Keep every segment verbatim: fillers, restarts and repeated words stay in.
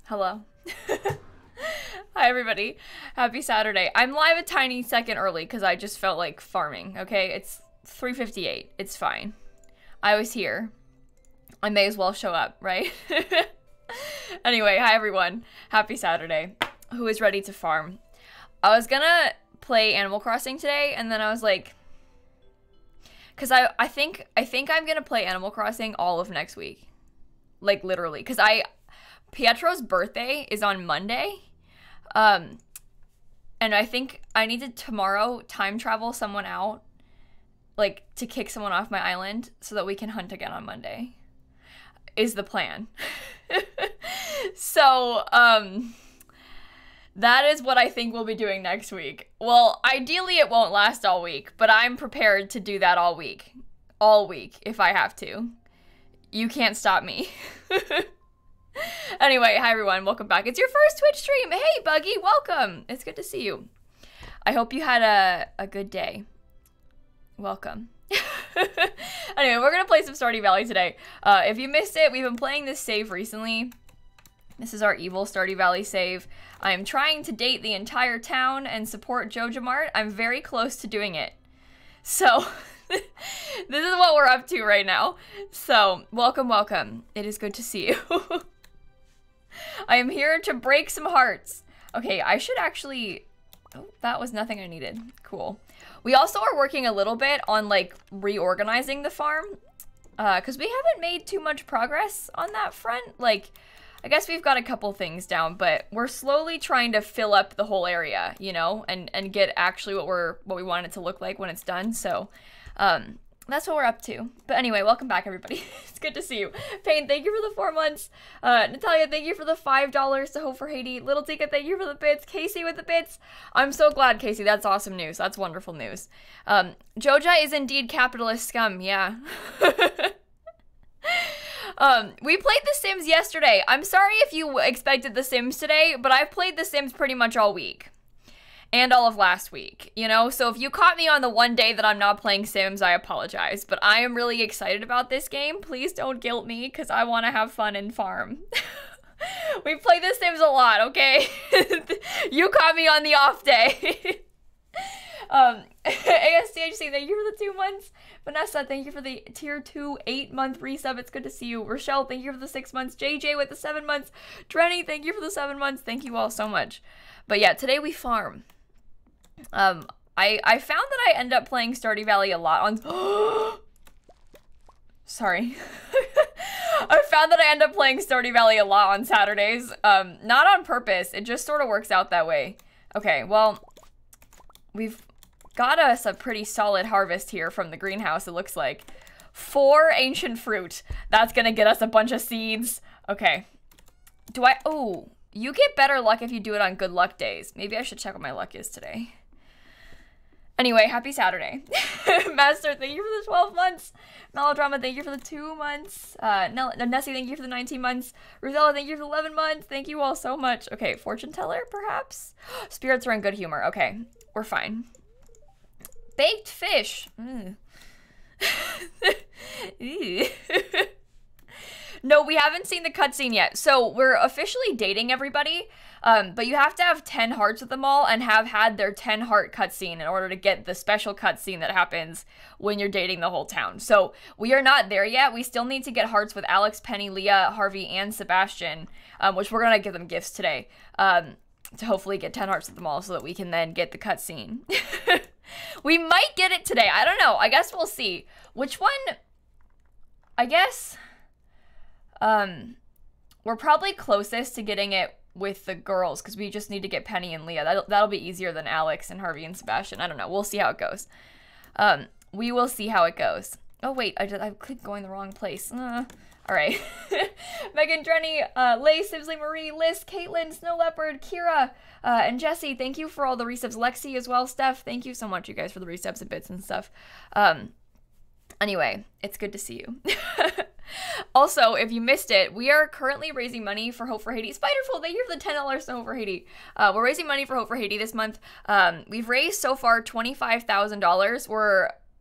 Hello. Hi, everybody. Happy Saturday. I'm live a tiny second early because I just felt like farming, okay? It's three fifty-eight. It's fine. I was here. I may as well show up, right? Anyway, hi, everyone. Happy Saturday. Who is ready to farm? I was gonna play Animal Crossing today, and then I was like... Because I, I think I think I'm gonna play Animal Crossing all of next week. Like, literally. Because I... Pietro's birthday is on Monday. Um, and I think I need to tomorrow time travel someone out. Like, to kick someone off my island so that we can hunt again on Monday. Is the plan. So, um... that is what I think we'll be doing next week. Well, ideally it won't last all week, but I'm prepared to do that all week. All week, if I have to. You can't stop me. Anyway, hi everyone, welcome back. It's your first Twitch stream. Hey, Buggy, welcome. It's good to see you. I hope you had a, a good day. Welcome. Anyway, we're gonna play some Stardew Valley today. Uh, if you missed it, we've been playing this save recently. This is our evil Stardew Valley save. I am trying to date the entire town and support JojaMart. I'm very close to doing it. So, this is what we're up to right now. So, welcome, welcome. It is good to see you. I am here to break some hearts. Okay, I should actually... Oh, that was nothing I needed. Cool. We also are working a little bit on, like, reorganizing the farm. Uh, because we haven't made too much progress on that front. Like... I guess we've got a couple things down, but we're slowly trying to fill up the whole area, you know, and, and get actually what we're what we want it to look like when it's done. So um, that's what we're up to. But anyway, welcome back, everybody. It's good to see you. Payne, thank you for the four months. Uh, Natalia, thank you for the five dollars to Hope for Haiti. Little Tika, thank you for the bits. Casey with the bits. I'm so glad, Casey. That's awesome news. That's wonderful news. Um, Joja is indeed capitalist scum. Yeah. Um, we played The Sims yesterday. I'm sorry if you expected The Sims today, but I've played The Sims pretty much all week. And all of last week, you know? So if you caught me on the one day that I'm not playing Sims, I apologize. But I am really excited about this game. Please don't guilt me, because I want to have fun and farm. We play The Sims a lot, okay? You caught me on the off day. um, A S T H C, thank you for the two months. Vanessa, thank you for the tier two eight month resub. It's good to see you. Rochelle, thank you for the six months. J J with the seven months. Drenny, thank you for the seven months. Thank you all so much. But yeah, today we farm. Um, I I found that I end up playing Stardew Valley a lot on. Sorry. I found that I end up playing Stardew Valley a lot on Saturdays. Um, not on purpose. It just sort of works out that way. Okay, well, we've got us a pretty solid harvest here from the greenhouse, it looks like. Four ancient fruit. That's gonna get us a bunch of seeds. Okay. Do I... Oh, you get better luck if you do it on good luck days. Maybe I should check what my luck is today. Anyway, happy Saturday. Master, thank you for the twelve months. Melodrama, thank you for the two months. Uh, Nessie, thank you for the nineteen months. Rosella, thank you for the eleven months. Thank you all so much. Okay, fortune teller, perhaps? Spirits are in good humor. Okay, we're fine. Baked fish. Mm. No, we haven't seen the cutscene yet. So we're officially dating everybody, um, but you have to have ten hearts with them all and have had their ten heart cutscene in order to get the special cutscene that happens when you're dating the whole town. So we are not there yet. We still need to get hearts with Alex, Penny, Leah, Harvey, and Sebastian, um, which we're gonna give them gifts today, um, to hopefully get ten hearts with them all so that we can then get the cutscene. We might get it today. I don't know. I guess we'll see. Which one? I guess um, we're probably closest to getting it with the girls because we just need to get Penny and Leah. That'll, that'll be easier than Alex and Harvey and Sebastian. I don't know. We'll see how it goes. Um, we will see how it goes. Oh, wait. I, just, I clicked going the wrong place. Uh, all right. Megan, Drenny, uh, Lay, Sibsley, Marie, Liz, Caitlin, Snow Leopard, Kira, uh, and Jesse. Thank you for all the resubs. Lexi as well. Steph, thank you so much, you guys, for the resubs and bits and stuff. Um, anyway, it's good to see you. Also, if you missed it, we are currently raising money for Hope for Haiti. Spiderful, thank you for the ten dollars to Hope for Haiti. Uh, we're raising money for Hope for Haiti this month. Um, we've raised so far twenty-five thousand dollars. We're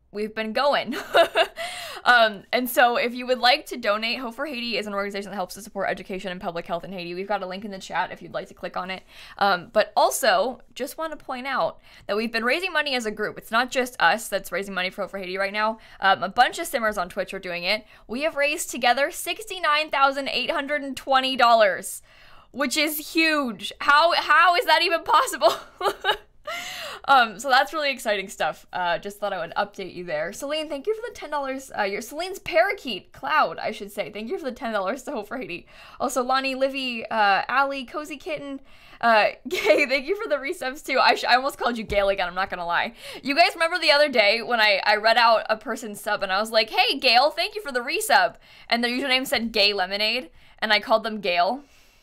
we've been going. um, and so if you would like to donate, Hope for Haiti is an organization that helps to support education and public health in Haiti. We've got a link in the chat if you'd like to click on it. Um, but also, just want to point out that we've been raising money as a group. It's not just us that's raising money for Hope for Haiti right now. Um, a bunch of simmers on Twitch are doing it. We have raised together sixty-nine thousand eight hundred twenty dollars, which is huge. How how is that even possible? Um, so that's really exciting stuff. Uh, just thought I would update you there. Celine, thank you for the ten dollars. Uh, your Celine's Parakeet Cloud, I should say. Thank you for the ten dollars to Hope for Haiti. Also, Lonnie, Livy, uh, Allie, Cozy Kitten, uh, Gay, thank you for the resubs too. I, sh I almost called you Gail again, I'm not gonna lie. You guys remember the other day when I, I read out a person's sub and I was like, hey, Gail, thank you for the resub. And their username said Gay Lemonade, and I called them Gail.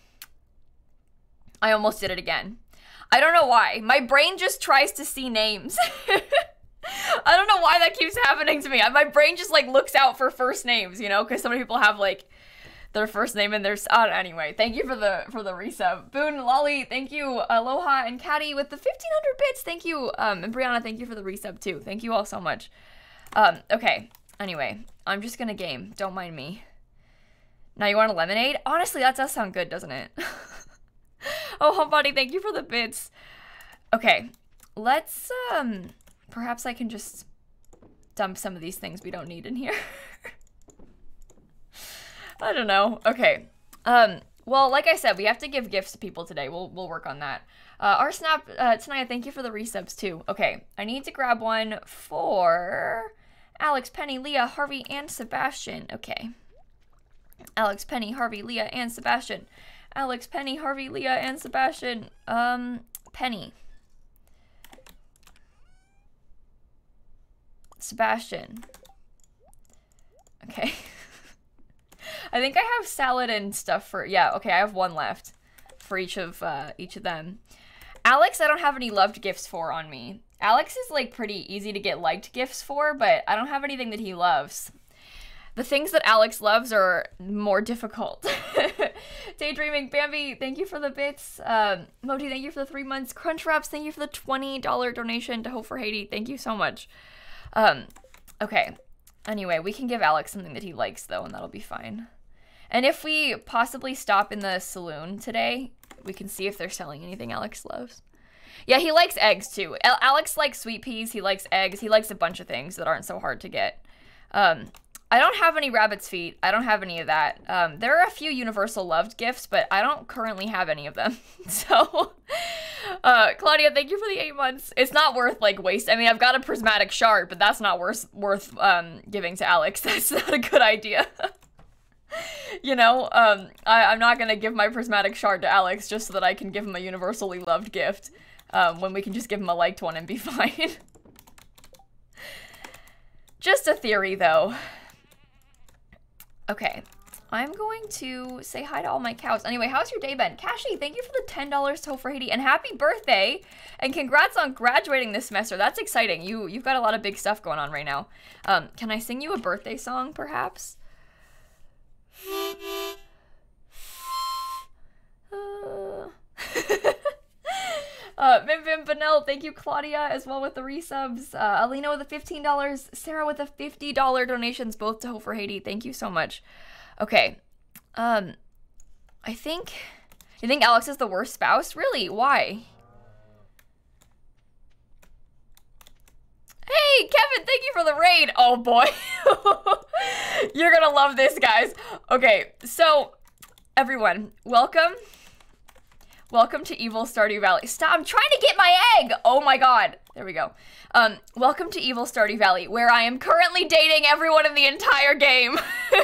I almost did it again. I don't know why. My brain just tries to see names. I don't know why that keeps happening to me. My brain just like looks out for first names, you know, because so many people have like their first name and their uh, anyway. Thank you for the for the resub. Boone, Lolly, thank you. Aloha and Caddy with the fifteen hundred bits. Thank you. Um, and Brianna, thank you for the resub too. Thank you all so much. Um, okay. Anyway, I'm just gonna game. Don't mind me. Now you want a lemonade? Honestly, that does sound good, doesn't it? Oh, Homebody, thank you for the bits. Okay, let's, um, perhaps I can just dump some of these things we don't need in here. I don't know. Okay. Um, well, like I said, we have to give gifts to people today. We'll, we'll work on that. Uh, our Snap, uh, Tanaya, thank you for the resubs too. Okay, I need to grab one for Alex, Penny, Leah, Harvey, and Sebastian. Okay. Alex, Penny, Harvey, Leah, and Sebastian. Alex, Penny, Harvey, Leah, and Sebastian. Um, Penny. Sebastian. Okay. I think I have salad and stuff for, yeah, okay, I have one left for each of, uh, each of them. Alex, I don't have any loved gifts for on me. Alex is, like, pretty easy to get liked gifts for, but I don't have anything that he loves. The things that Alex loves are more difficult. Daydreaming, Bambi, thank you for the bits. Um, Moti, thank you for the three months. Crunchwraps, thank you for the twenty dollar donation to Hope for Haiti. Thank you so much. Um, okay. Anyway, we can give Alex something that he likes, though, and that'll be fine. And if we possibly stop in the saloon today, we can see if they're selling anything Alex loves. Yeah, he likes eggs, too. Al Alex likes sweet peas. He likes eggs. He likes a bunch of things that aren't so hard to get. Um... I don't have any rabbit's feet. I don't have any of that. Um, there are a few universal loved gifts, but I don't currently have any of them. So, uh, Claudia, thank you for the eight months. It's not worth, like, waste. I mean, I've got a prismatic shard, but that's not worth, worth um, giving to Alex. That's not a good idea. You know, um, I, I'm not going to give my prismatic shard to Alex just so that I can give him a universally loved gift, um, when we can just give him a liked one and be fine. Just a theory, though. Okay, I'm going to say hi to all my cows. Anyway, how's your day been? Kashi, thank you for the ten dollars to Hope for Haiti, and happy birthday, and congrats on graduating this semester. That's exciting. You, you've got a lot of big stuff going on right now. Um, can I sing you a birthday song, perhaps? Uh... Uh, Vim Vim Vanel, thank you, Claudia, as well with the resubs. Uh, Alina with the fifteen dollars. Sarah with the fifty dollar donations, both to Hope for Haiti. Thank you so much. Okay. Um, I think... You think Alex is the worst spouse? Really? Why? Hey, Kevin, thank you for the raid. Oh, boy. You're gonna love this, guys. Okay, so, everyone, welcome. Welcome to Evil Stardew Valley. Stop, I'm trying to get my egg! Oh my god. There we go. Um, welcome to Evil Stardew Valley, where I am currently dating everyone in the entire game.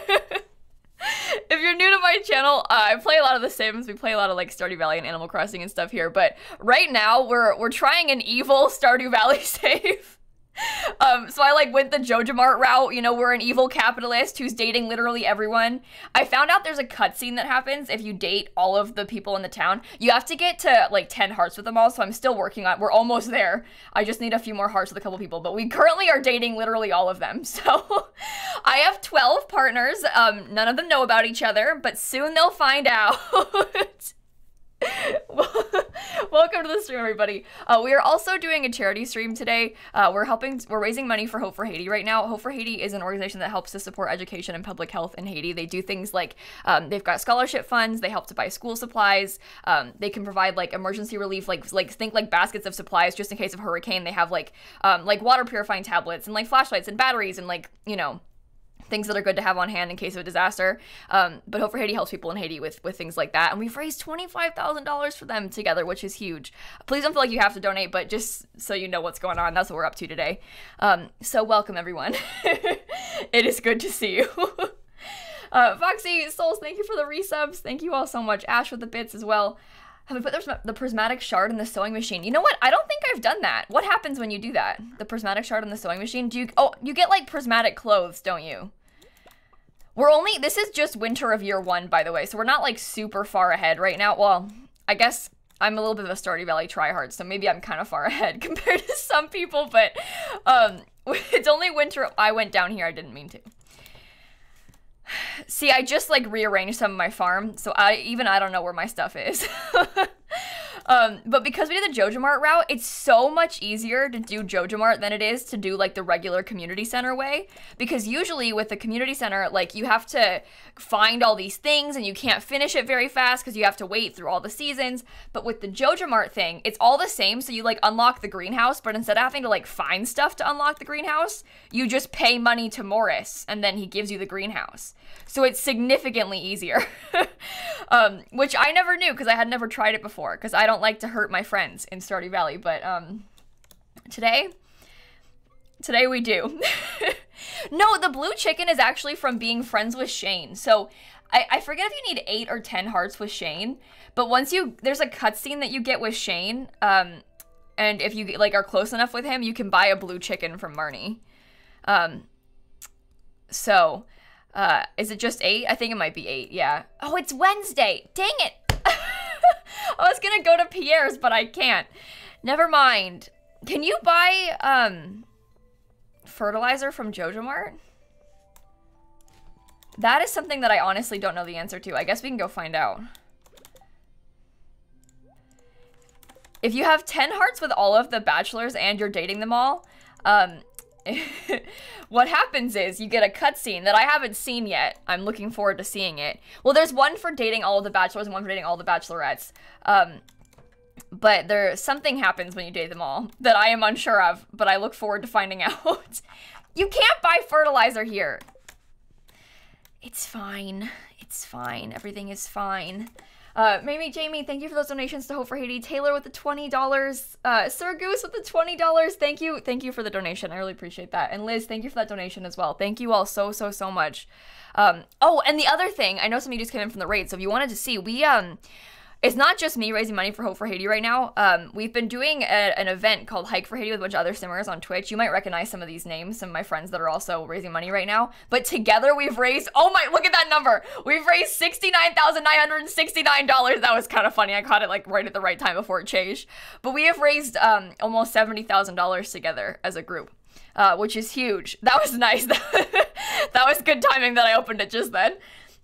If you're new to my channel, uh, I play a lot of The Sims. We play a lot of like Stardew Valley and Animal Crossing and stuff here, but right now we're we're trying an evil Stardew Valley save. Um, so I like went the JojaMart route, you know, we're an evil capitalist who's dating literally everyone. I found out there's a cutscene that happens if you date all of the people in the town. You have to get to like ten hearts with them all, so I'm still working on it. We're almost there. I just need a few more hearts with a couple people, but we currently are dating literally all of them. So I have twelve partners. Um, none of them know about each other, but soon they'll find out. Welcome to the stream, everybody. Uh, we are also doing a charity stream today. Uh, we're helping, we're raising money for Hope for Haiti right now. Hope for Haiti is an organization that helps to support education and public health in Haiti. They do things like, um, they've got scholarship funds, they help to buy school supplies, um, they can provide like emergency relief, like, like think like baskets of supplies just in case of hurricane. They have like, um, like water purifying tablets and like flashlights and batteries and like, you know, things that are good to have on hand in case of a disaster. Um, but Hope for Haiti helps people in Haiti with, with things like that. And we've raised twenty-five thousand dollars for them together, which is huge. Please don't feel like you have to donate, but just so you know what's going on, that's what we're up to today. Um, so welcome, everyone. It is good to see you. uh, Foxy Souls, thank you for the resubs. Thank you all so much. Ash with the bits as well. Have we put the, the prismatic shard in the sewing machine? You know what? I don't think I've done that. What happens when you do that? The prismatic shard in the sewing machine? Do you, oh, you get like prismatic clothes, don't you? We're only, this is just winter of year one, by the way, so we're not like super far ahead right now. Well, I guess I'm a little bit of a Stardew Valley tryhard, so maybe I'm kind of far ahead compared to some people, but um, it's only winter. I went down here, I didn't mean to. See, I just like rearranged some of my farm, so I even I don't know where my stuff is. um, but because we did the JojaMart route, it's so much easier to do JojaMart than it is to do like the regular community center way. Because usually with the community center, like you have to find all these things and you can't finish it very fast because you have to wait through all the seasons. But with the JojaMart thing, it's all the same. So you like unlock the greenhouse, but instead of having to like find stuff to unlock the greenhouse, you just pay money to Morris and then he gives you the greenhouse. So it's significantly easier, um, which I never knew because I had never tried it before because I don't like to hurt my friends in Stardew Valley. But um, today, today we do. No, the blue chicken is actually from being friends with Shane. So I, I forget if you need eight or ten hearts with Shane, but once you, there's a cutscene that you get with Shane, um, and if you like are close enough with him, you can buy a blue chicken from Marnie. Um, so... Uh, is it just eight? I think it might be eight, yeah. Oh, it's Wednesday! Dang it! I was gonna go to Pierre's, but I can't. Never mind. Can you buy, um, fertilizer from JojaMart? That is something that I honestly don't know the answer to. I guess we can go find out. If you have ten hearts with all of the bachelors and you're dating them all, um... what happens is you get a cutscene that I haven't seen yet. I'm looking forward to seeing it. Well, there's one for dating all of the bachelors and one for dating all the bachelorettes. Um, but there something happens when you date them all that I am unsure of, but I look forward to finding out. You can't buy fertilizer here. It's fine. It's fine. Everything is fine. Uh, Mamie, Jamie, thank you for those donations to Hope for Haiti. Taylor with the twenty dollars. Uh, Sir Goose with the twenty dollars. Thank you. Thank you for the donation. I really appreciate that. And Liz, thank you for that donation as well. Thank you all so, so, so much. Um, oh, and the other thing, I know some of you just came in from the raid, so if you wanted to see, we, um, it's not just me raising money for Hope for Haiti right now. Um, we've been doing a, an event called Hike for Haiti with a bunch of other simmers on Twitch. You might recognize some of these names, some of my friends that are also raising money right now. But together we've raised, oh my, look at that number. We've raised sixty-nine thousand nine hundred sixty-nine dollars. That was kind of funny. I caught it like right at the right time before it changed. But we have raised um, almost seventy thousand dollars together as a group, uh, which is huge. That was nice. That was good timing that I opened it just then.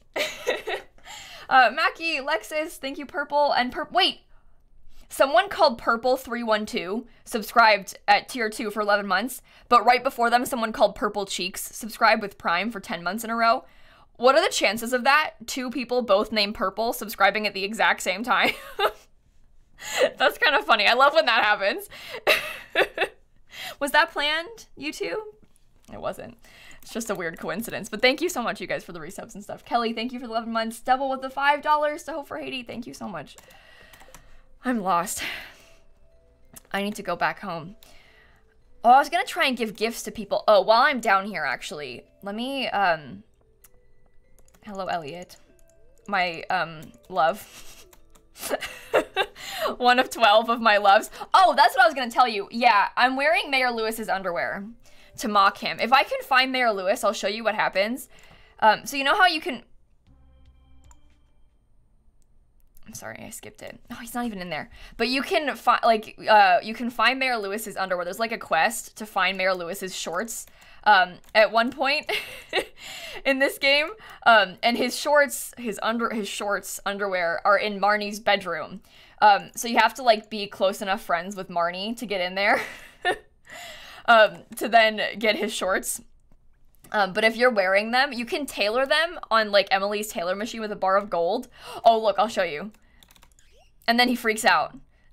Uh, Mackie, Lexus, thank you, Purple, and Pur- wait, someone called Purple three one two subscribed at tier two for eleven months, but right before them, someone called Purple Cheeks subscribed with Prime for ten months in a row. What are the chances of that? Two people, both named Purple, subscribing at the exact same time. That's kind of funny. I love when that happens. Was that planned, you two? It wasn't. It's just a weird coincidence. But thank you so much, you guys, for the resubs and stuff. Kelly, thank you for the eleven months. Double with the five dollars to Hope for Haiti. Thank you so much. I'm lost. I need to go back home. Oh, I was going to try and give gifts to people. Oh, while I'm down here, actually, let me, um, hello, Elliot. My, um, love. One of twelve of my loves. Oh, that's what I was going to tell you. Yeah, I'm wearing Mayor Lewis's underwear to mock him. If I can find Mayor Lewis, I'll show you what happens. Um, so you know how you can... I'm sorry, I skipped it. Oh, he's not even in there. But you can find, like, uh, you can find Mayor Lewis's underwear. There's like a quest to find Mayor Lewis's shorts. Um, at one point in this game, um, and his shorts, his under, his shorts, underwear are in Marnie's bedroom. Um, so you have to like be close enough friends with Marnie to get in there, um, to then get his shorts. Um, but if you're wearing them, you can tailor them on like Emily's tailor machine with a bar of gold. Oh, look, I'll show you. And then he freaks out.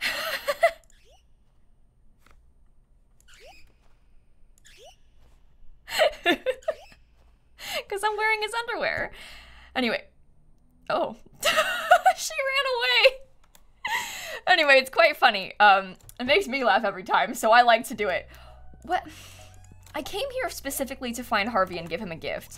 Because I'm wearing his underwear. Anyway. Oh. She ran away. Anyway, it's quite funny. Um, it makes me laugh every time, so I like to do it. What? I came here specifically to find Harvey and give him a gift.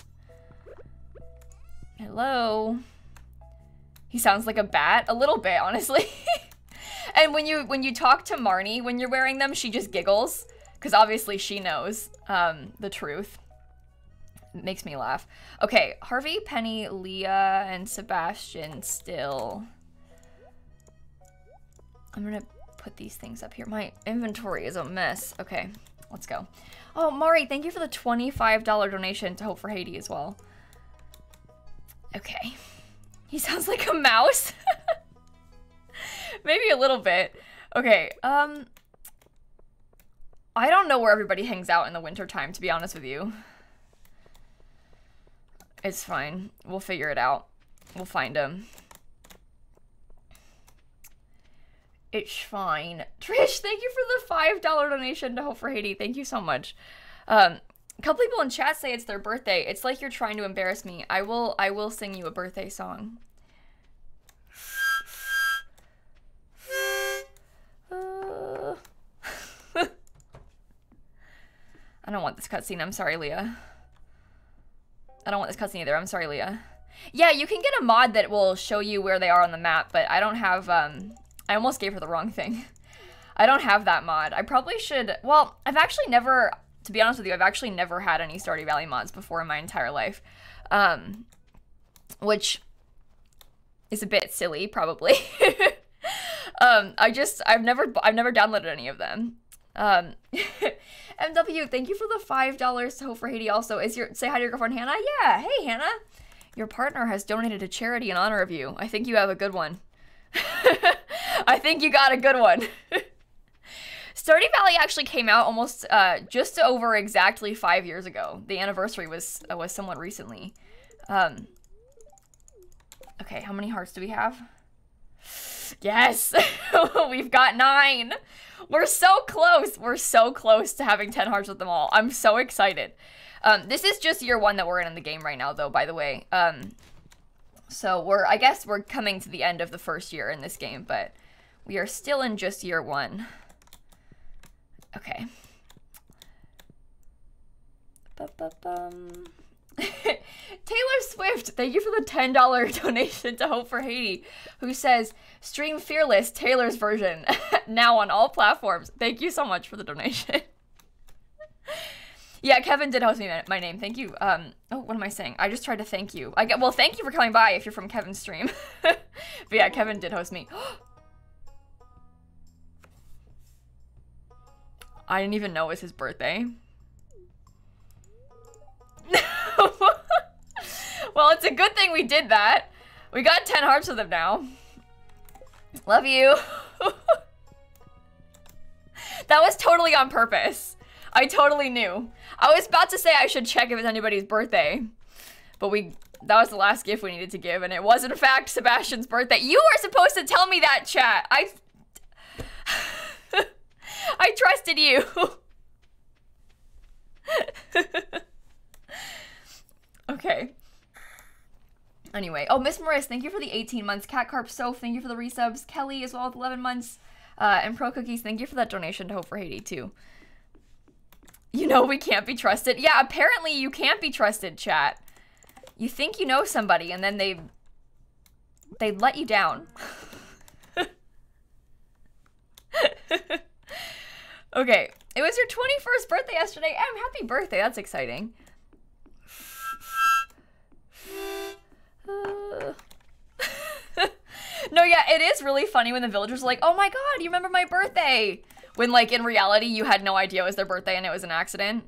Hello? He sounds like a bat. A little bit, honestly. And when you when you talk to Marnie when you're wearing them, she just giggles. Because obviously she knows um, the truth. It makes me laugh. Okay, Harvey, Penny, Leah, and Sebastian still. I'm gonna put these things up here. My inventory is a mess. Okay, let's go. Oh, Mari, thank you for the twenty-five dollar donation to Hope for Haiti as well. Okay. He sounds like a mouse. Maybe a little bit. Okay, um... I don't know where everybody hangs out in the wintertime, to be honest with you. It's fine. We'll figure it out. We'll find them. It's fine. Trish, thank you for the five dollar donation to Hope for Haiti. Thank you so much. Um, a couple people in chat say it's their birthday. It's like you're trying to embarrass me. I will I will sing you a birthday song. Uh... I don't want this cutscene. I'm sorry, Leah. I don't want this cutscene either. I'm sorry, Leah. Yeah, you can get a mod that will show you where they are on the map, but I don't have, um... I almost gave her the wrong thing. I don't have that mod. I probably should... Well, I've actually never... To be honest with you, I've actually never had any Stardew Valley mods before in my entire life. Um... Which... is a bit silly, probably. um, I just... I've never... I've never downloaded any of them. Um... M W, thank you for the five dollars to Hope for Haiti also. Is your say hi to your girlfriend, Hannah? Yeah, hey, Hannah. Your partner has donated to charity in honor of you. I think you have a good one. I think you got a good one. Stardew Valley actually came out almost uh, just over exactly five years ago. The anniversary was uh, was somewhat recently. Um, okay, how many hearts do we have? Yes, we've got nine. We're so close. We're so close to having ten hearts with them all. I'm so excited. Um, this is just year one that we're in in the game right now, though, by the way. Um, so we're, I guess we're coming to the end of the first year in this game, but we are still in just year one. Okay. Ba-ba-bum. Taylor Swift, thank you for the ten dollar donation to Hope for Haiti, who says, stream Fearless, Taylor's version, now on all platforms. Thank you so much for the donation. Yeah, Kevin did host me my name. Thank you. Um, oh, what am I saying? I just tried to thank you. I get, well, thank you for coming by if you're from Kevin's stream. But yeah, Kevin did host me. I didn't even know it was his birthday. Well, it's a good thing we did that. We got ten hearts with him now. Love you. That was totally on purpose. I totally knew. I was about to say I should check if it's anybody's birthday. But we, that was the last gift we needed to give, and it was in fact Sebastian's birthday. You were supposed to tell me that, chat. I, I trusted you. Okay. Anyway, oh, Miss Morris, thank you for the eighteen months. Cat Carp Soph, thank you for the resubs. Kelly as well with eleven months. Uh, and Pro Cookies, thank you for that donation to Hope for Haiti too. You know we can't be trusted. Yeah, apparently you can't be trusted, chat. You think you know somebody and then they they let you down. Okay, it was your twenty-first birthday yesterday. Em, happy birthday. That's exciting. Uh... No, yeah, Yeah, it is really funny when the villagers are like, oh my god, you remember my birthday? When, like, in reality, you had no idea it was their birthday and it was an accident.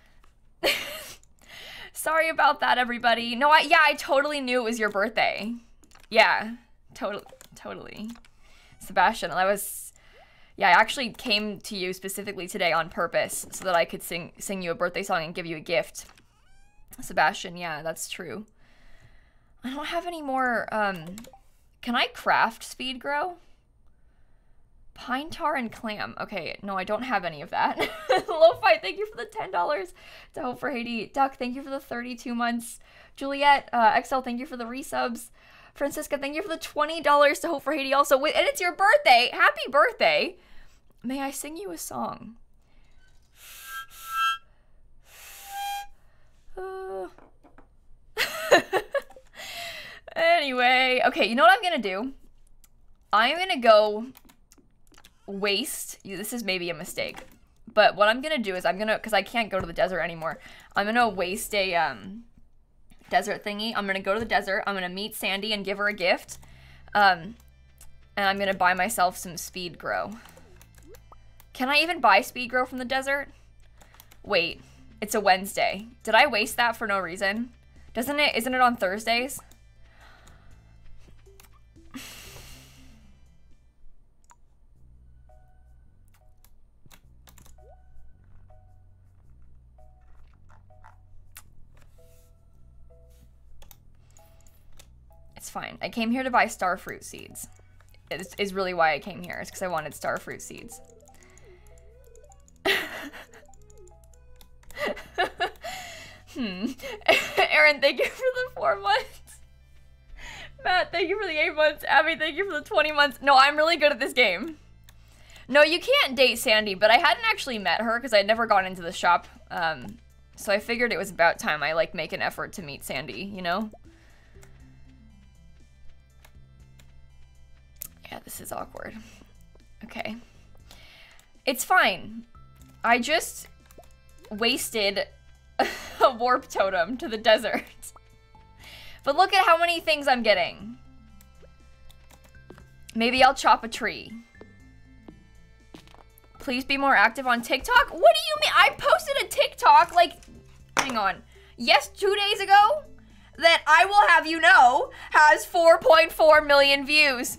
Sorry about that, everybody. No, I, yeah, I totally knew it was your birthday. Yeah, totally, totally. Sebastian, I was, yeah, I actually came to you specifically today on purpose so that I could sing, sing you a birthday song and give you a gift. Sebastian, yeah, that's true. I don't have any more, um, can I craft speed grow? Pine tar and clam. Okay, no, I don't have any of that. Lo-Fi, thank you for the ten dollars. To Hope for Haiti. Duck, thank you for the thirty-two months. Juliet, uh, X L, thank you for the resubs. Francisca, thank you for the twenty dollars to Hope for Haiti also. And it's your birthday. Happy birthday. May I sing you a song? Uh... Anyway, okay, you know what I'm gonna do? I'm gonna go waste, this is maybe a mistake, but what I'm gonna do is I'm gonna, because I can't go to the desert anymore, I'm gonna waste a um, desert thingy. I'm gonna go to the desert, I'm gonna meet Sandy and give her a gift, um, and I'm gonna buy myself some speed grow. Can I even buy speed grow from the desert? Wait, it's a Wednesday. Did I waste that for no reason? Doesn't it, isn't it on Thursdays? It's fine. I came here to buy starfruit seeds. Is, is really why I came here. It's because I wanted starfruit seeds. hmm. Aaron, thank you for the four months. Matt, thank you for the eight months. Abby, thank you for the twenty months. No, I'm really good at this game. No, you can't date Sandy, but I hadn't actually met her because I'd never gone into the shop. Um, so I figured it was about time I, like, make an effort to meet Sandy, you know? Yeah, this is awkward. Okay. It's fine. I just wasted a warp totem to the desert. But look at how many things I'm getting. Maybe I'll chop a tree. Please be more active on TikTok? What do you mean? I posted a TikTok, like, hang on. Yes, two days ago? That I will have you know has four point four million views.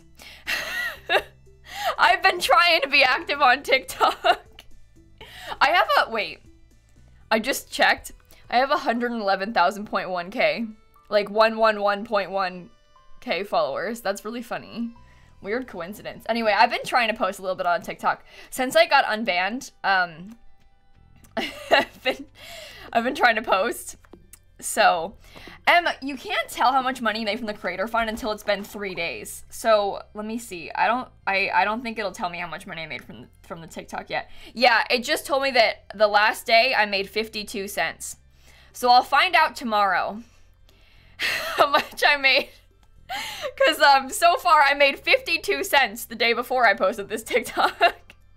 I've been trying to be active on TikTok. I have a, wait. I just checked. I have one hundred eleven thousand point one K. Like one hundred eleven point one K followers. That's really funny. Weird coincidence. Anyway, I've been trying to post a little bit on TikTok. Since I got unbanned, um, I've been, I've been trying to post. So, Em, you can't tell how much money you made from the Creator Fund until it's been three days. So, let me see. I don't, I, I don't think it'll tell me how much money I made from, from the TikTok yet. Yeah, it just told me that the last day I made fifty-two cents. So, I'll find out tomorrow how much I made. Because, um, so far I made fifty-two cents the day before I posted this TikTok.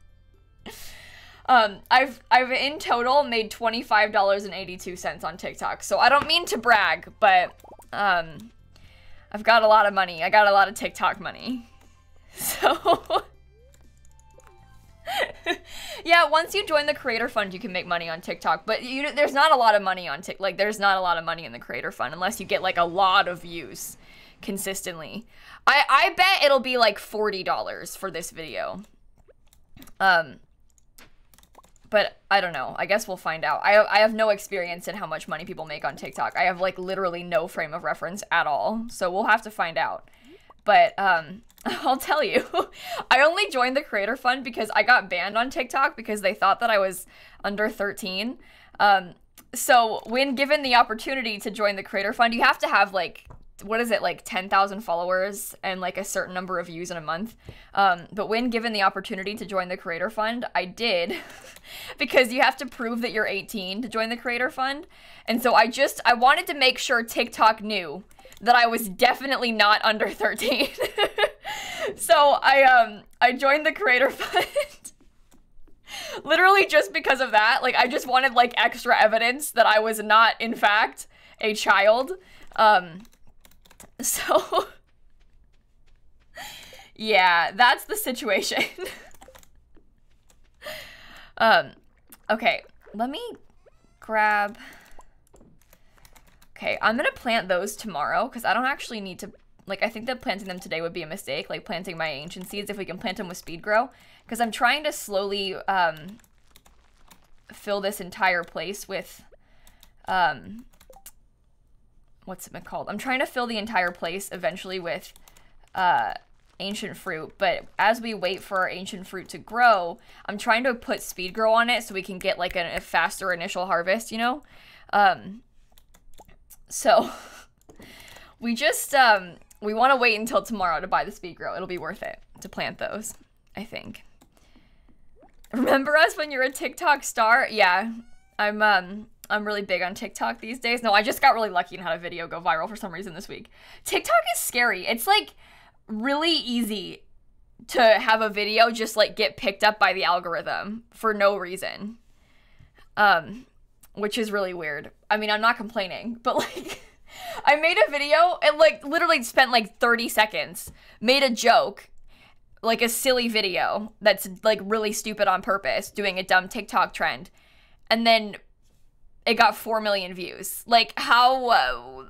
Um, I've, I've in total made twenty-five dollars and eighty-two cents on TikTok. So I don't mean to brag, but, um, I've got a lot of money. I got a lot of TikTok money. So, yeah, once you join the Creator Fund, you can make money on TikTok. But you, there's not a lot of money on TikTok. Like, there's not a lot of money in the Creator Fund unless you get, like, a lot of views consistently. I, I bet it'll be, like, forty dollars for this video. Um... But I don't know. I guess we'll find out. I, I have no experience in how much money people make on TikTok. I have, like, literally no frame of reference at all. So we'll have to find out. But um, I'll tell you. I only joined the Creator Fund because I got banned on TikTok because they thought that I was under thirteen. Um, so when given the opportunity to join the Creator Fund, you have to have, like, what is it, like ten thousand followers and like a certain number of views in a month. Um, but when given the opportunity to join the Creator Fund, I did because you have to prove that you're eighteen to join the Creator Fund. And so I just, I wanted to make sure TikTok knew that I was definitely not under thirteen. So I, um, I joined the Creator Fund literally just because of that. Like, I just wanted like extra evidence that I was not in fact a child. Um, So, Yeah, that's the situation. um, okay, let me grab... Okay, I'm gonna plant those tomorrow, because I don't actually need to... Like, I think that planting them today would be a mistake, like planting my ancient seeds, if we can plant them with speed grow. Because I'm trying to slowly um, fill this entire place with... Um, what's it called? I'm trying to fill the entire place eventually with uh, ancient fruit, but as we wait for our ancient fruit to grow, I'm trying to put speed grow on it so we can get like a, a faster initial harvest, you know? Um, so we just, um, we want to wait until tomorrow to buy the speed grow. It'll be worth it to plant those, I think. Remember us when you're a TikTok star? Yeah, I'm, um... I'm really big on TikTok these days. No, I just got really lucky and had a video go viral for some reason this week. TikTok is scary. It's like really easy to have a video just like get picked up by the algorithm for no reason. Um, which is really weird. I mean, I'm not complaining, but like I made a video and like literally spent like thirty seconds, made a joke, like a silly video that's like really stupid on purpose, doing a dumb TikTok trend. And then it got four million views. Like, how, uh,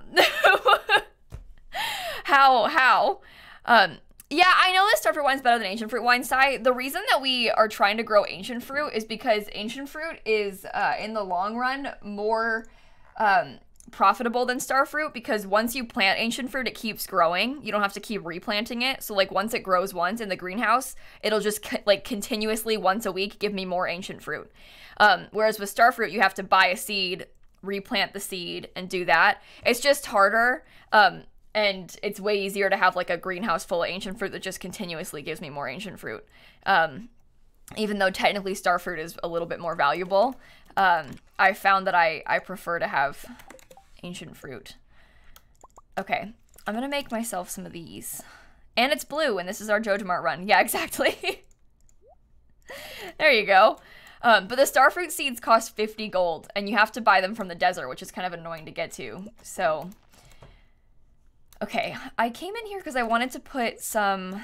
how, how? Um, yeah, I know that starfruit wine's better than ancient fruit wine, Sai. The reason that we are trying to grow ancient fruit is because ancient fruit is, uh, in the long run, more, um, profitable than starfruit, because once you plant ancient fruit, it keeps growing. You don't have to keep replanting it. So, like, once it grows once in the greenhouse, it'll just, like, continuously, once a week, give me more ancient fruit. Um, whereas with starfruit, you have to buy a seed, replant the seed, and do that. It's just harder, um, and it's way easier to have, like, a greenhouse full of ancient fruit that just continuously gives me more ancient fruit. Um, even though technically starfruit is a little bit more valuable, um, I found that I, I prefer to have ancient fruit. Okay, I'm gonna make myself some of these. And it's blue, and this is our JojaMart run. Yeah, exactly. There you go. Um, but the starfruit seeds cost fifty gold, and you have to buy them from the desert, which is kind of annoying to get to. So, okay, I came in here because I wanted to put some,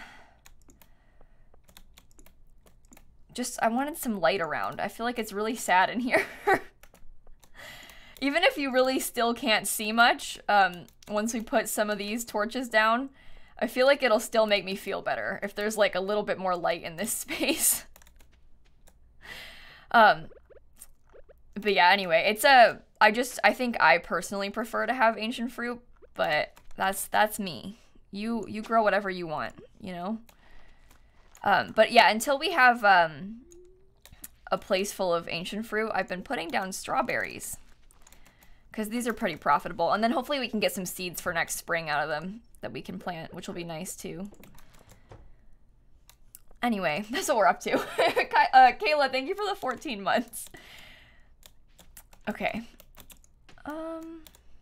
just, I wanted some light around. I feel like it's really sad in here. Even if you really still can't see much, um, once we put some of these torches down, I feel like it'll still make me feel better if there's like a little bit more light in this space. Um, but yeah, anyway, it's a, I just, I think I personally prefer to have ancient fruit, but that's, that's me. You, you grow whatever you want, you know? Um, but yeah, until we have, um, a place full of ancient fruit, I've been putting down strawberries, because these are pretty profitable. And then hopefully we can get some seeds for next spring out of them that we can plant, which will be nice too. Anyway, that's what we're up to. uh, Kayla, thank you for the fourteen months. Okay. Um.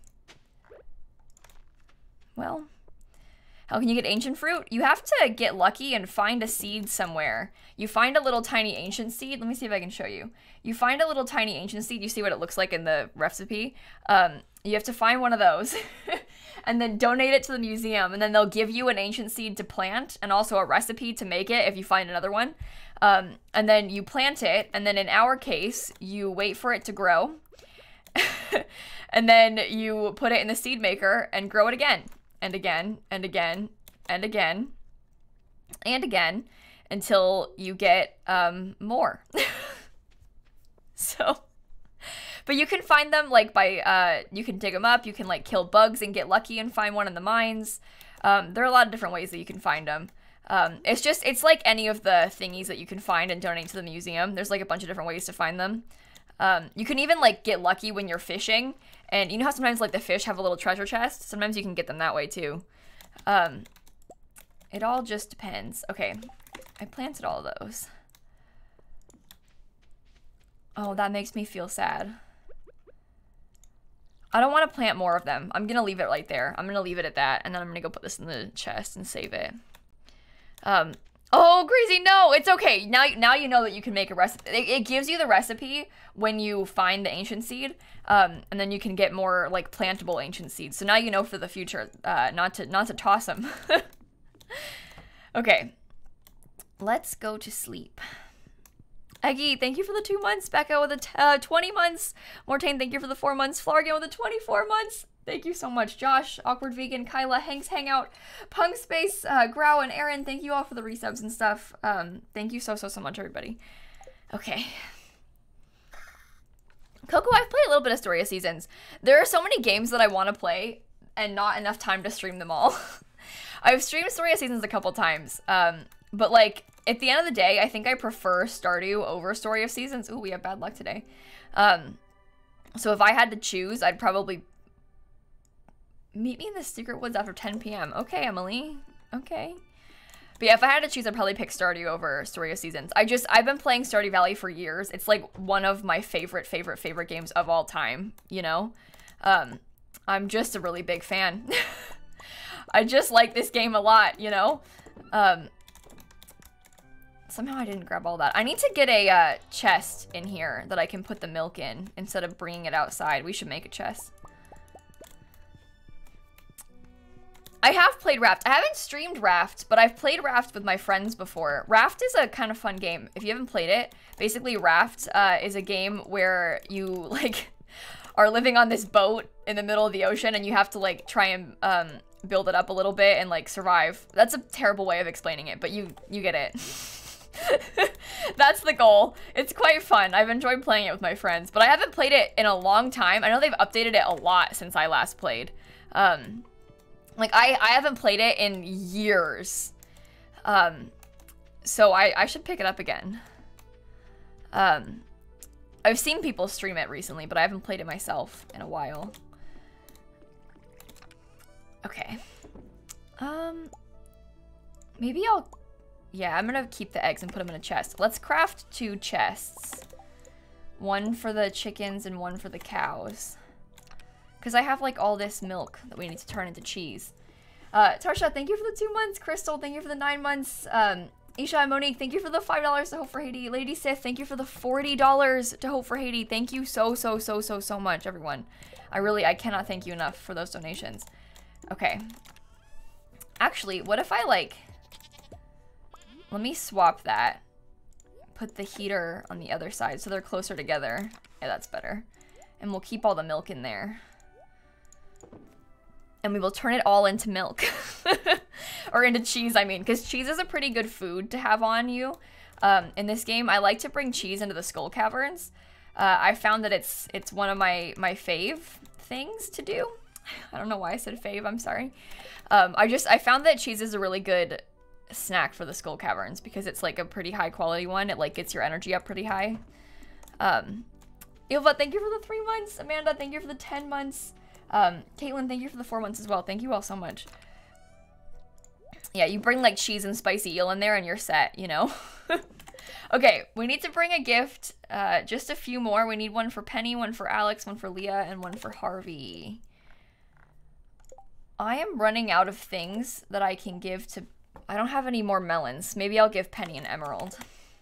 Well, how can you get ancient fruit? You have to get lucky and find a seed somewhere. You find a little tiny ancient seed. Let me see if I can show you. You find a little tiny ancient seed. You see what it looks like in the recipe. Um, you have to find one of those. And then donate it to the museum, and then they'll give you an ancient seed to plant and also a recipe to make it if you find another one. Um, and then you plant it, and then in our case, you wait for it to grow, and then you put it in the seed maker and grow it again, and again, and again, and again, and again, until you get um, more. So... But you can find them, like, by, uh, you can dig them up, you can, like, kill bugs and get lucky and find one in the mines. Um, there are a lot of different ways that you can find them. Um, it's just, it's like any of the thingies that you can find and donate to the museum. There's, like, a bunch of different ways to find them. Um, you can even, like, get lucky when you're fishing. And you know how sometimes, like, the fish have a little treasure chest? Sometimes you can get them that way, too. Um, it all just depends. Okay, I planted all of those. Oh, that makes me feel sad. I don't want to plant more of them. I'm going to leave it right there. I'm going to leave it at that. And then I'm going to go put this in the chest and save it. Um, oh, Greasy, no, it's okay. Now, now you know that you can make a recipe. It, it gives you the recipe when you find the ancient seed. Um, and then you can get more, like, plantable ancient seeds. So now you know for the future, uh, not to, not to toss them. Okay. Let's go to sleep. Eggy, thank you for the two months. Becca with the t uh, twenty months. Mortain, thank you for the four months. Flargan with the twenty-four months. Thank you so much. Josh, Awkward Vegan, Kyla, Hanks Hangout, Punk Space, uh, Grau, and Aaron, thank you all for the resubs and stuff. Um, thank you so, so, so much, everybody. Okay. Coco, I've played a little bit of Story of Seasons. There are so many games that I want to play and not enough time to stream them all. I've streamed Story of Seasons a couple times, um, but like, at the end of the day, I think I prefer Stardew over Story of Seasons. Ooh, we have bad luck today. Um, so if I had to choose, I'd probably... Meet me in the Secret Woods after ten p m Okay, Emily. Okay. But yeah, if I had to choose, I'd probably pick Stardew over Story of Seasons. I just, I've been playing Stardew Valley for years. It's like one of my favorite, favorite, favorite games of all time, you know? Um, I'm just a really big fan. I just like this game a lot, you know? Um, somehow I didn't grab all that. I need to get a uh, chest in here that I can put the milk in instead of bringing it outside. We should make a chest. I have played Raft. I haven't streamed Raft, but I've played Raft with my friends before. Raft is a kind of fun game. If you haven't played it, basically Raft uh, is a game where you like are living on this boat in the middle of the ocean and you have to like try and um, build it up a little bit and like survive. That's a terrible way of explaining it, but you, you get it. That's the goal. It's quite fun. I've enjoyed playing it with my friends, but I haven't played it in a long time. I know they've updated it a lot since I last played. Um... Like, I, I haven't played it in years. Um, so I, I should pick it up again. Um, I've seen people stream it recently, but I haven't played it myself in a while. Okay. Um, maybe I'll... Yeah, I'm gonna keep the eggs and put them in a chest. Let's craft two chests. One for the chickens and one for the cows. Because I have, like, all this milk that we need to turn into cheese. Uh, Tarsha, thank you for the two months. Crystal, thank you for the nine months. Um, Isha and Monique, thank you for the five dollars to Hope for Haiti. Lady Sith, thank you for the forty dollars to Hope for Haiti. Thank you so, so, so, so, so much, everyone. I really, I cannot thank you enough for those donations. Okay. Actually, what if I, like... Let me swap that. Put the heater on the other side so they're closer together. Yeah, that's better. And we'll keep all the milk in there. And we will turn it all into milk. Or into cheese, I mean. Because cheese is a pretty good food to have on you. Um, in this game, I like to bring cheese into the Skull Caverns. Uh, I found that it's it's one of my, my fave things to do. I don't know why I said fave, I'm sorry. Um, I just, I found that cheese is a really good snack for the Skull Caverns. Because it's like a pretty high quality one. It like gets your energy up pretty high. Um, Ilva, thank you for the three months. Amanda, thank you for the ten months. Um, Caitlin, thank you for the four months as well. Thank you all so much. Yeah, you bring like cheese and spicy eel in there and you're set, you know? Okay, we need to bring a gift. Uh, just a few more. We need one for Penny, one for Alex, one for Leah, and one for Harvey. I am running out of things that I can give to... I don't have any more melons. Maybe I'll give Penny an emerald.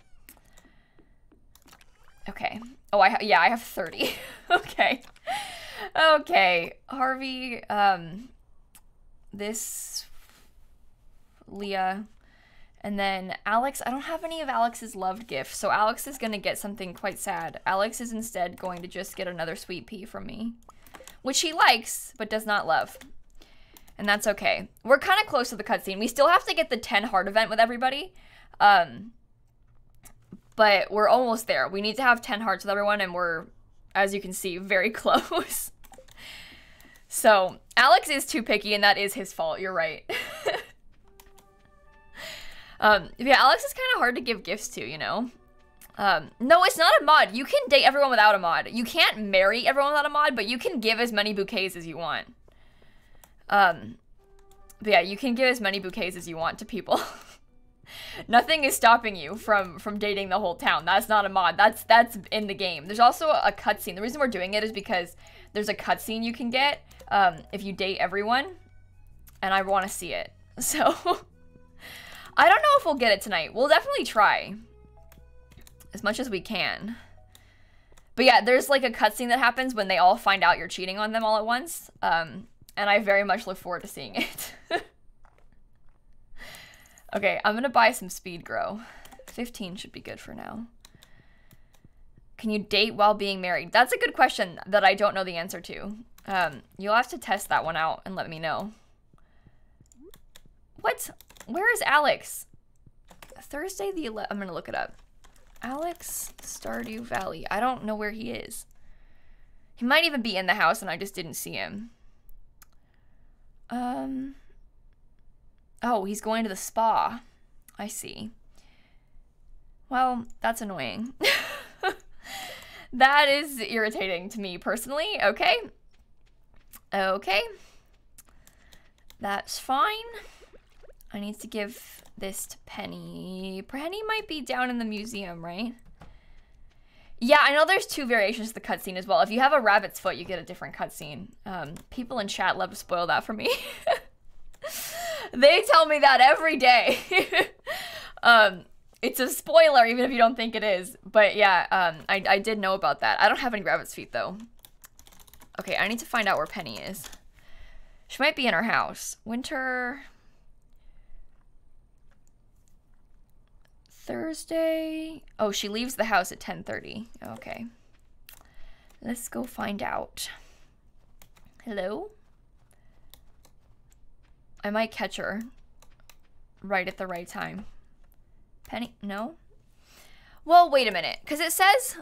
Okay. Oh, I ha yeah, I have thirty. Okay. Okay. Harvey, um, this, Leah, and then Alex. I don't have any of Alex's loved gifts, so Alex is going to get something quite sad. Alex is instead going to just get another sweet pea from me, which he likes, but does not love. And that's okay. We're kind of close to the cutscene. We still have to get the ten heart event with everybody. Um... But we're almost there. We need to have ten hearts with everyone, and we're, as you can see, very close. So, Alex is too picky, and that is his fault. You're right. um, yeah, Alex is kind of hard to give gifts to, you know? Um, no, it's not a mod. You can date everyone without a mod. You can't marry everyone without a mod, but you can give as many bouquets as you want. Um, but yeah, you can give as many bouquets as you want to people. Nothing is stopping you from from dating the whole town. That's not a mod. That's that's in the game. There's also a cutscene. The reason we're doing it is because there's a cutscene you can get um, if you date everyone, and I want to see it. So I don't know if we'll get it tonight. We'll definitely try as much as we can. But yeah, there's like a cutscene that happens when they all find out you're cheating on them all at once, um, and I very much look forward to seeing it. Okay, I'm gonna buy some speed grow. fifteen should be good for now. Can you date while being married? That's a good question that I don't know the answer to. Um, you'll have to test that one out and let me know. What? Where is Alex? Thursday the eleventh. I'm gonna look it up. Alex Stardew Valley. I don't know where he is. He might even be in the house and I just didn't see him. Um. Oh, he's going to the spa. I see. Well, that's annoying. That is irritating to me personally. Okay. Okay. That's fine. I need to give this to Penny. Penny might be down in the museum, right? Yeah, I know there's two variations to the cutscene as well. If you have a rabbit's foot, you get a different cutscene. Um, people in chat love to spoil that for me. They tell me that every day. um, it's a spoiler, even if you don't think it is. But yeah, um, I, I did know about that. I don't have any rabbit's feet, though. Okay, I need to find out where Penny is. She might be in her house. Winter... Thursday. Oh, she leaves the house at ten thirty. Okay. Let's go find out. Hello? I might catch her right at the right time. Penny? No? Well, wait a minute. Because it says...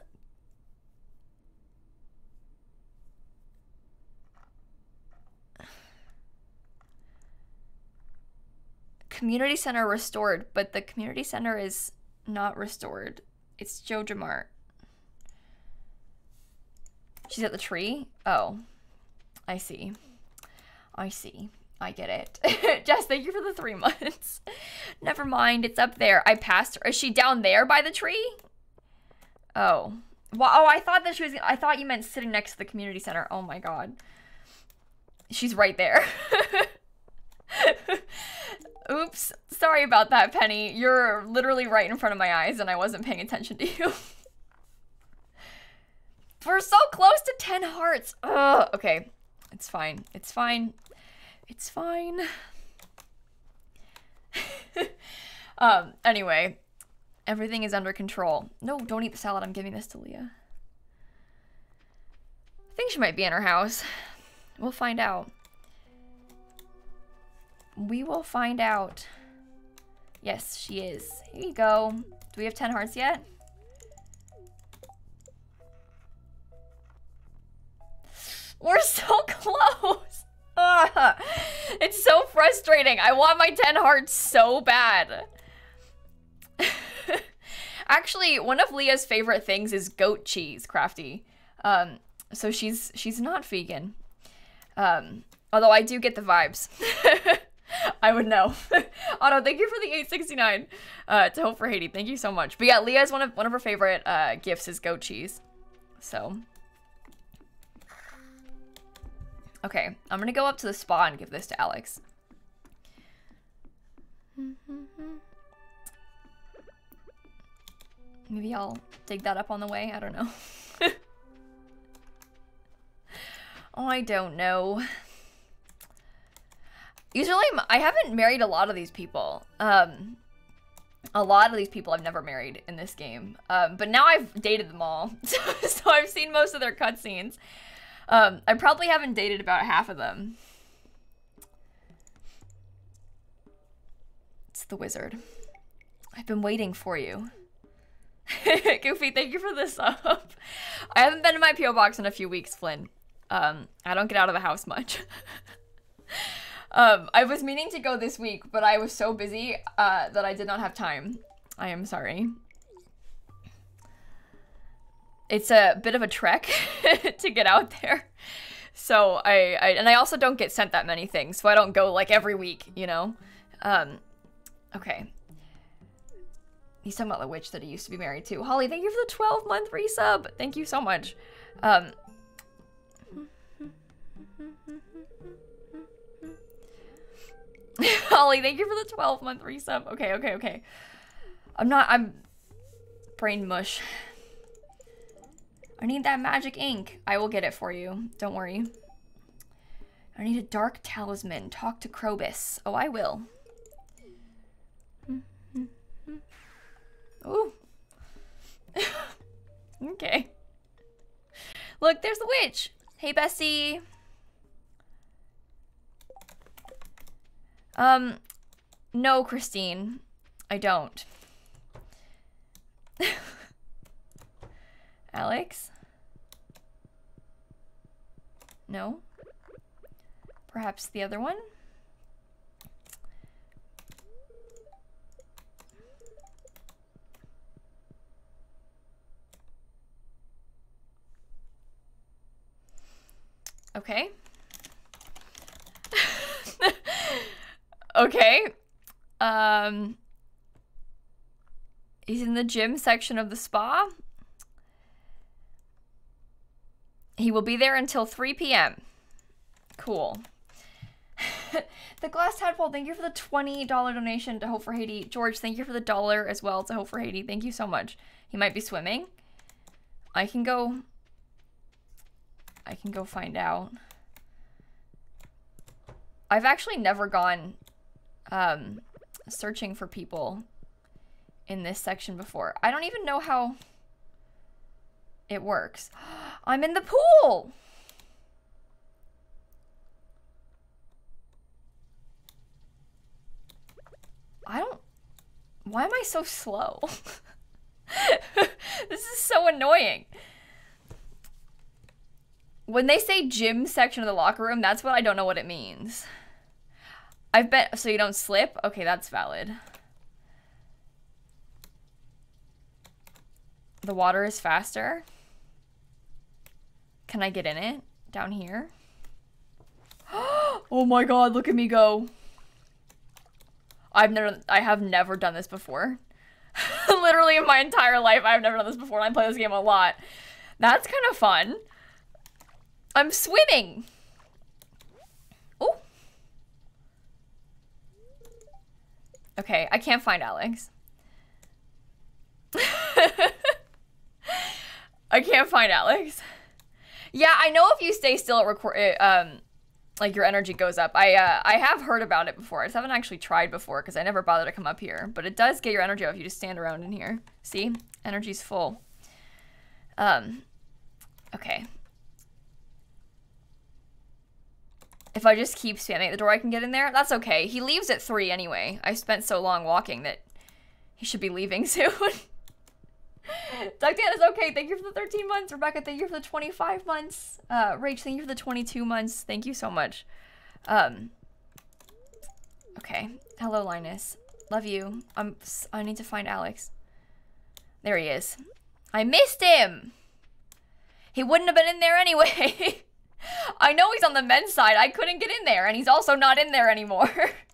Community center restored, but the community center is not restored. It's Joja Mart. She's at the tree? Oh, I see. I see. I get it. Jess, thank you for the three months. Never mind, it's up there. I passed her. Is she down there by the tree? Oh. Well, oh, I thought that she was, I thought you meant sitting next to the community center. Oh my God. She's right there. Oops. Sorry about that, Penny. You're literally right in front of my eyes and I wasn't paying attention to you. We're so close to ten hearts. Ugh. Okay. It's fine. It's fine. It's fine. um, anyway. Everything is under control. No, don't eat the salad. I'm giving this to Leah. I think she might be in her house. We'll find out. We will find out. Yes, she is. Here you go. Do we have ten hearts yet? We're so close. Ugh. It's so frustrating. I want my ten hearts so bad. Actually, one of Leah's favorite things is goat cheese, Crafty. Um, so she's she's not vegan. Um, although I do get the vibes. I would know. Otto, thank you for the eight sixty-nine. Uh, to Hope for Haiti, thank you so much. But yeah, Leah's one of one of her favorite uh, gifts is goat cheese. So, okay, I'm gonna go up to the spa and give this to Alex. Maybe I'll dig that up on the way. I don't know. Oh, I don't know. Usually, I haven't married a lot of these people. Um, a lot of these people I've never married in this game. Um, but now I've dated them all. So I've seen most of their cutscenes. Um, I probably haven't dated about half of them. It's the wizard. I've been waiting for you. Goofy, thank you for the sub. I haven't been in my P O box in a few weeks, Flynn. Um, I don't get out of the house much. Um, I was meaning to go this week, but I was so busy uh, that I did not have time. I am sorry. It's a bit of a trek to get out there. So I, I, and I also don't get sent that many things, so I don't go like every week, you know? Um, okay. He's talking about the witch that he used to be married to. Holly, thank you for the twelve month resub. Thank you so much. Um, Holly, thank you for the twelve month resub. Okay, okay, okay. I'm not, I'm brain mush. I need that magic ink. I will get it for you. Don't worry. I need a dark talisman. Talk to Krobus. Oh, I will. Twitch. Hey, Bessie. Um, no, Christine. I don't. Alex? No? Perhaps the other one? Okay. Okay. Um, he's in the gym section of the spa. He will be there until three p m Cool. The Glass Tadpole, thank you for the twenty dollar donation to Hope for Haiti. George, thank you for the dollar as well to Hope for Haiti. Thank you so much. He might be swimming. I can go... I can go find out. I've actually never gone um, searching for people in this section before. I don't even know how it works. I'm in the pool! I don't... Why am I so slow? This is so annoying. When they say gym section of the locker room, that's what I don't know what it means. I bet... So you don't slip? Okay, that's valid. The water is faster. Can I get in it? Down here? Oh my god, look at me go. I've never... I have never done this before. Literally in my entire life, I've never done this before, and I play this game a lot. That's kind of fun. I'm swimming. Oh. Okay, I can't find Alex. I can't find Alex. Yeah, I know if you stay still at record, um, like your energy goes up. I uh, I have heard about it before. I just haven't actually tried before because I never bothered to come up here. But it does get your energy up if you just stand around in here. See, energy's full. Um, okay. If I just keep spamming at the door, I can get in there. That's okay. He leaves at three anyway. I spent so long walking that he should be leaving soon. Duck Dan is okay. Thank you for the thirteen months. Rebecca, thank you for the twenty-five months. Uh, Rach, thank you for the twenty-two months. Thank you so much. Um, okay. Hello, Linus. Love you. I'm, I need to find Alex. There he is. I missed him. He wouldn't have been in there anyway. I know he's on the men's side. I couldn't get in there, and he's also not in there anymore.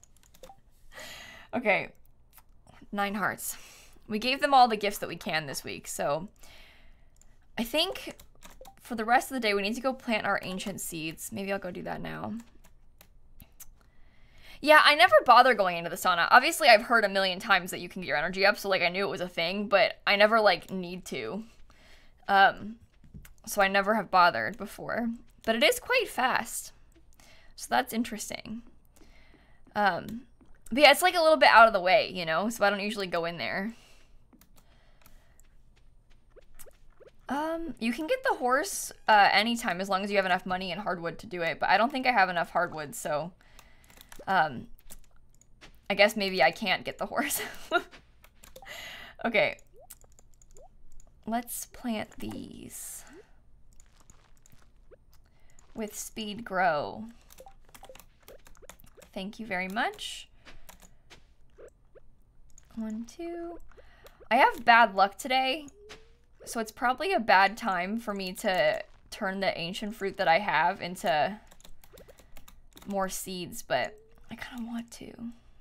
Okay. Nine hearts. We gave them all the gifts that we can this week, so I think for the rest of the day we need to go plant our ancient seeds. Maybe I'll go do that now. Yeah, I never bother going into the sauna. Obviously, I've heard a million times that you can get your energy up, so like I knew it was a thing, but I never like need to. Um, so I never have bothered before. But it is quite fast, so that's interesting. Um, but yeah, it's like a little bit out of the way, you know, so I don't usually go in there. Um, you can get the horse uh, anytime as long as you have enough money and hardwood to do it, but I don't think I have enough hardwood, so um, I guess maybe I can't get the horse. Okay, let's plant these with speed grow. Thank you very much. One, two. I have bad luck today. So it's probably a bad time for me to turn the ancient fruit that I have into more seeds, but I kind of want to.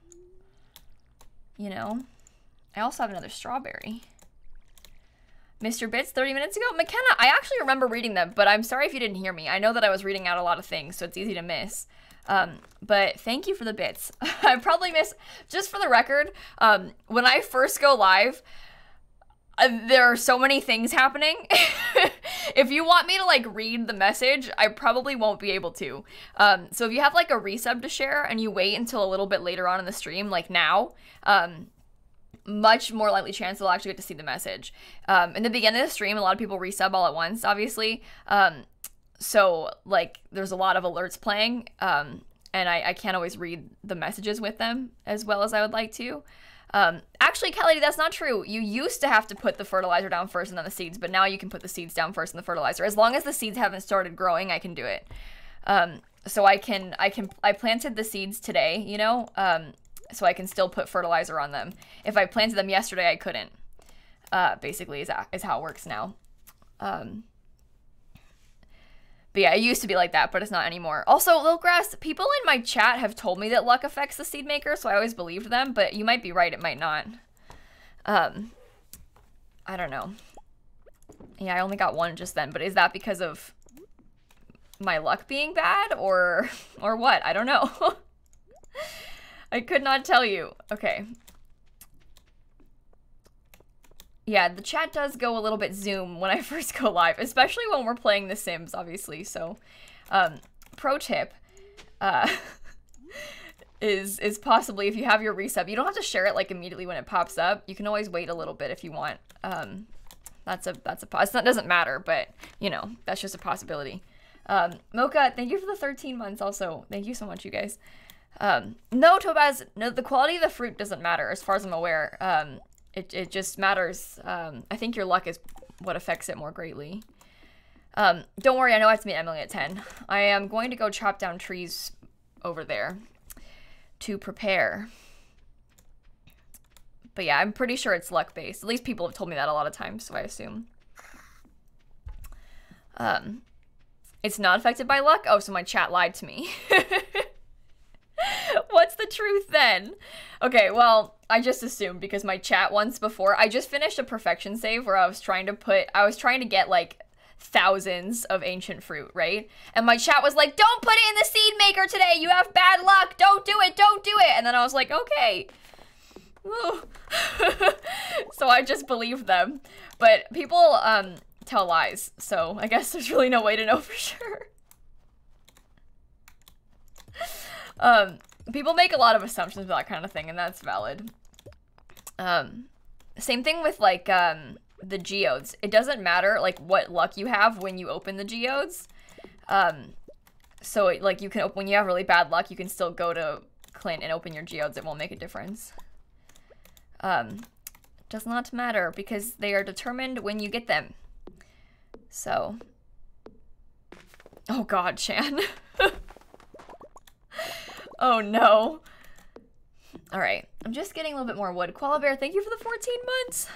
You know? I also have another strawberry. Mister Bits, thirty minutes ago? McKenna, I actually remember reading them, but I'm sorry if you didn't hear me. I know that I was reading out a lot of things, so it's easy to miss. Um, but thank you for the bits. I probably miss, just for the record, um, when I first go live, Uh, there are so many things happening. If you want me to like read the message, I probably won't be able to. Um, so if you have like a resub to share and you wait until a little bit later on in the stream, like now, um, much more likely chance they'll actually get to see the message. Um, in the beginning of the stream, a lot of people resub all at once, obviously. Um, so like there's a lot of alerts playing, um, and I, I can't always read the messages with them as well as I would like to. Um, actually, Kelly, that's not true. You used to have to put the fertilizer down first and then the seeds, but now you can put the seeds down first and the fertilizer. As long as the seeds haven't started growing, I can do it. Um, so I can, I can, I planted the seeds today, you know, um, so I can still put fertilizer on them. If I planted them yesterday, I couldn't. Uh, basically, is, is how it works now. Um, But yeah, it used to be like that, but it's not anymore. Also, Lil Grass, people in my chat have told me that luck affects the seed maker, so I always believed them, but you might be right, it might not. Um, I don't know. Yeah, I only got one just then, but is that because of my luck being bad, or, or what? I don't know. I could not tell you. Okay. Yeah, the chat does go a little bit zoom when I first go live, especially when we're playing The Sims, obviously. So, um, pro tip uh, is is possibly if you have your resub, you don't have to share it like immediately when it pops up. You can always wait a little bit if you want. Um, that's a that's a it's not doesn't matter, but you know that's just a possibility. Um, Mocha, thank you for the thirteen months. Also, thank you so much, you guys. Um, no, Tobaz, no, the quality of the fruit doesn't matter as far as I'm aware. Um, It, it just matters. Um, I think your luck is what affects it more greatly. Um, don't worry, I know I have to meet Emily at ten. I am going to go chop down trees over there to prepare. But yeah, I'm pretty sure it's luck-based. At least people have told me that a lot of times, so I assume. Um, it's not affected by luck? Oh, so my chat lied to me. What's the truth then? Okay, well, I just assumed because my chat once before, I just finished a perfection save where I was trying to put, I was trying to get like thousands of ancient fruit, right? And my chat was like, don't put it in the seed maker today. You have bad luck. Don't do it. Don't do it. And then I was like, okay. So I just believed them. But people um, tell lies. So I guess there's really no way to know for sure. Um, people make a lot of assumptions about that kind of thing, and that's valid. Um, same thing with, like, um, the geodes. It doesn't matter, like, what luck you have when you open the geodes. Um, so, like, you can open, when you have really bad luck, you can still go to Clint and open your geodes. It won't make a difference. Um, does not matter, because they are determined when you get them. So. Oh, God, Shan. Oh no. Alright, I'm just getting a little bit more wood. Koala Bear, thank you for the fourteen months.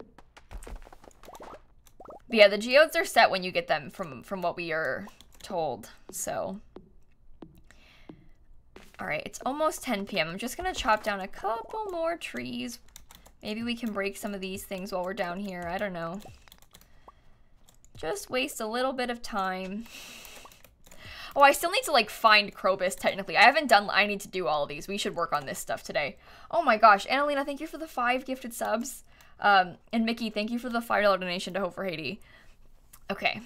But yeah, the geodes are set when you get them from, from what we are told, so. Alright, it's almost ten p m I'm just gonna chop down a couple more trees. Maybe we can break some of these things while we're down here, I don't know. Just waste a little bit of time. Oh, I still need to, like, find Krobus, technically. I haven't done, I need to do all of these. We should work on this stuff today. Oh my gosh, Annalena, thank you for the five gifted subs. Um, and Mickey, thank you for the five dollar donation to Hope for Haiti. Okay.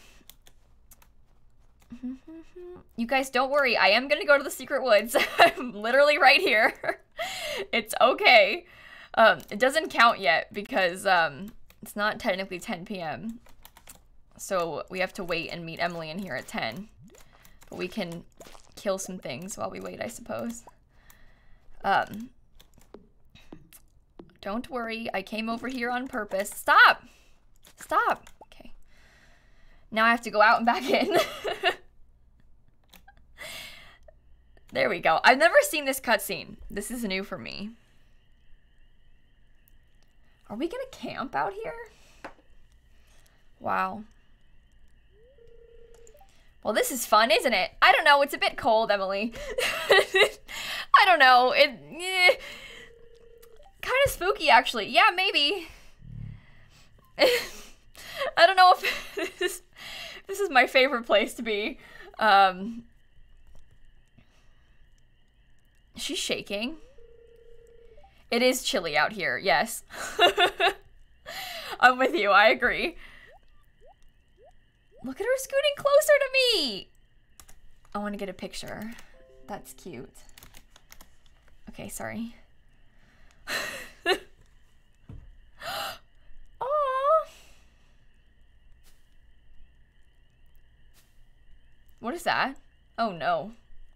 You guys, don't worry. I am gonna go to the secret woods. I'm literally right here. It's okay. Um, it doesn't count yet because, um, it's not technically ten p m So we have to wait and meet Emily in here at ten. We can kill some things while we wait, I suppose. Um, don't worry, I came over here on purpose. Stop! Stop! Okay. Now I have to go out and back in. There we go. I've never seen this cutscene. This is new for me. Are we gonna camp out here? Wow. Well, this is fun, isn't it? I don't know. It's a bit cold, Emily. I don't know. It eh, kind of spooky, actually. Yeah, maybe. I don't know if this is, this is my favorite place to be. Um, she's shaking. It is chilly out here. Yes. I'm with you. I agree. Look at her scooting closer to me. I want to get a picture. That's cute. Okay, sorry. Aww. What is that? Oh no.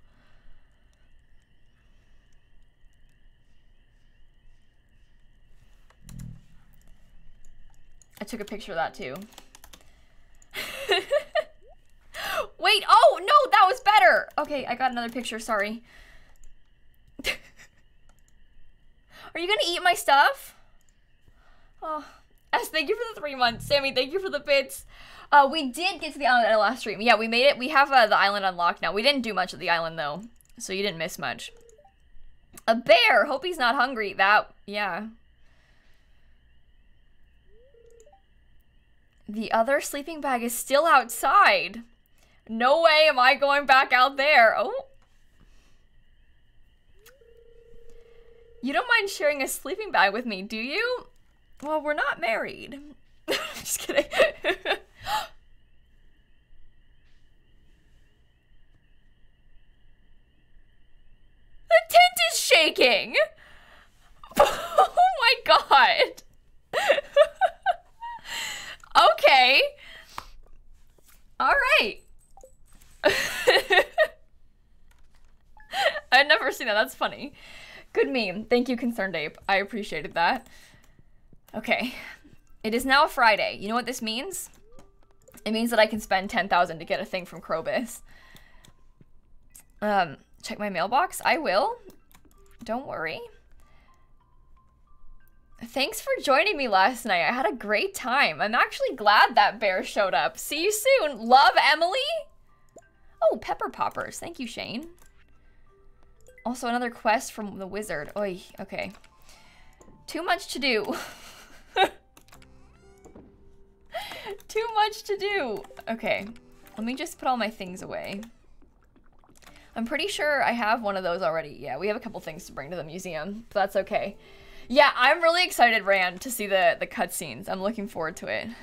I took a picture of that too. Wait, oh no, that was better. Okay, I got another picture, sorry. Are you gonna eat my stuff? Oh, S, thank you for the three months. Sammy, thank you for the bits. Uh, we did get to the island at our last stream. Yeah, we made it. We have uh, the island unlocked now. We didn't do much of the island though, so you didn't miss much. A bear, hope he's not hungry. That, yeah. The other sleeping bag is still outside. No way am I going back out there. Oh. You don't mind sharing a sleeping bag with me, do you? Well, we're not married. Just kidding. The tent is shaking. Oh my god. Okay. All right. I'd never seen that. That's funny. Good meme. Thank you, Concerned Ape. I appreciated that. Okay. It is now a Friday. You know what this means? It means that I can spend ten thousand to get a thing from Krobus. Um, check my mailbox. I will. Don't worry. Thanks for joining me last night. I had a great time. I'm actually glad that bear showed up. See you soon. Love, Emily. Oh, pepper poppers. Thank you, Shane. Also, another quest from the wizard. Oy, okay. Too much to do. Too much to do. Okay, let me just put all my things away. I'm pretty sure I have one of those already. Yeah, we have a couple things to bring to the museum, but that's okay. Yeah, I'm really excited, Rand, to see the, the cutscenes. I'm looking forward to it.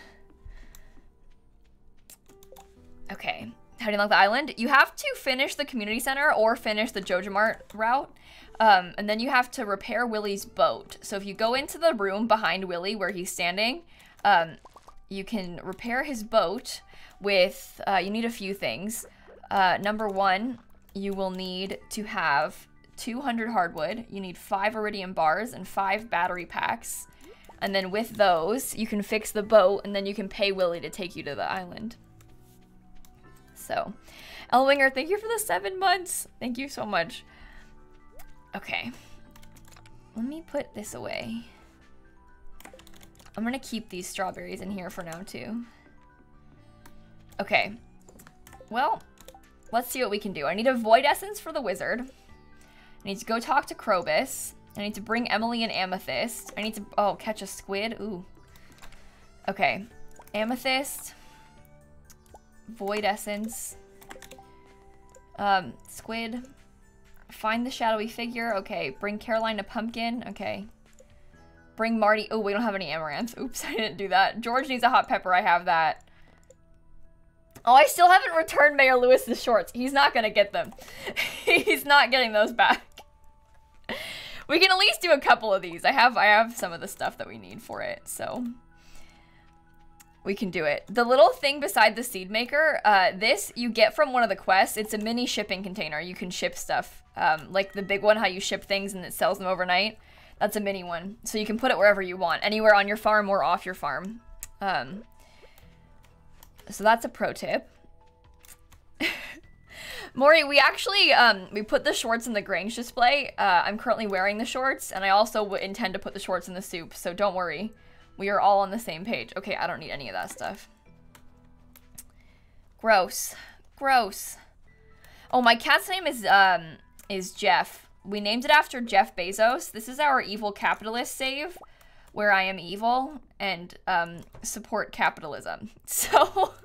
Okay, how do you unlock the island? You have to finish the community center or finish the JojaMart route. Um, and then you have to repair Willy's boat. So if you go into the room behind Willy where he's standing, um, you can repair his boat with, uh, you need a few things. Uh, number one, you will need to have two hundred hardwood, you need five iridium bars and five battery packs. And then with those, you can fix the boat and then you can pay Willy to take you to the island. So, Elwinger, thank you for the seven months. Thank you so much. Okay. Let me put this away. I'm gonna keep these strawberries in here for now too. Okay. Well, let's see what we can do. I need a void essence for the wizard. I need to go talk to Krobus. I need to bring Emily an amethyst. I need to, oh, catch a squid. Ooh. Okay. Amethyst. Void essence. Um, squid. Find the shadowy figure. Okay. Bring Caroline a pumpkin. Okay. Bring Marty. Oh, we don't have any amaranth. Oops, I didn't do that. George needs a hot pepper. I have that. Oh, I still haven't returned Mayor Lewis's shorts. He's not gonna get them. He's not getting those back. We can at least do a couple of these. I have I have some of the stuff that we need for it, so we can do it. The little thing beside the seed maker, uh, this you get from one of the quests. It's a mini shipping container. You can ship stuff. Um, like the big one, how you ship things and it sells them overnight. That's a mini one. So you can put it wherever you want. Anywhere on your farm or off your farm. Um, so that's a pro tip. Maury, we actually, um, we put the shorts in the Grange display. Uh, I'm currently wearing the shorts, and I also w intend to put the shorts in the soup, so don't worry. We are all on the same page. Okay, I don't need any of that stuff. Gross. Gross. Oh, my cat's name is, um, is Jeff. We named it after Jeff Bezos. This is our evil capitalist save, where I am evil and, um, support capitalism. So...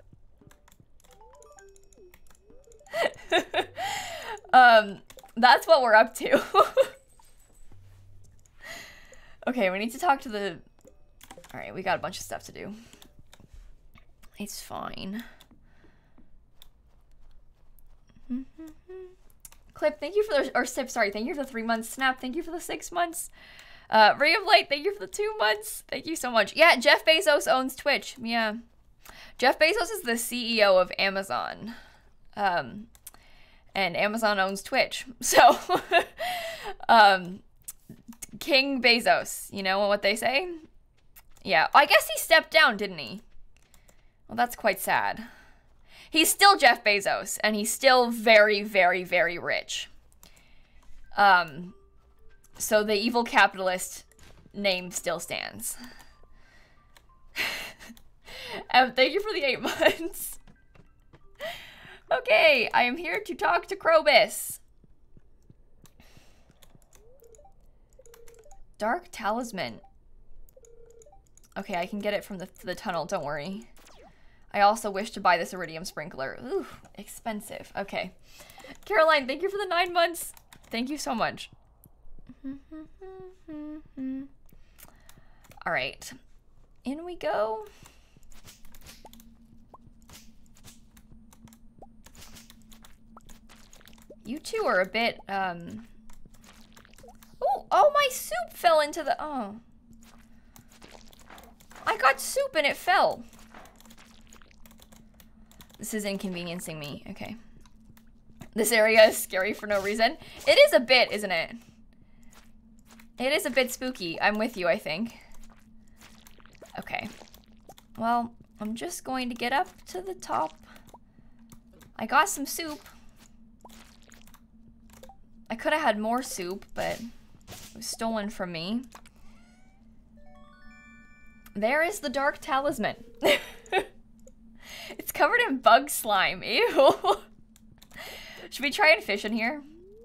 um, that's what we're up to. Okay, we need to talk to the... Alright, we got a bunch of stuff to do. It's fine. Clip, thank you for the... Or Sip, sorry, thank you for the three months. Snap, thank you for the six months. Uh, Ray of Light, thank you for the two months. Thank you so much. Yeah, Jeff Bezos owns Twitch. Yeah. Jeff Bezos is the C E O of Amazon. Um, and Amazon owns Twitch. So, um, King Bezos, you know what they say? Yeah, I guess he stepped down, didn't he? Well, that's quite sad. He's still Jeff Bezos, and he's still very, very, very rich. Um, so the evil capitalist name still stands. um, thank you for the eight months. Okay, I am here to talk to Krobus. Dark Talisman. Okay, I can get it from the, the tunnel, don't worry. I also wish to buy this iridium sprinkler. Ooh, expensive. Okay. Caroline, thank you for the nine months. Thank you so much. All right. In we go. You two are a bit, um... Oh, oh, my soup fell into the... Oh. I got soup and it fell. This is inconveniencing me. Okay. This area is scary for no reason. It is a bit, isn't it? It is a bit spooky. I'm with you, I think. Okay. Well, I'm just going to get up to the top. I got some soup. I could have had more soup, but it was stolen from me. There is the Dark Talisman. It's covered in bug slime. Ew. Should we try and fish in here?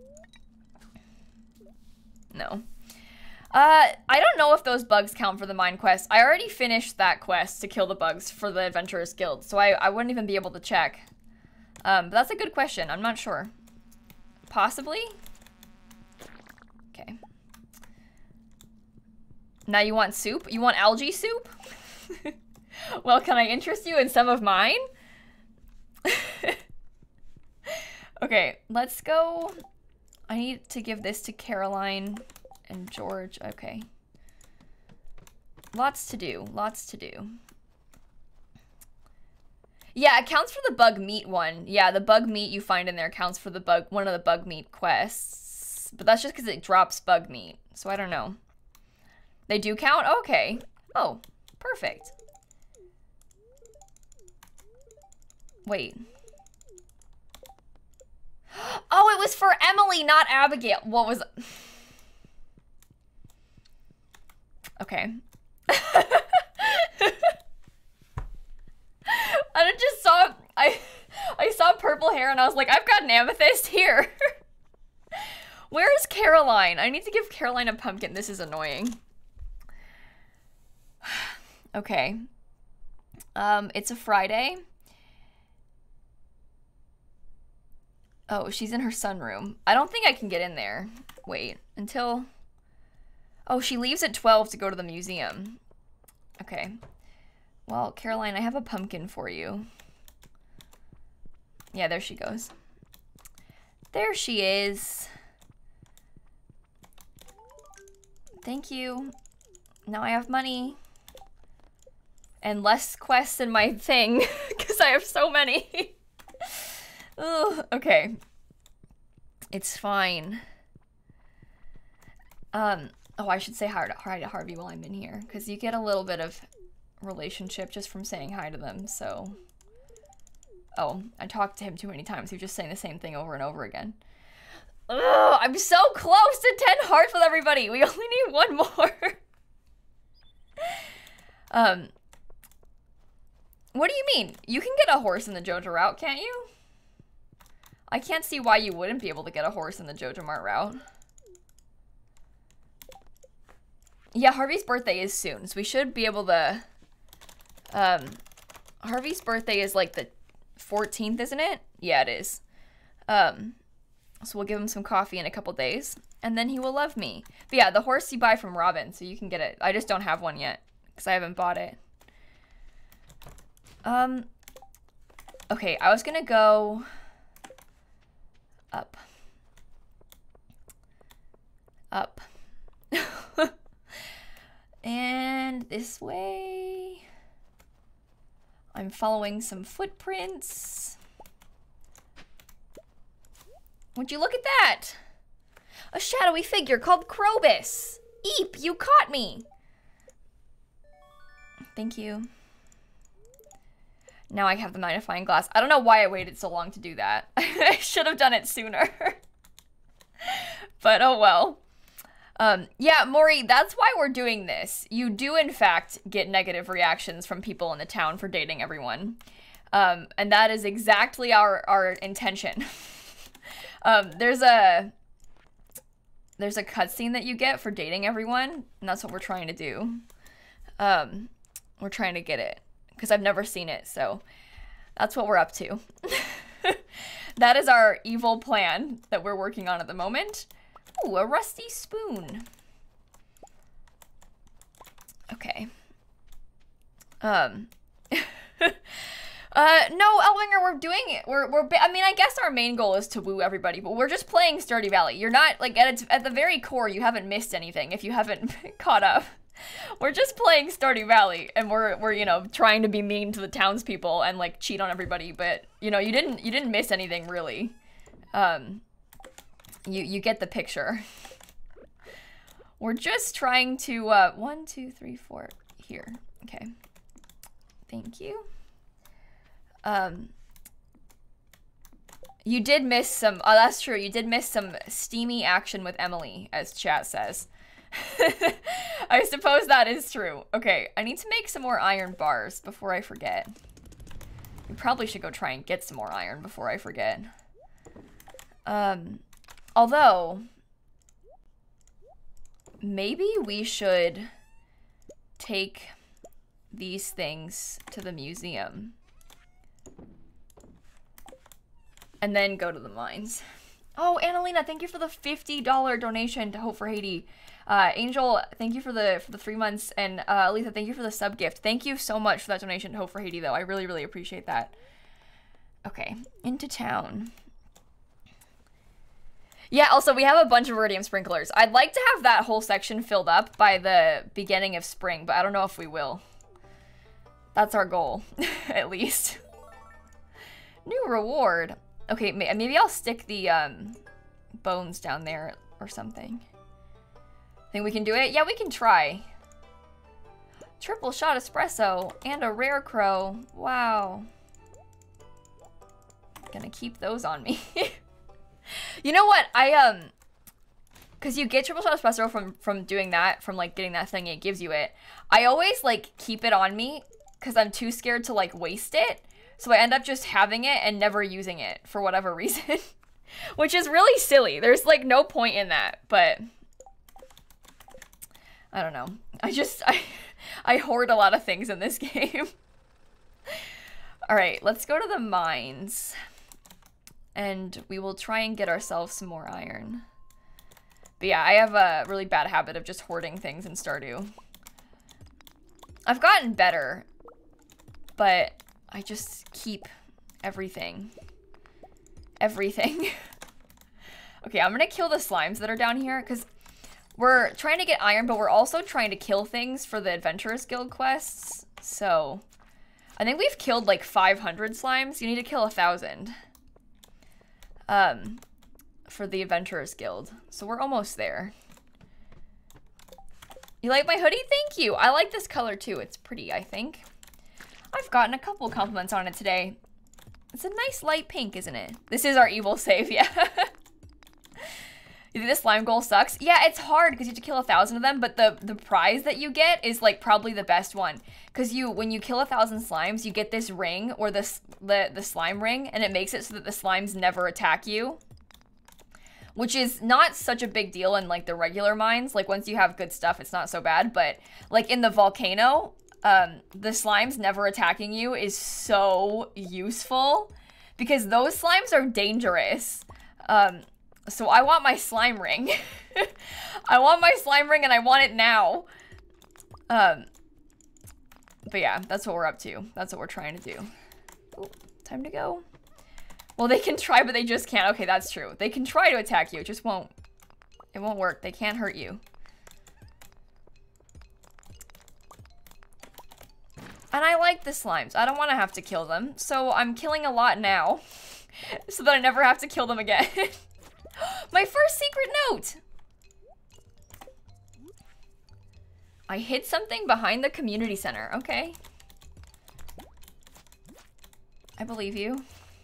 No. Uh, I don't know if those bugs count for the mine quest. I already finished that quest to kill the bugs for the Adventurers Guild, so I, I wouldn't even be able to check. Um, but that's a good question. I'm not sure. Possibly? Okay. Now you want soup? You want algae soup? Well, can I interest you in some of mine? Okay, let's go. I need to give this to Caroline and George. Okay. Lots to do. Lots to do. Yeah, it counts for the bug meat one. Yeah, the bug meat you find in there counts for the bug one of the bug meat quests. But that's just because it drops bug meat. So I don't know. They do count? Okay. Oh, perfect. Wait. Oh, it was for Emily, not Abigail. What was... Okay. I just saw... I, I saw purple hair and I was like, I've got an amethyst here. Where is Caroline? I need to give Caroline a pumpkin. This is annoying. Okay. Um, it's a Friday. Oh, she's in her sunroom. I don't think I can get in there. Wait, until... Oh, she leaves at twelve to go to the museum. Okay. Well, Caroline, I have a pumpkin for you. Yeah, there she goes. There she is. Thank you. Now I have money. And less quests in my thing, because I have so many. Ugh, okay. It's fine. Um, oh, I should say hi to, hi to Harvey while I'm in here, because you get a little bit of relationship just from saying hi to them, so... Oh, I talked to him too many times. He was just saying the same thing over and over again. Ugh, I'm so close to ten hearts with everybody. We only need one more. um... What do you mean? You can get a horse in the Joja route, can't you? I can't see why you wouldn't be able to get a horse in the Joja Mart route. Yeah, Harvey's birthday is soon, so we should be able to... Um, Harvey's birthday is like the fourteenth, isn't it? Yeah, it is. Um, so we'll give him some coffee in a couple days, and then he will love me. But yeah, the horse you buy from Robin, so you can get it. I just don't have one yet, because I haven't bought it. Um, okay, I was gonna go up. Up. And this way. I'm following some footprints. Would you look at that? A shadowy figure called Krobus. Eep, you caught me. Thank you. Now I have the magnifying glass. I don't know why I waited so long to do that. I should have done it sooner. But oh well. Um, yeah, Maury, that's why we're doing this. You do, in fact, get negative reactions from people in the town for dating everyone. Um, and that is exactly our, our intention. um, there's a... There's a cutscene that you get for dating everyone, and that's what we're trying to do. Um, we're trying to get it, because I've never seen it, so that's what we're up to. That is our evil plan that we're working on at the moment. Ooh, a rusty spoon. Okay. Um... Uh, no, Elwinger, we're doing it. We're, we're, I mean, I guess our main goal is to woo everybody, but we're just playing Stardew Valley. You're not, like, at its, at the very core, you haven't missed anything if you haven't caught up. We're just playing Stardew Valley, and we're, we're, you know, trying to be mean to the townspeople and, like, cheat on everybody, but, you know, you didn't, you didn't miss anything, really. Um, you, you get the picture. We're just trying to, uh, one, two, three, four, here. Okay. Thank you. Um, you did miss some, oh, that's true. You did miss some steamy action with Emily, as chat says. I suppose that is true. Okay, I need to make some more iron bars before I forget. We probably should go try and get some more iron before I forget. Um, although, maybe we should take these things to the museum. And then go to the mines. Oh, Annalena, thank you for the fifty dollar donation to Hope for Haiti. Uh, Angel, thank you for the for the three months. And uh, Aletha, thank you for the sub gift. Thank you so much for that donation to Hope for Haiti, though. I really, really appreciate that. Okay, into town. Yeah, also, we have a bunch of Iridium sprinklers. I'd like to have that whole section filled up by the beginning of spring, but I don't know if we will. That's our goal, at least. New reward. Okay, maybe I'll stick the um, bones down there or something. Think we can do it? Yeah, we can try. Triple shot espresso and a rare crow. Wow. Gonna keep those on me. You know what? I, um... Because you get triple shot espresso from, from doing that, from, like, getting that thing, it gives you it. I always, like, keep it on me because I'm too scared to, like, waste it. So I end up just having it and never using it for whatever reason. Which is really silly. There's like no point in that, but I don't know. I just, I, I hoard a lot of things in this game. All right, let's go to the mines and we will try and get ourselves some more iron. But yeah, I have a really bad habit of just hoarding things in Stardew. I've gotten better, but I just keep everything. Everything. Okay, I'm gonna kill the slimes that are down here, because we're trying to get iron, but we're also trying to kill things for the Adventurers Guild quests. So, I think we've killed like five hundred slimes. You need to kill a thousand. Um, for the Adventurers Guild. So we're almost there. You like my hoodie? Thank you! I like this color too. It's pretty, I think. I've gotten a couple compliments on it today. It's a nice light pink, isn't it? This is our evil save, yeah. You think the slime goal sucks? Yeah, it's hard because you have to kill a thousand of them, but the, the prize that you get is like probably the best one. Because you, when you kill a thousand slimes, you get this ring, or this, the, the slime ring, and it makes it so that the slimes never attack you. Which is not such a big deal in like the regular mines. Like once you have good stuff, it's not so bad. But like in the volcano, Um, the slimes never attacking you is so useful because those slimes are dangerous. Um, so I want my slime ring. I want my slime ring and I want it now. Um, but yeah, that's what we're up to. That's what we're trying to do. Ooh, time to go. Well, they can try, but they just can't. Okay, that's true. They can try to attack you. It just won't. It won't work. They can't hurt you. And I like the slimes. I don't want to have to kill them. So I'm killing a lot now. So that I never have to kill them again. My first secret note! I hid something behind the community center. Okay. I believe you.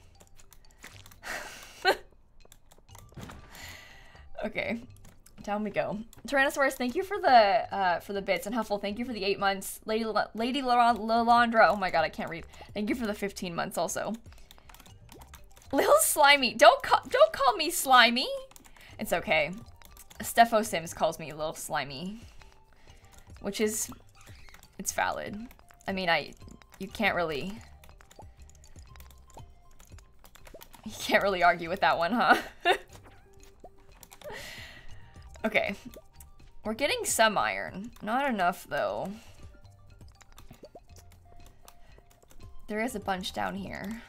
Okay. Down we go. Tyrannosaurus, thank you for the uh, for the bits, and Huffle, thank you for the eight months. Lady La Lady La Lalandra, oh my god, I can't read. Thank you for the fifteen months also. Lil Slimy, don't call don't call me Slimy. It's okay. Stefo Sims calls me Lil Slimy, which is it's valid. I mean, I you can't really you can't really argue with that one, huh? Okay, we're getting some iron. Not enough, though. There is a bunch down here.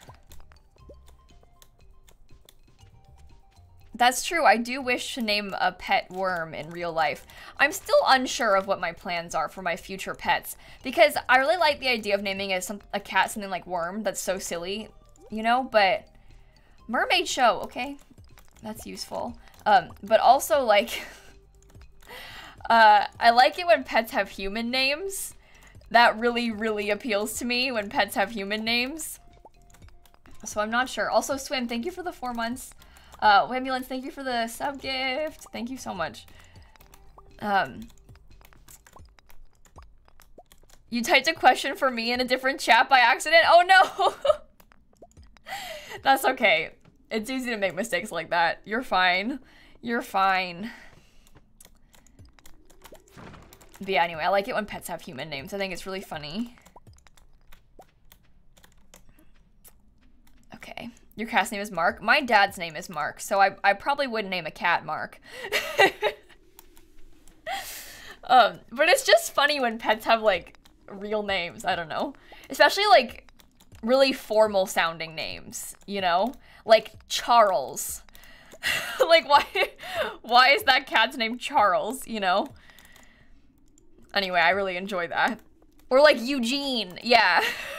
That's true, I do wish to name a pet worm in real life. I'm still unsure of what my plans are for my future pets, because I really like the idea of naming a, some, a cat something like Worm. That's so silly, you know, but mermaid show, okay? That's useful. Um, but also, like... Uh, I like it when pets have human names. That really, really appeals to me when pets have human names. So I'm not sure. Also, Swim, thank you for the four months. Uh, Wambulance, thank you for the sub gift. Thank you so much. Um, you typed a question for me in a different chat by accident? Oh no! That's okay. It's easy to make mistakes like that. You're fine. You're fine. But yeah, anyway, I like it when pets have human names. I think it's really funny. Okay. Your cat's name is Mark? My dad's name is Mark, so I, I probably wouldn't name a cat Mark. um, but it's just funny when pets have, like, real names. I don't know. Especially, like, really formal sounding names, you know? Like, Charles. Like, why, why is that cat's name Charles, you know? Anyway, I really enjoy that. Or like Eugene, yeah.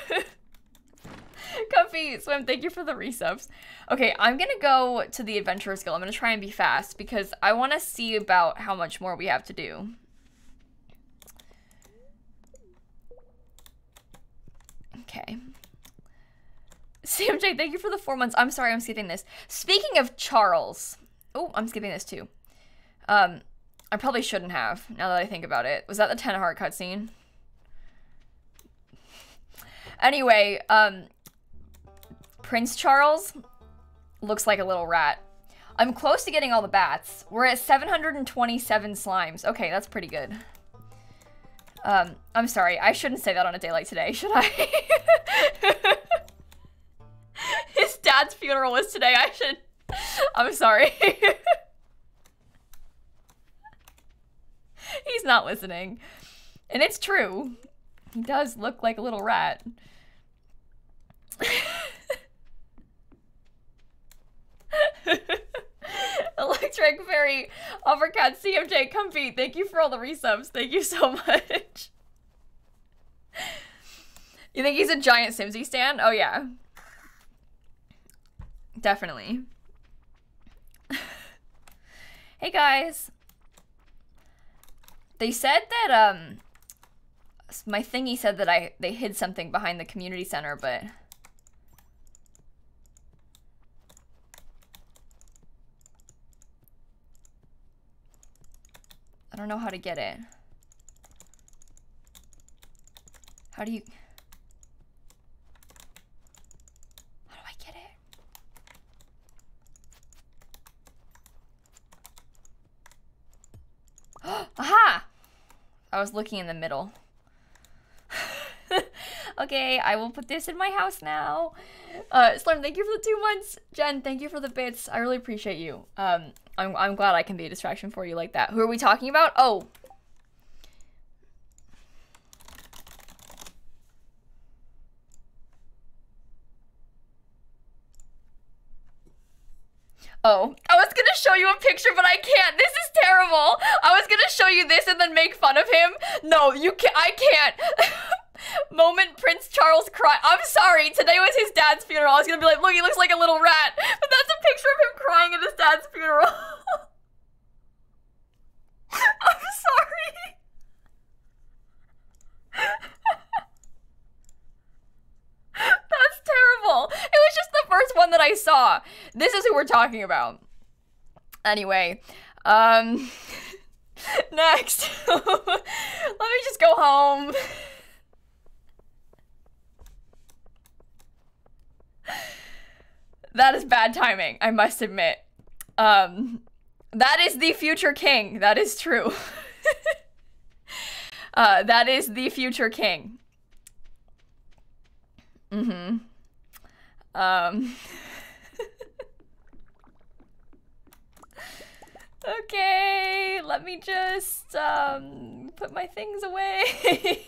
Comfy, Swim, thank you for the resubs. Okay, I'm gonna go to the Adventurer's Guild. I'm gonna try and be fast because I wanna see about how much more we have to do. Okay. C M J, thank you for the four months. I'm sorry, I'm skipping this. Speaking of Charles. Oh, I'm skipping this too. Um... I probably shouldn't have, now that I think about it. Was that the ten heart cutscene? Anyway, um, Prince Charles looks like a little rat. I'm close to getting all the bats. We're at seven hundred twenty-seven slimes. Okay, that's pretty good. Um, I'm sorry, I shouldn't say that on a day like today, should I? His dad's funeral was today, I should... I'm sorry. He's not listening. And it's true. He does look like a little rat. Electric Fairy, Overcat, C M J, Comfy, thank you for all the resubs. Thank you so much. You think he's a giant Simsy stan? Oh yeah. Definitely. Hey guys. They said that, um, my thingy said that I, they hid something behind the community center, but... I don't know how to get it. How do you... How do I get it? Aha! I was looking in the middle. Okay, I will put this in my house now. Uh, Slurm, thank you for the two months. Jen, thank you for the bits. I really appreciate you. Um, I'm, I'm glad I can be a distraction for you like that. Who are we talking about? Oh. Oh, I was gonna show you a picture, but I can't. This is terrible. I was gonna show you this and then make fun of him. No, you can't. I can't. Moment Prince Charles cried. I'm sorry, today was his dad's funeral. I was gonna be like, look, he looks like a little rat. But that's a picture of him crying at his dad's funeral. I'm sorry. That's terrible. It was just the first one that I saw. This is who we're talking about. Anyway, um, next. Let me just go home. That is bad timing, I must admit. Um, that is the future king. That is true. uh, that is the future king. Mm-hmm. Um. Okay, let me just, um, put my things away.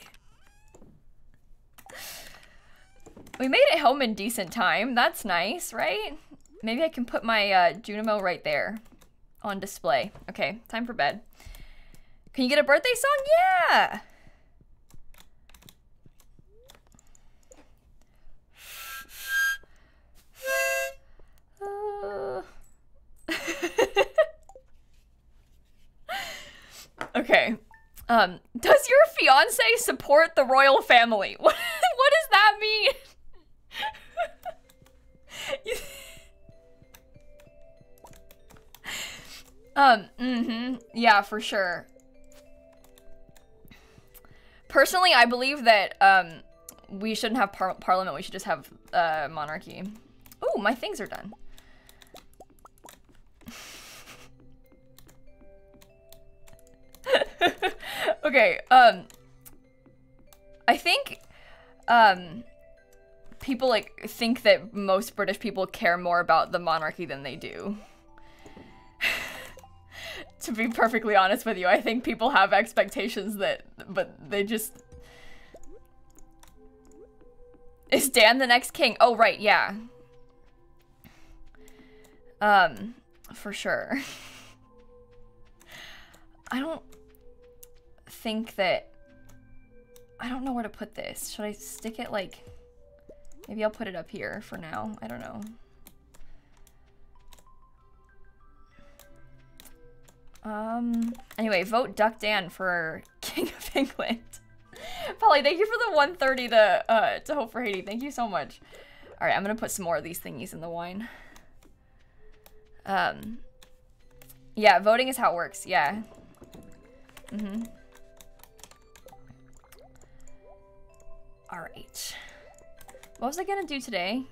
We made it home in decent time. That's nice, right? Maybe I can put my uh, Junimo right there on display. Okay, time for bed. Can you get a birthday song? Yeah! Uh... Okay. Um, does your fiance support the royal family? What, what does that mean? um, mm-hmm. Yeah, for sure. Personally, I believe that, um, we shouldn't have par parliament. We should just have, uh, monarchy. Ooh, my things are done. Okay, um, I think, um, people, like, think that most British people care more about the monarchy than they do. To be perfectly honest with you, I think people have expectations that, but they just... Is Dan the next king? Oh, right, yeah. Um, for sure. I don't... think that I don't know where to put this. Should I stick it like maybe I'll put it up here for now. I don't know. Um anyway, vote Duck Dan for King of England. Polly, thank you for the one thirty to uh to Hope for Haiti. Thank you so much. All right, I'm gonna put some more of these thingies in the wine. Um yeah, voting is how it works. Yeah. Mm-hmm. All right. What was I gonna do today?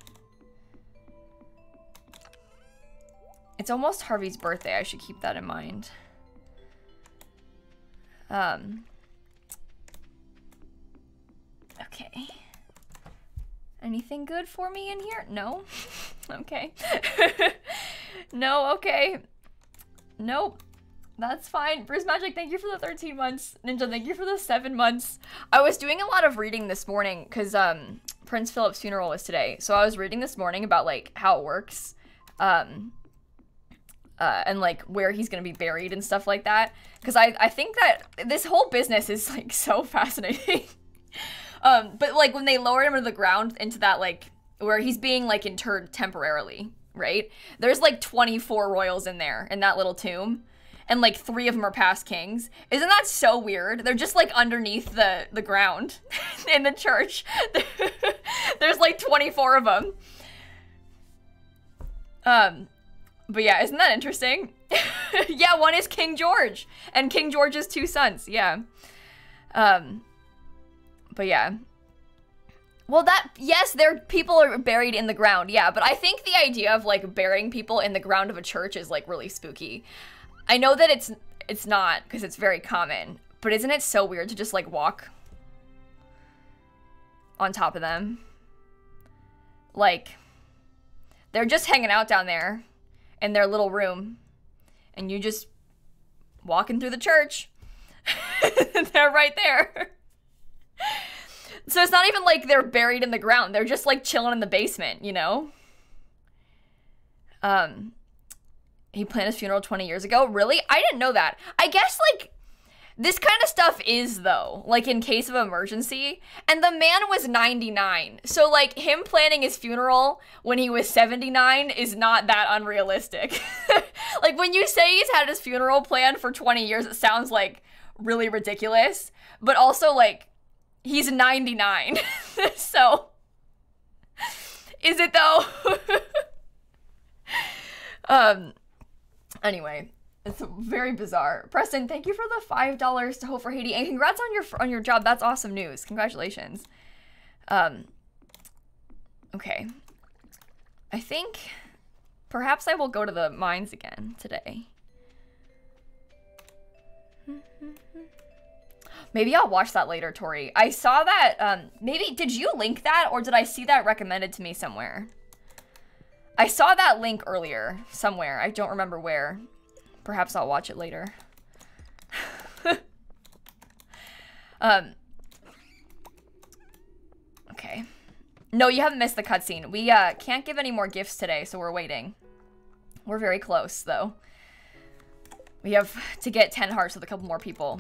It's almost Harvey's birthday. I should keep that in mind. Um. Okay. Anything good for me in here? No? Okay. No, okay. Nope. That's fine. Bruce Magic, thank you for the thirteen months. Ninja, thank you for the seven months. I was doing a lot of reading this morning because um, Prince Philip's funeral was today. So I was reading this morning about like how it works um, uh, and like where he's going to be buried and stuff like that. Because I, I think that this whole business is like so fascinating. um, but like when they lowered him into the ground into that like where he's being like interred temporarily, right? There's like twenty-four royals in there in that little tomb. And like three of them are past kings. Isn't that so weird? They're just like underneath the, the ground in the church. There's like twenty-four of them. Um, but yeah, isn't that interesting? Yeah, one is King George and King George's two sons. Yeah. Um, but yeah. Well, that, yes, there people are buried in the ground. Yeah, but I think the idea of like burying people in the ground of a church is like really spooky. I know that it's it's not because it's very common, but isn't it so weird to just like walk on top of them? Like they're just hanging out down there in their little room and you just walking through the church. They're right there. So it's not even like they're buried in the ground. They're just like chilling in the basement, you know? Um He planned his funeral twenty years ago. Really? I didn't know that. I guess, like, This kind of stuff is, though, like in case of emergency. And the man was ninety-nine. So, like, him planning his funeral when he was seventy-nine is not that unrealistic. Like, when you say he's had his funeral planned for twenty years, it sounds, like, really ridiculous. But also, like, he's ninety-nine. So, is it, though? um, anyway. It's very bizarre. Preston, thank you for the five dollars to Hope for Haiti, and congrats on your on your job. That's awesome news. Congratulations. Um. Okay. I think perhaps I will go to the mines again today. Maybe I'll watch that later, Tori. I saw that. Um. Maybe did you link that, or did I see that recommended to me somewhere? I saw that link earlier somewhere. I don't remember where. Perhaps I'll watch it later. um. Okay. No, you haven't missed the cutscene. We uh, can't give any more gifts today, so we're waiting. We're very close, though. We have to get ten hearts with a couple more people.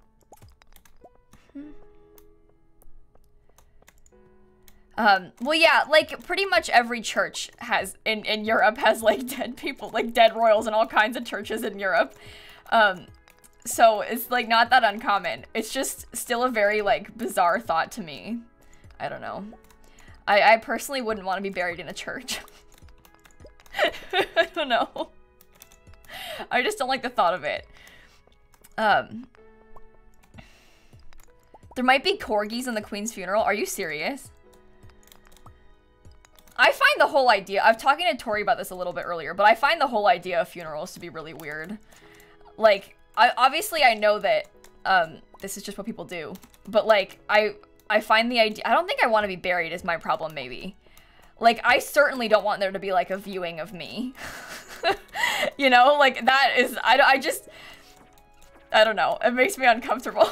Um, well, yeah, like, pretty much every church has, in, in Europe, has, like, dead people, like, dead royals in all kinds of churches in Europe. Um, so it's, like, not that uncommon. It's just still a very, like, bizarre thought to me. I don't know. I, I personally wouldn't want to be buried in a church. I don't know. I just don't like the thought of it. Um, there might be corgis in the Queen's funeral. Are you serious? I find the whole idea, I've talking to Tori about this a little bit earlier, but I find the whole idea of funerals to be really weird. Like, I, obviously I know that um, this is just what people do, but like, I, I find the idea, I don't think I want to be buried is my problem, maybe. Like, I certainly don't want there to be like a viewing of me. You know, like that is, I, I just, I don't know, it makes me uncomfortable.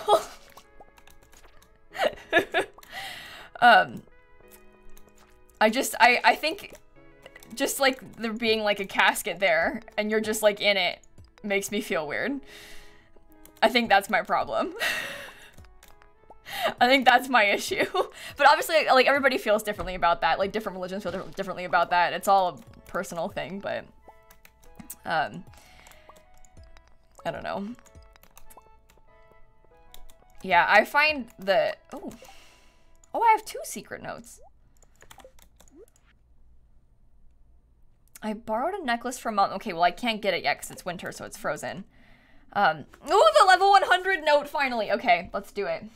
um... I just, I, I think just like there being like a casket there and you're just like in it makes me feel weird. I think that's my problem. I think that's my issue. But obviously like everybody feels differently about that. Like different religions feel different, differently about that. It's all a personal thing, but um, I don't know. Yeah, I find that, oh, oh, I have two secret notes. I borrowed a necklace from mom. Okay, well, I can't get it yet because it's winter, so it's frozen. Um, ooh, the level one hundred note, finally. Okay, let's do it.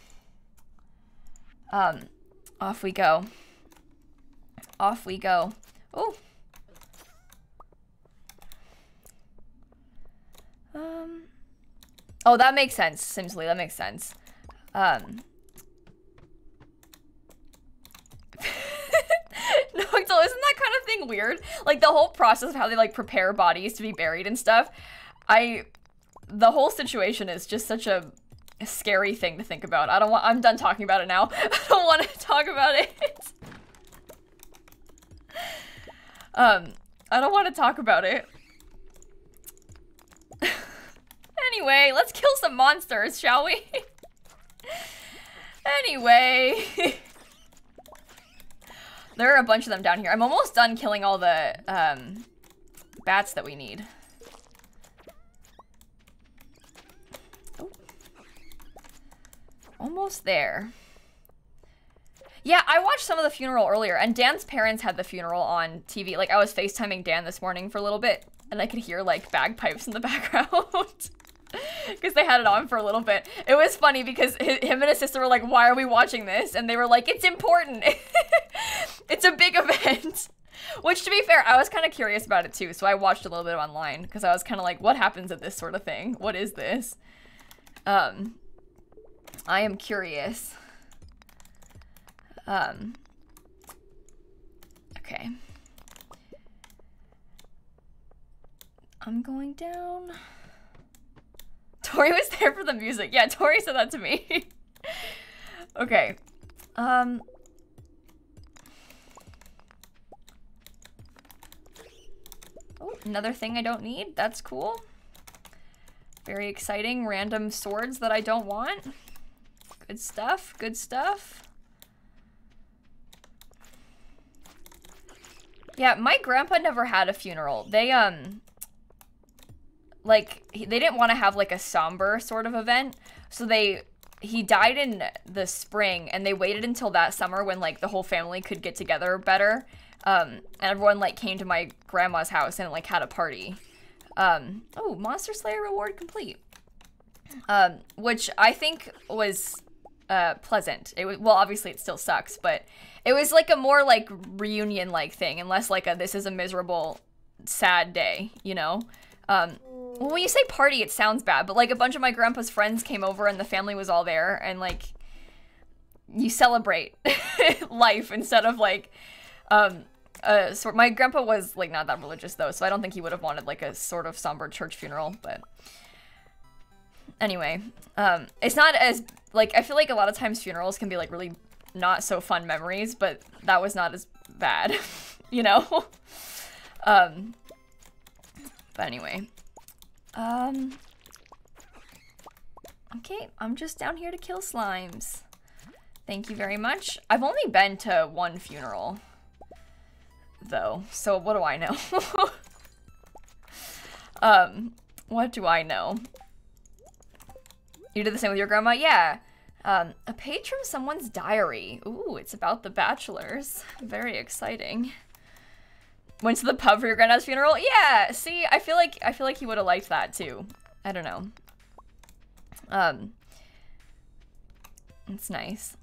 Um, off we go. Off we go. Ooh. Um, oh, that makes sense, Simsley. That makes sense. Um... No, isn't that kind of thing weird? Like the whole process of how they like prepare bodies to be buried and stuff. I, the whole situation is just such a scary thing to think about. I don't want, I'm done talking about it now. I don't want to talk about it. um, I don't want to talk about it. Anyway, let's kill some monsters, shall we? Anyway. There are a bunch of them down here. I'm almost done killing all the um, bats that we need. Oh. Almost there. Yeah, I watched some of the funeral earlier, and Dan's parents had the funeral on T V. Like, I was FaceTiming Dan this morning for a little bit, and I could hear, like, bagpipes in the background. Because they had it on for a little bit. It was funny because him and his sister were like, why are we watching this? And they were like, it's important. It's a big event. Which, to be fair, I was kind of curious about it too. So I watched a little bit online because I was kind of like, what happens at this sort of thing? What is this? Um, I am curious. Um, okay. I'm going down. Tori was there for the music. Yeah, Tori said that to me. Okay. Um. Oh, another thing I don't need. That's cool. Very exciting. Random swords that I don't want. Good stuff. Good stuff. Yeah, my grandpa never had a funeral. They, um, like, he, they didn't want to have, like, a somber sort of event. So they, he died in the spring, and they waited until that summer when, like, the whole family could get together better. Um, and everyone, like, came to my grandma's house and, like, had a party. Um, oh, Monster Slayer reward complete. Um, which I think was, uh, pleasant. It was, well, obviously it still sucks, but it was like a more like reunion-like thing, and less like a this is a miserable, sad day, you know? Um, well, when you say party, it sounds bad, but like a bunch of my grandpa's friends came over and the family was all there, and like, you celebrate life instead of like, um, uh, so my grandpa was like not that religious though, so I don't think he would have wanted like a sort of somber church funeral, but anyway, um, it's not as, like, I feel like a lot of times funerals can be like really not so fun memories, but that was not as bad, you know? um, but anyway, um, okay, I'm just down here to kill slimes. Thank you very much. I've only been to one funeral, though, so what do I know? um, what do I know? You did the same with your grandma? Yeah. Um, a page from someone's diary. Ooh, it's about the Bachelors. Very exciting. Went to the pub for your granddad's funeral? Yeah, see, I feel like I feel like he would have liked that too. I don't know. Um, it's nice.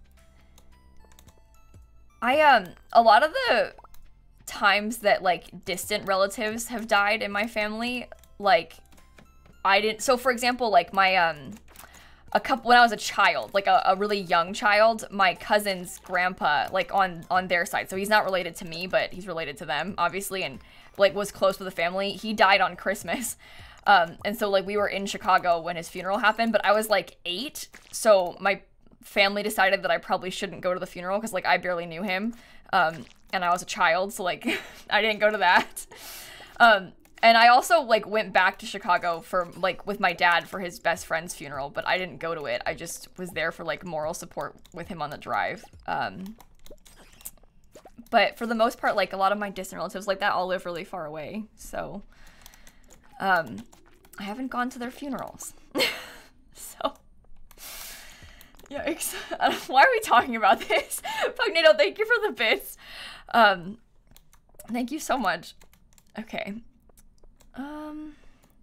I, um, a lot of the times that, like, distant relatives have died in my family, like, I didn't, so for example, like, my, um, a couple, when I was a child, like a, a really young child, my cousin's grandpa, like on, on their side, so he's not related to me, but he's related to them, obviously, and like was close with the family. He died on Christmas. Um, and so like we were in Chicago when his funeral happened, but I was like eight. So my family decided that I probably shouldn't go to the funeral because like I barely knew him. Um, and I was a child, so like I didn't go to that. Um, And I also, like, went back to Chicago for, like, with my dad for his best friend's funeral, but I didn't go to it. I just was there for, like, moral support with him on the drive. Um, but for the most part, like, a lot of my distant relatives like that all live really far away. So, um, I haven't gone to their funerals. So, yikes. Why are we talking about this? Pugnato, thank you for the bits. Um, thank you so much. Okay. Um,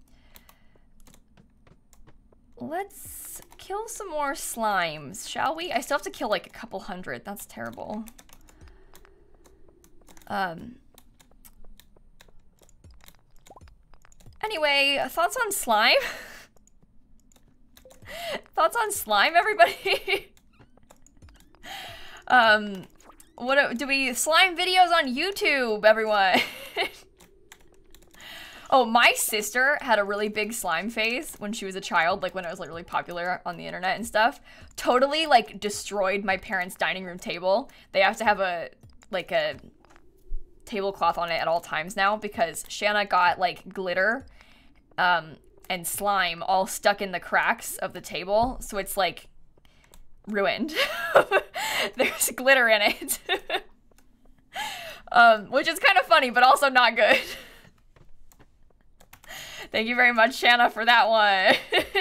let's kill some more slimes, shall we? I still have to kill like a couple hundred. That's terrible. Um, anyway, thoughts on slime? Thoughts on slime, everybody? um, what do we, slime videos on YouTube, everyone? Oh, my sister had a really big slime phase when she was a child, like when it was like really popular on the internet and stuff. Totally like destroyed my parents' dining room table. They have to have a like a tablecloth on it at all times now because Shanna got like glitter um, and slime all stuck in the cracks of the table. So it's like ruined. There's glitter in it. um, which is kind of funny, but also not good. Thank you very much, Shanna, for that one.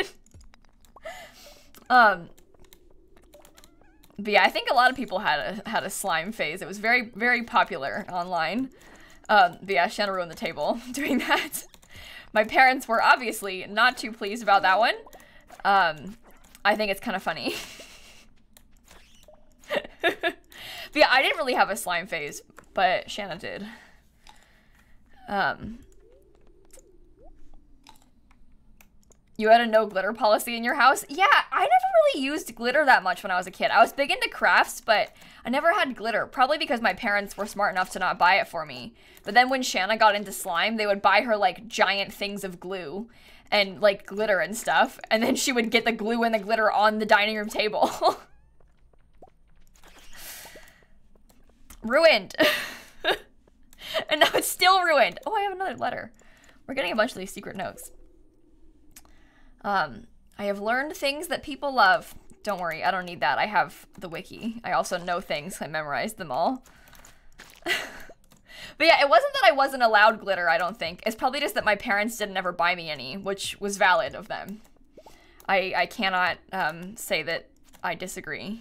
um, but yeah, I think a lot of people had a had a slime phase. It was very, very popular online. Um, but yeah, Shanna ruined the table doing that. My parents were obviously not too pleased about that one. Um, I think it's kind of funny. But yeah, I didn't really have a slime phase, but Shanna did. Um... You had a no glitter policy in your house? Yeah, I never really used glitter that much when I was a kid. I was big into crafts, but I never had glitter. Probably because my parents were smart enough to not buy it for me. But then when Shanna got into slime, they would buy her like giant things of glue and like glitter and stuff. And then she would get the glue and the glitter on the dining room table. Ruined. And now it's still ruined. Oh, I have another letter. We're getting a bunch of these secret notes. Um, I have learned things that people love. Don't worry, I don't need that. I have the wiki. I also know things. I memorized them all. But yeah, it wasn't that I wasn't allowed glitter, I don't think. It's probably just that my parents didn't ever buy me any, which was valid of them. I, I cannot um, say that I disagree.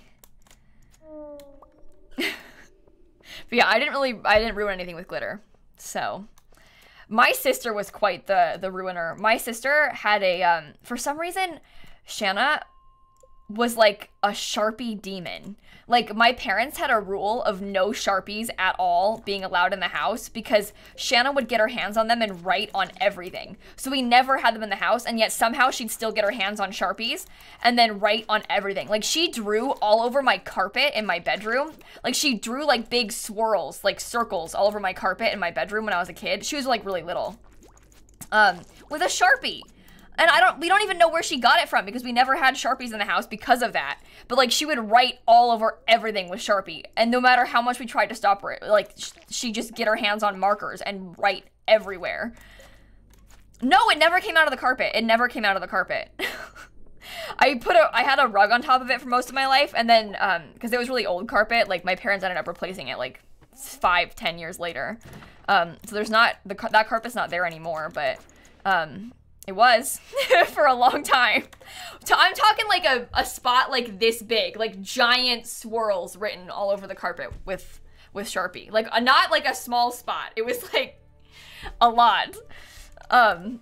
But yeah, I didn't really, I didn't ruin anything with glitter. So, my sister was quite the, the ruiner. My sister had a, um, for some reason, Shanna was like a Sharpie demon. Like, my parents had a rule of no Sharpies at all being allowed in the house because Shanna would get her hands on them and write on everything. So we never had them in the house, and yet somehow she'd still get her hands on Sharpies and then write on everything. Like, she drew all over my carpet in my bedroom. Like, she drew, like, big swirls, like circles all over my carpet in my bedroom when I was a kid. She was, like, really little. Um, with a Sharpie. And I don't, we don't even know where she got it from because we never had Sharpies in the house because of that. But like, she would write all over everything with Sharpie. And no matter how much we tried to stop her, like, sh she'd just get her hands on markers and write everywhere. No, it never came out of the carpet. It never came out of the carpet. I put a, I had a rug on top of it for most of my life. And then, um, because it was really old carpet, like, my parents ended up replacing it like five, ten years later. Um, so there's not, the, that carpet's not there anymore, but, um... it was for a long time. So I'm talking like a, a spot like this big, like giant swirls written all over the carpet with with Sharpie. Like a, not like a small spot. It was like a lot. Um,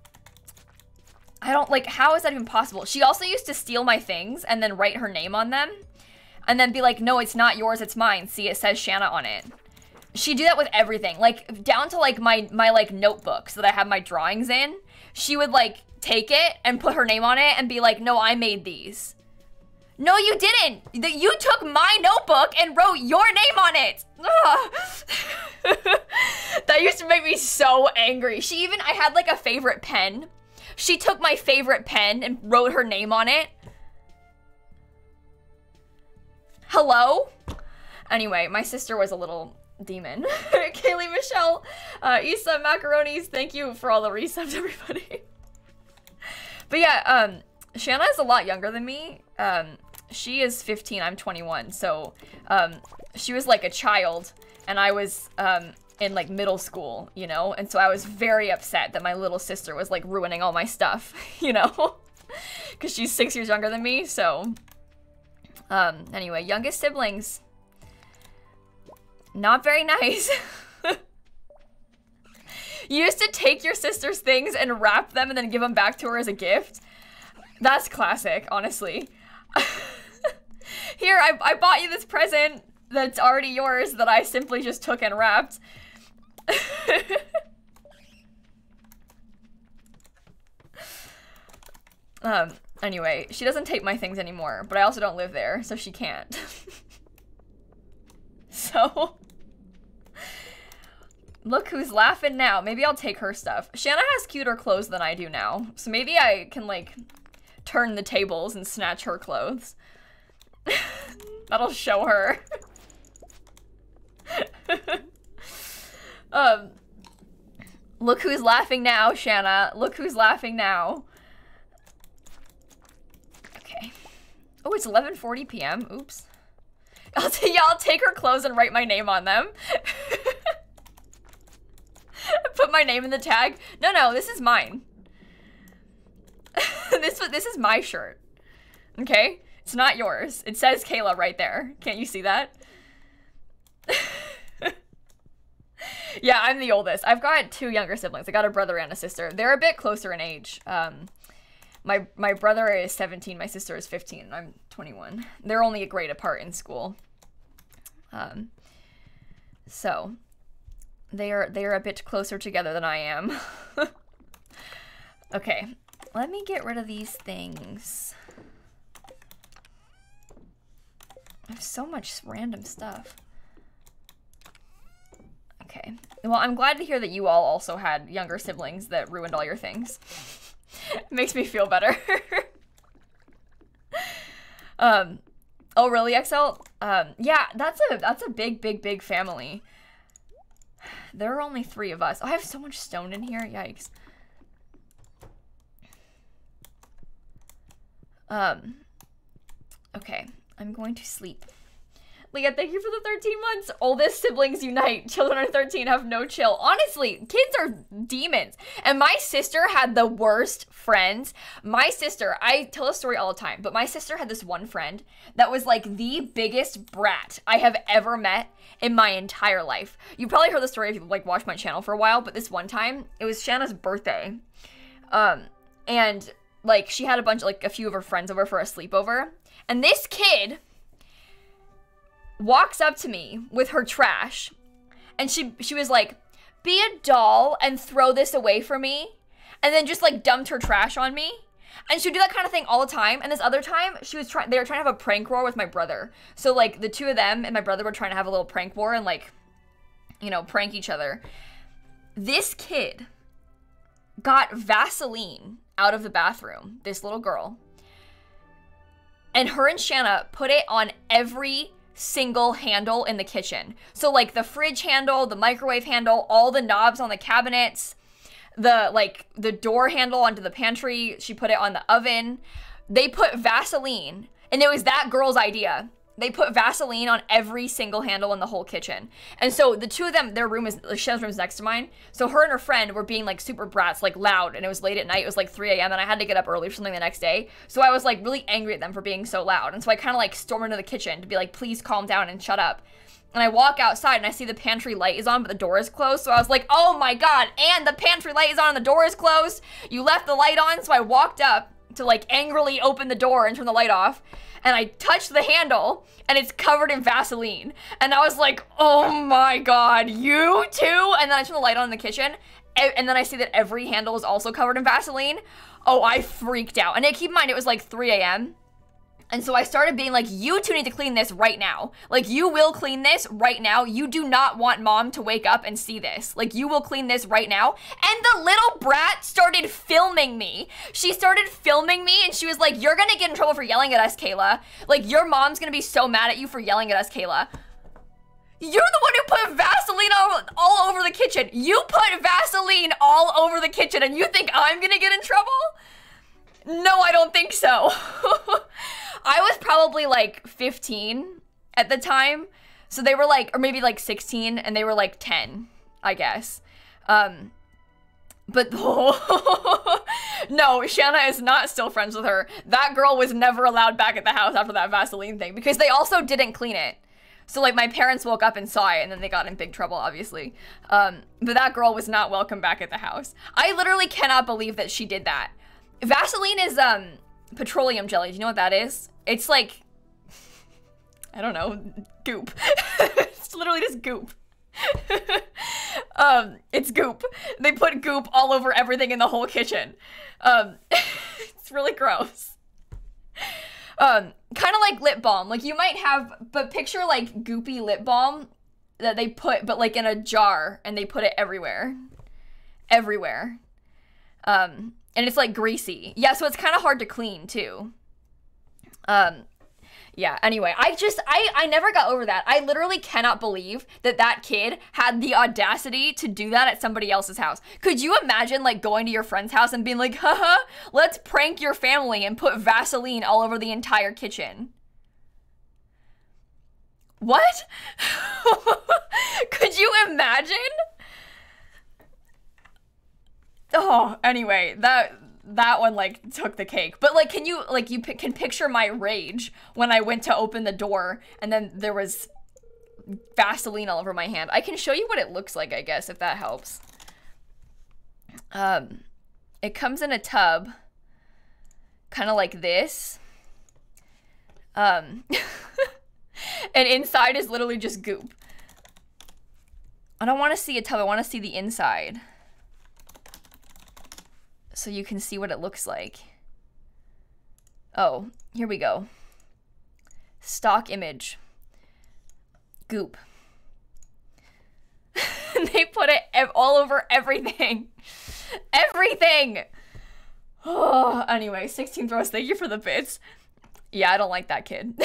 I don't like, how is that even possible? She also used to steal my things and then write her name on them and then be like, no, it's not yours, it's mine. See, it says Shanna on it. She'd do that with everything, like down to like my, my like notebooks that I have my drawings in. She would like take it and put her name on it and be like, no, I made these. No, you didn't. You took my notebook and wrote your name on it. That used to make me so angry. She even, I had like a favorite pen. She took my favorite pen and wrote her name on it. Hello? Anyway, my sister was a little demon. Kaylee, Michelle, uh, Issa, Macaronis, thank you for all the resubs, everybody. But yeah, um, Shanna is a lot younger than me. Um, she is fifteen, I'm twenty-one, so, um, she was like a child, and I was, um, in like middle school, you know? And so I was very upset that my little sister was like ruining all my stuff, you know? Because she's six years younger than me, so. Um, anyway, youngest siblings. Not very nice. You used to take your sister's things and wrap them and then give them back to her as a gift. That's classic, honestly. Here, I, I bought you this present that's already yours that I simply just took and wrapped. um, anyway, she doesn't take my things anymore, but I also don't live there, so she can't. So... look who's laughing now. Maybe I'll take her stuff. Shanna has cuter clothes than I do now. So maybe I can, like, turn the tables and snatch her clothes. That'll show her. um, look who's laughing now, Shanna. Look who's laughing now. Okay. Oh, it's eleven forty p m Oops. I'll t yeah, I'll take her clothes and write my name on them. Put my name in the tag. No, no, this is mine. this, this is my shirt. Okay? It's not yours. It says Kayla right there. Can't you see that? Yeah, I'm the oldest. I've got two younger siblings. I got a brother and a sister. They're a bit closer in age. Um, my, my brother is seventeen. My sister is fifteen. I'm twenty-one. They're only a grade apart in school. Um, so... They are, they are a bit closer together than I am. Okay, let me get rid of these things. I have so much random stuff. Okay, well, I'm glad to hear that you all also had younger siblings that ruined all your things. It makes me feel better. um, oh, really, X L? Um, yeah, that's a, that's a big, big, big family. There are only three of us. Oh, I have so much stone in here. Yikes. Um, okay, I'm going to sleep. Leah, thank you for the thirteen months. Oldest siblings unite. Children are thirteen, have no chill. Honestly, kids are demons. And my sister had the worst friends. My sister, I tell a story all the time, but my sister had this one friend that was like the biggest brat I have ever met in my entire life. You probably heard the story if you've like watched my channel for a while, but this one time, it was Shanna's birthday. Um, and like she had a bunch, like a few of her friends over for a sleepover. And this kid walks up to me with her trash, and she she was like, be a doll and throw this away for me, and then just like dumped her trash on me. And she would do that kind of thing all the time. And this other time she was trying they were trying to have a prank war with my brother, so like the two of them and my brother were trying to have a little prank war and like, you know, prank each other. This kid got Vaseline out of the bathroom, this little girl, and her and Shanna put it on every single handle in the kitchen. So like the fridge handle, the microwave handle, all the knobs on the cabinets, the like the door handle onto the pantry, she put it on the oven. They put Vaseline, and it was that girl's idea. They put Vaseline on every single handle in the whole kitchen. And so the two of them, their room is, Shanna's room is next to mine. So her and her friend were being like super brats, like loud. And it was late at night. It was like three A M and I had to get up early for something the next day. So I was like really angry at them for being so loud. And so I kind of like stormed into the kitchen to be like, please calm down and shut up. And I walk outside and I see the pantry light is on, but the door is closed. So I was like, oh my God. And the pantry light is on and the door is closed. You left the light on. So I walked up to like angrily open the door and turn the light off. And I touched the handle, and it's covered in Vaseline. And I was like, oh my God, you too? And then I turned the light on in the kitchen, and then I see that every handle is also covered in Vaseline. Oh, I freaked out. And keep in mind, it was like three A M And so I started being like, you two need to clean this right now. Like, you will clean this right now. You do not want mom to wake up and see this. Like, you will clean this right now. And the little brat started filming me. She started filming me, and she was like, you're gonna get in trouble for yelling at us, Kayla. Like, your mom's gonna be so mad at you for yelling at us, Kayla. You're the one who put Vaseline all, all over the kitchen. You put Vaseline all over the kitchen, and you think I'm gonna get in trouble? No, I don't think so. I was probably like fifteen at the time. So they were like, or maybe like sixteen, and they were like ten, I guess. Um, but oh, no, Shanna is not still friends with her. That girl was never allowed back at the house after that Vaseline thing, because they also didn't clean it. So like my parents woke up and saw it, and then they got in big trouble, obviously. Um, but that girl was not welcome back at the house. I literally cannot believe that she did that. Vaseline is um petroleum jelly. Do you know what that is? It's like, I don't know, goop. It's literally just goop. um, it's goop. They put goop all over everything in the whole kitchen. Um, it's really gross. Um, kind of like lip balm. Like you might have, but picture like goopy lip balm that they put, but like in a jar, and they put it everywhere. Everywhere. Um, and it's like greasy. Yeah, so it's kind of hard to clean too. Um, yeah, anyway, I just, I, I never got over that. I literally cannot believe that that kid had the audacity to do that at somebody else's house. Could you imagine like going to your friend's house and being like, haha, let's prank your family and put Vaseline all over the entire kitchen? What? Could you imagine? Oh, anyway, that... that one like took the cake. But like, can you like you p can picture my rage when I went to open the door and then there was Vaseline all over my hand. I can show you what it looks like, I guess, if that helps. Um, it comes in a tub, kind of like this. Um, and inside is literally just goop. I don't want to see a tub. I want to see the inside, so you can see what it looks like. Oh, here we go. Stock image. Goop. They put it all over everything. Everything! Oh, anyway, sixteenth Rose, thank you for the bits. Yeah, I don't like that kid.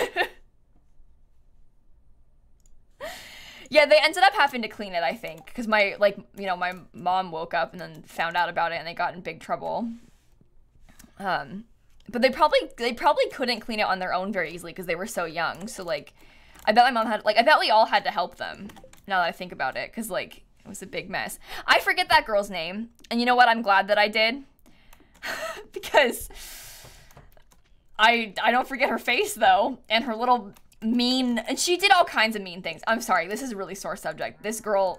Yeah, they ended up having to clean it, I think, because my, like, you know, my mom woke up and then found out about it and they got in big trouble. Um, But they probably they probably couldn't clean it on their own very easily because they were so young. So like, I bet my mom had like I bet we all had to help them. Now that I think about it, because like it was a big mess. I forget that girl's name, and you know what? I'm glad that I did because I I don't forget her face though, and her little mean. And she did all kinds of mean things. I'm sorry. This is a really sore subject. This girl.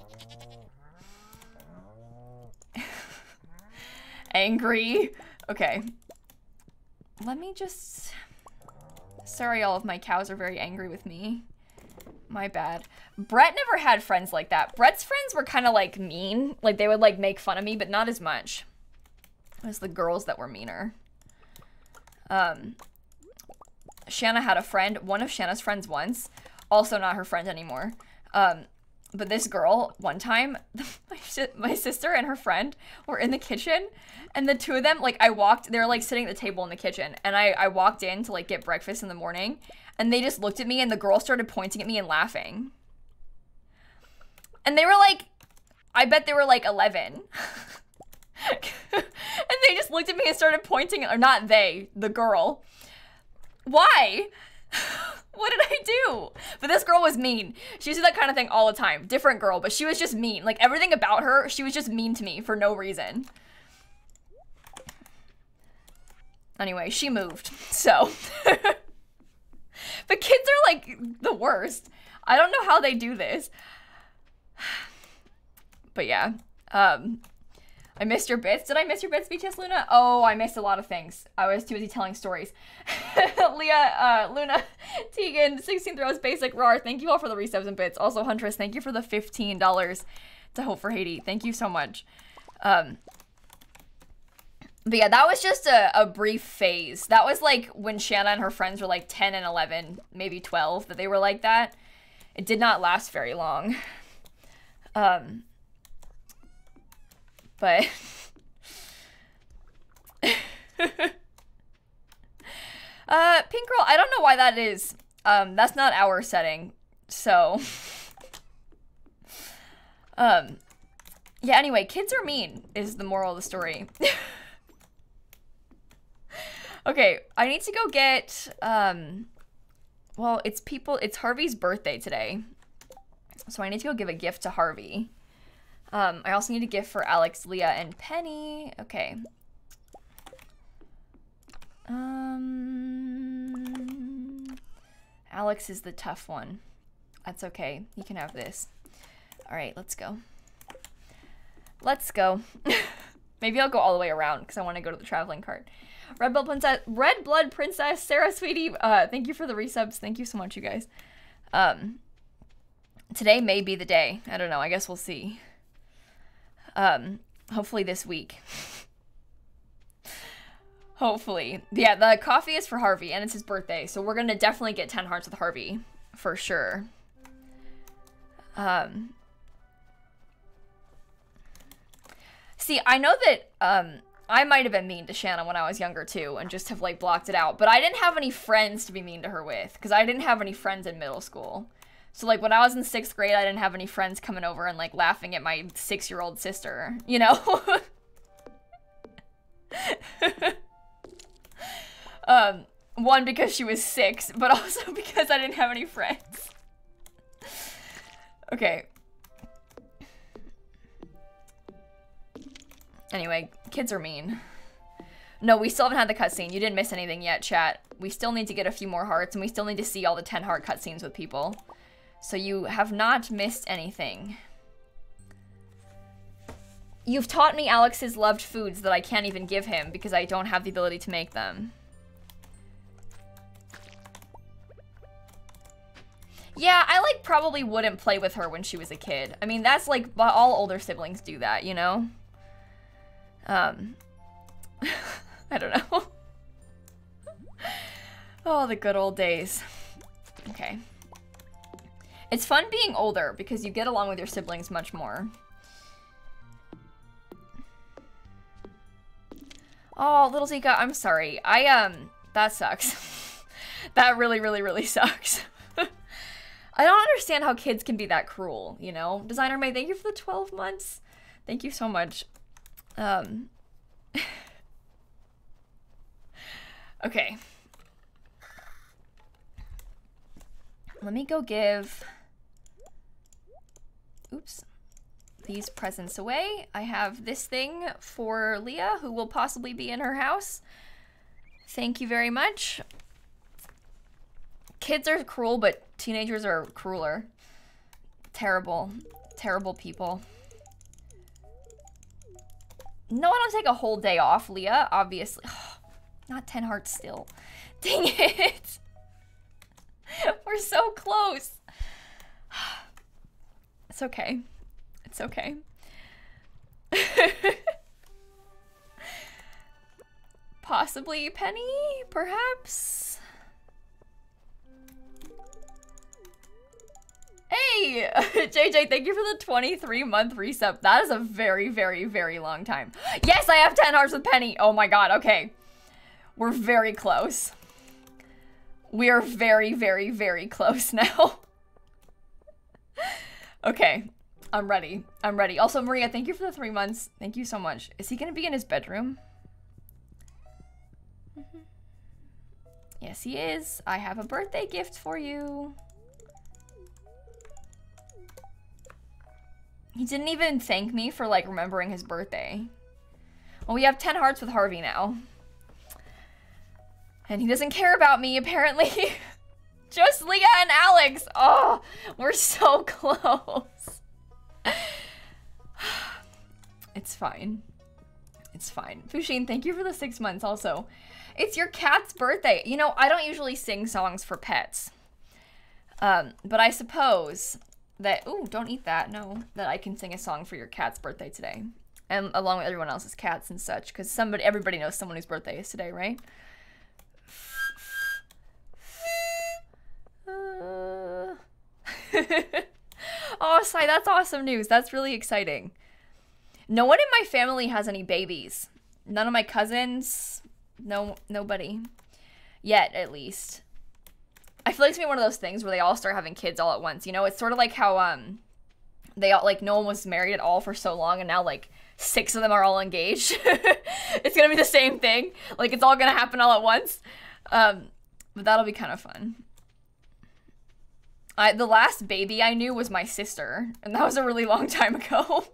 Angry. Okay. Let me just... Sorry, all of my cows are very angry with me. My bad. Brett never had friends like that. Brett's friends were kind of like mean. Like they would like make fun of me, but not as much. It was the girls that were meaner. Um, Shanna had a friend. One of Shanna's friends once. Also not her friend anymore. Um, but this girl, one time, my, my sister and her friend were in the kitchen. And the two of them, like, I walked, they were, like, sitting at the table in the kitchen. And I, I walked in to, like, get breakfast in the morning. And they just looked at me, and the girl started pointing at me and laughing. And they were, like, I bet they were, like, eleven. And they just looked at me and started pointing, or not they, the girl. Why? What did I do? But this girl was mean. She used to do that kind of thing all the time. Different girl, but she was just mean. Like, everything about her, she was just mean to me for no reason. Anyway, she moved, so. But kids are, like, the worst. I don't know how they do this. But yeah, um, I missed your bits. Did I miss your bits, B T S Luna? Oh, I missed a lot of things. I was too busy telling stories. Leah, uh, Luna, Tegan, sixteen throws, basic, rar. Thank you all for the resubs and bits. Also, Huntress, thank you for the fifteen dollars to Hope for Haiti. Thank you so much. Um, But yeah, that was just a, a brief phase. That was like when Shanna and her friends were like ten and eleven, maybe twelve, that they were like that. It did not last very long. Um, but... uh, Pink Girl, I don't know why that is. Um, that's not our setting, so... um, yeah, anyway, kids are mean, is the moral of the story. Okay, I need to go get, um, well, it's people, it's Harvey's birthday today. So I need to go give a gift to Harvey. Um, I also need a gift for Alex, Leah, and Penny. Okay. Um, Alex is the tough one. That's okay. You can have this. All right, let's go. Let's go. Maybe I'll go all the way around because I want to go to the traveling cart. Red Blood Princess, Red Blood Princess, Sarah Sweetie, uh, thank you for the resubs. Thank you so much, you guys. Um, today may be the day. I don't know. I guess we'll see. Um, hopefully this week. Hopefully. Yeah, the coffee is for Harvey, and it's his birthday, so we're gonna definitely get ten hearts with Harvey, for sure. Um, see, I know that, um... I might have been mean to Shanna when I was younger too and just have like blocked it out. But I didn't have any friends to be mean to her with because I didn't have any friends in middle school. So like when I was in sixth grade, I didn't have any friends coming over and like laughing at my six-year-old sister, you know? um, one, because she was six, but also because I didn't have any friends. Okay. Anyway, kids are mean. No, we still haven't had the cutscene. You didn't miss anything yet, chat. We still need to get a few more hearts, and we still need to see all the ten heart cutscenes with people. So you have not missed anything. You've taught me Alex's loved foods that I can't even give him because I don't have the ability to make them. Yeah, I like probably wouldn't play with her when she was a kid. I mean, that's like, all older siblings do that, you know? Um, I don't know. Oh, the good old days. Okay. It's fun being older because you get along with your siblings much more. Oh, little Zika, I'm sorry. I, um, that sucks. That really, really, really sucks. I don't understand how kids can be that cruel, you know? Designer May, thank you for the twelve months. Thank you so much. Um, Okay. Let me go give... Oops. These presents away. I have this thing for Leah, who will possibly be in her house. Thank you very much. Kids are cruel, but teenagers are crueler. Terrible. Terrible people. No, I don't take a whole day off, Leah, obviously. Not ten hearts still. Dang it. We're so close. It's okay. It's okay. Possibly Penny, perhaps? Hey! J J, thank you for the twenty-three month resub. That is a very, very, very long time. Yes, I have ten hearts with Penny. Oh my god, okay. We're very close. We are very, very, very close now. Okay, I'm ready. I'm ready. Also, Maria, thank you for the three months. Thank you so much. Is he gonna be in his bedroom? Mm-hmm. Yes, he is. I have a birthday gift for you. He didn't even thank me for, like, remembering his birthday. Well, we have ten hearts with Harvey now. And he doesn't care about me, apparently. Just Leah and Alex. Oh, we're so close. It's fine. It's fine. Fushine, thank you for the six months also. It's your cat's birthday. You know, I don't usually sing songs for pets. Um, but I suppose that, ooh, don't eat that, no, that I can sing a song for your cat's birthday today. And along with everyone else's cats and such, because somebody, everybody knows someone whose birthday is today, right? Uh... Oh, Sai, that's awesome news. That's really exciting. No one in my family has any babies. None of my cousins. No, nobody. Yet, at least. I feel like it's gonna be one of those things where they all start having kids all at once. You know, it's sort of like how, um, they all, like, no one was married at all for so long, and now, like, six of them are all engaged. It's gonna be the same thing. Like, it's all gonna happen all at once. Um, but that'll be kind of fun. I, the last baby I knew was my sister, and that was a really long time ago.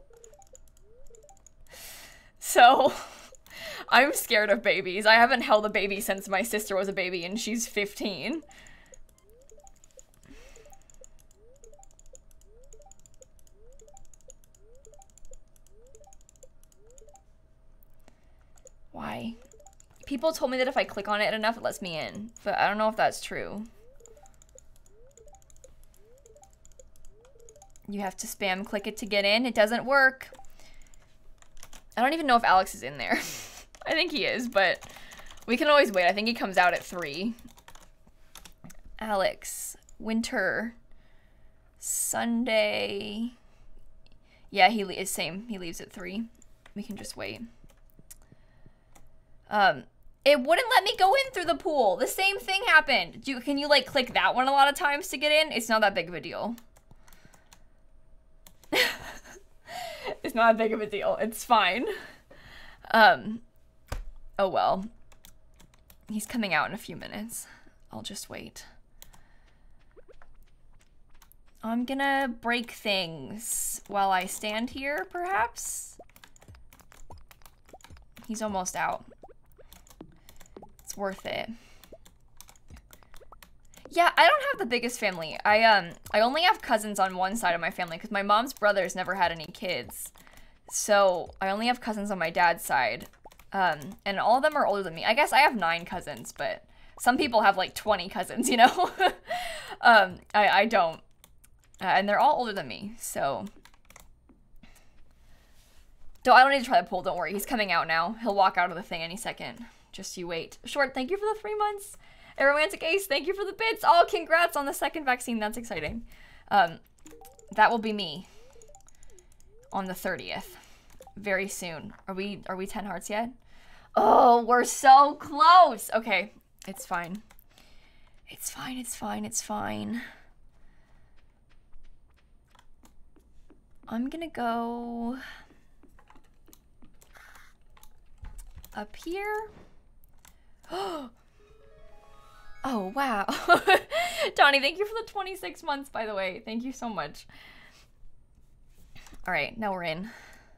So, I'm scared of babies. I haven't held a baby since my sister was a baby, and she's fifteen. Why? People told me that if I click on it enough, it lets me in, but I don't know if that's true. You have to spam click it to get in. It doesn't work. I don't even know if Alex is in there. I think he is, but we can always wait. I think he comes out at three. Alex, winter, Sunday. Yeah, he is same. He leaves at three. We can just wait. Um, it wouldn't let me go in through the pool. The same thing happened. Do you, can you like click that one a lot of times to get in? It's not that big of a deal. It's not that big of a deal. It's fine. Um, oh well. He's coming out in a few minutes. I'll just wait. I'm gonna break things while I stand here, perhaps? He's almost out. It's worth it. Yeah, I don't have the biggest family. I um I only have cousins on one side of my family because my mom's brothers never had any kids. So I only have cousins on my dad's side. Um, and all of them are older than me. I guess I have nine cousins, but some people have like twenty cousins, you know? um, I, I don't. Uh, and they're all older than me, so. So I don't need to try the pool, don't worry. He's coming out now. He'll walk out of the thing any second. Just you wait. Short, thank you for the three months. Aromantic Ace, thank you for the bits. Oh, congrats on the second vaccine. That's exciting. Um, that will be me on the thirtieth. Very soon. Are we are we ten hearts yet? Oh, we're so close. Okay, it's fine. It's fine, it's fine, it's fine. I'm gonna go up here. Oh, Oh, wow. Donnie, thank you for the twenty-six months, by the way. Thank you so much. All right, now we're in.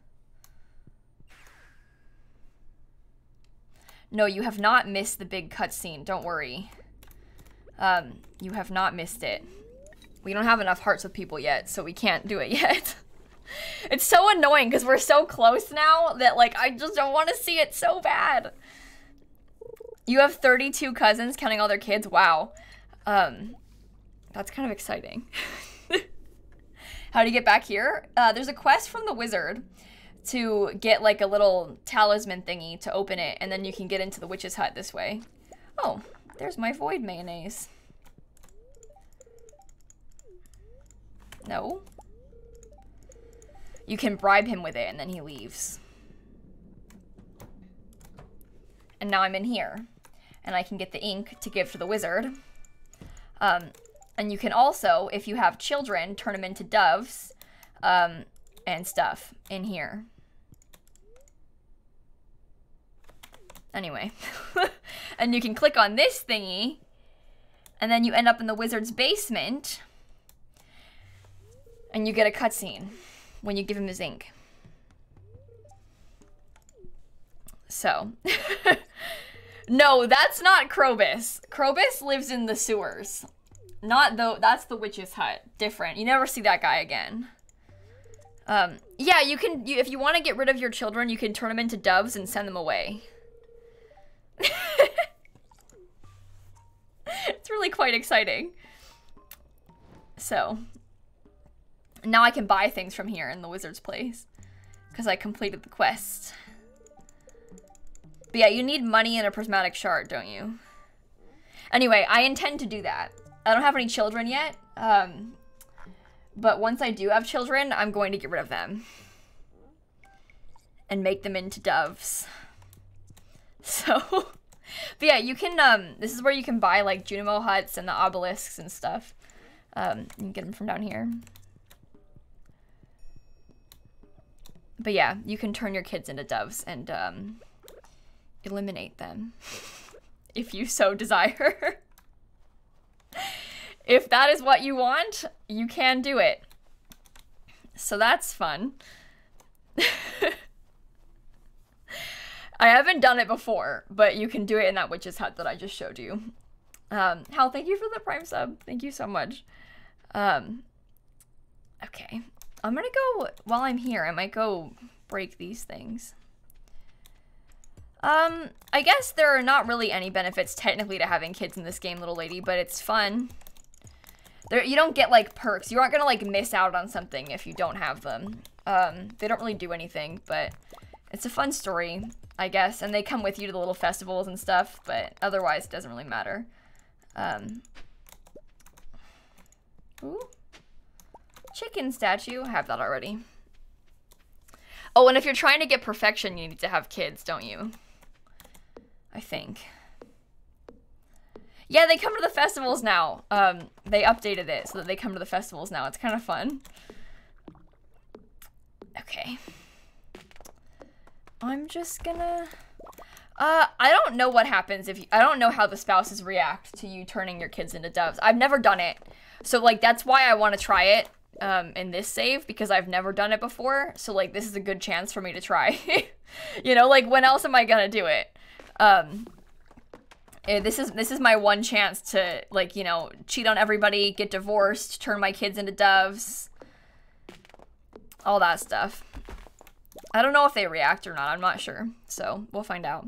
No, you have not missed the big cutscene. Don't worry. Um, you have not missed it. We don't have enough hearts with people yet, so we can't do it yet. It's so annoying because we're so close now that, like, I just don't want to see it so bad. You have thirty-two cousins, counting all their kids. Wow. Um, that's kind of exciting. How do you get back here? Uh, there's a quest from the wizard to get, like, a little talisman thingy to open it, and then you can get into the witch's hut this way. Oh, there's my void mayonnaise. No. You can bribe him with it, and then he leaves. And now I'm in here. And I can get the ink to give to the wizard. Um, and you can also, if you have children, turn them into doves um, and stuff in here. Anyway. And you can click on this thingy, and then you end up in the wizard's basement, and you get a cutscene when you give him his ink. So. No, that's not Krobus. Krobus lives in the sewers. Not though, that's the witch's hut. Different. You never see that guy again. Um, yeah, you can, you, if you want to get rid of your children, you can turn them into doves and send them away. It's really quite exciting. So, now I can buy things from here in the wizard's place. Because I completed the quest. But yeah, you need money and a prismatic shard, don't you? Anyway, I intend to do that. I don't have any children yet. Um, but once I do have children, I'm going to get rid of them. And make them into doves. So, but yeah, you can, um, this is where you can buy like Junimo huts and the obelisks and stuff. Um, you can get them from down here. But yeah, you can turn your kids into doves and, um, eliminate them if you so desire. If that is what you want, you can do it. So that's fun. I haven't done it before, but you can do it in that witch's hut that I just showed you. Um, Hal, thank you for the prime sub. Thank you so much. Um, okay. I'm gonna go, while I'm here, I might go break these things. Um, I guess there are not really any benefits technically to having kids in this game, little lady, but it's fun. There, you don't get like perks. You aren't gonna like miss out on something if you don't have them. Um, they don't really do anything, but it's a fun story, I guess. And they come with you to the little festivals and stuff, but otherwise it doesn't really matter. Um, ooh. Chicken statue, I have that already. Oh, and if you're trying to get perfection, you need to have kids, don't you? I think. Yeah, they come to the festivals now. Um, they updated it so that they come to the festivals now. It's kind of fun. Okay. I'm just gonna... Uh, I don't know what happens if you... I don't know how the spouses react to you turning your kids into doves. I've never done it. So, like, that's why I want to try it. Um, in this save, because I've never done it before, so like this is a good chance for me to try. You know, like when else am I gonna do it? Um, eh, this is this is my one chance to like, you know, cheat on everybody, get divorced, turn my kids into doves, all that stuff. I don't know if they react or not. I'm not sure, so we'll find out.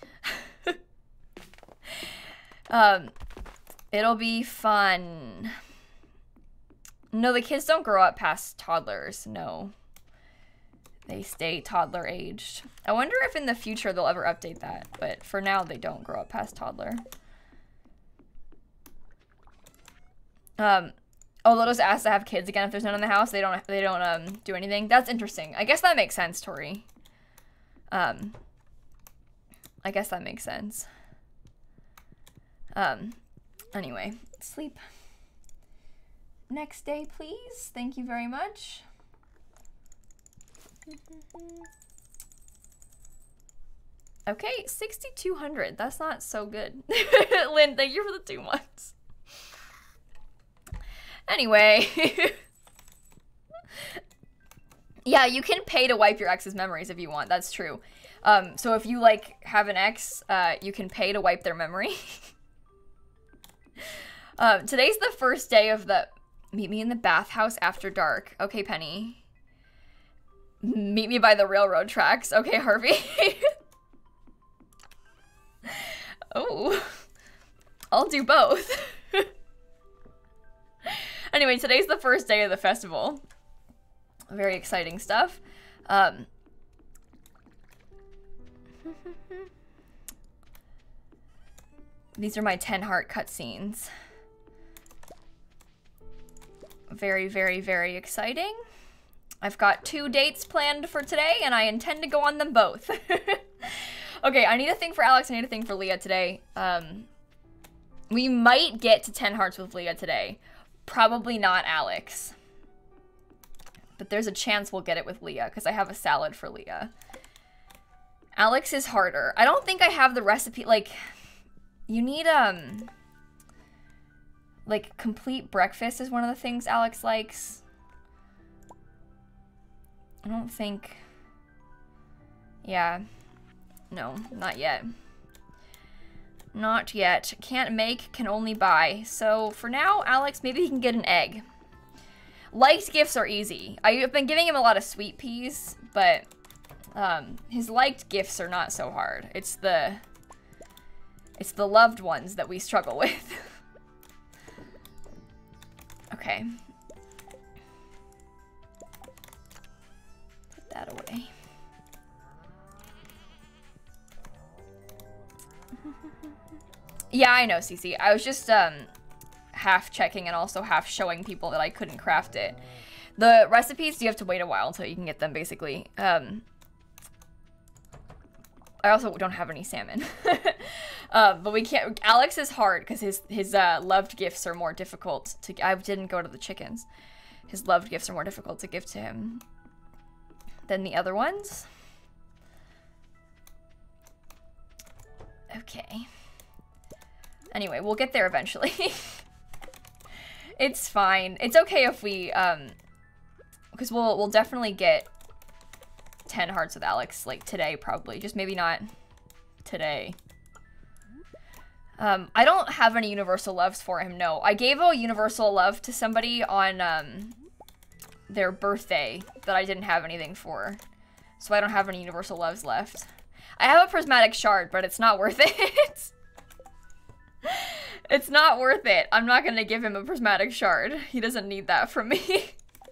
um, it'll be fun. No, the kids don't grow up past toddlers. No. They stay toddler aged. I wonder if in the future they'll ever update that, but for now they don't grow up past toddler. Um, oh, Lotus asked to have kids again if there's none in the house. They don't they don't um do anything. That's interesting. I guess that makes sense, Tori. Um I guess that makes sense. Um anyway, sleep. Next day, please. Thank you very much. Okay, sixty-two hundred. That's not so good. Lynn, thank you for the two months. Anyway. Yeah, you can pay to wipe your ex's memories if you want. That's true. Um, so if you, like, have an ex, uh, you can pay to wipe their memory. um, today's the first day of the... Meet me in the bathhouse after dark. Okay, Penny. Meet me by the railroad tracks. Okay, Harvey. Oh. I'll do both. Anyway, today's the first day of the festival. Very exciting stuff. Um, these are my ten heart cutscenes. Very, very, very exciting. I've got two dates planned for today, and I intend to go on them both. Okay, I need a thing for Alex. I need a thing for Leah today. Um, we might get to ten hearts with Leah today. Probably not Alex. But there's a chance we'll get it with Leah, because I have a salad for Leah. Alex is harder. I don't think I have the recipe. Like, you need, um... like, complete breakfast is one of the things Alex likes. I don't think... Yeah. No, not yet. Not yet. Can't make, can only buy. So, for now, Alex, maybe he can get an egg. Liked gifts are easy. I've been giving him a lot of sweet peas, but um, his liked gifts are not so hard. It's the it's the loved ones that we struggle with. Okay. Put that away. Yeah, I know, Cece. I was just um half checking and also half showing people that I couldn't craft it. The recipes, you have to wait a while until you can get them, basically. Um, I also don't have any salmon. uh, but we can't... Alex is hard because his, his uh, loved gifts are more difficult to... I didn't go to the chickens. His loved gifts are more difficult to give to him than the other ones. Okay. Anyway, we'll get there eventually. It's fine. It's okay if we, um, because we'll, we'll definitely get ten hearts with Alex, like, today, probably. Just maybe not today. Um, I don't have any universal loves for him, no. I gave a universal love to somebody on, um, their birthday that I didn't have anything for. So I don't have any universal loves left. I have a prismatic shard, but it's not worth it. It's not worth it. I'm not gonna give him a prismatic shard. He doesn't need that from me.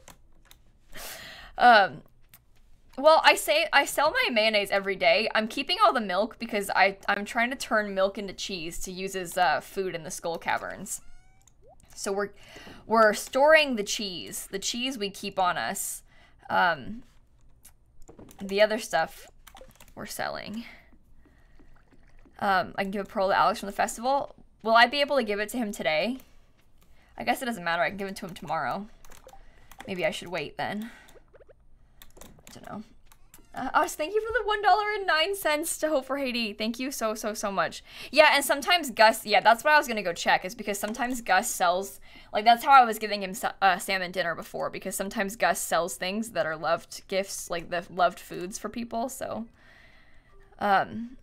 um, well, I say I sell my mayonnaise every day. I'm keeping all the milk because I I'm trying to turn milk into cheese to use as uh, food in the Skull Caverns. So we're we're storing the cheese. The cheese we keep on us. Um, the other stuff we're selling. Um, I can give a pearl to Alex from the festival. Will I be able to give it to him today? I guess it doesn't matter. I can give it to him tomorrow. Maybe I should wait then. I don't know. Uh, Us, thank you for the one dollar and nine cents to Hope for Haiti. Thank you so, so, so much. Yeah, and sometimes Gus, yeah, that's what I was going to go check, is because sometimes Gus sells, like, that's how I was giving him uh, salmon dinner before, because sometimes Gus sells things that are loved gifts, like the loved foods for people, so. Um...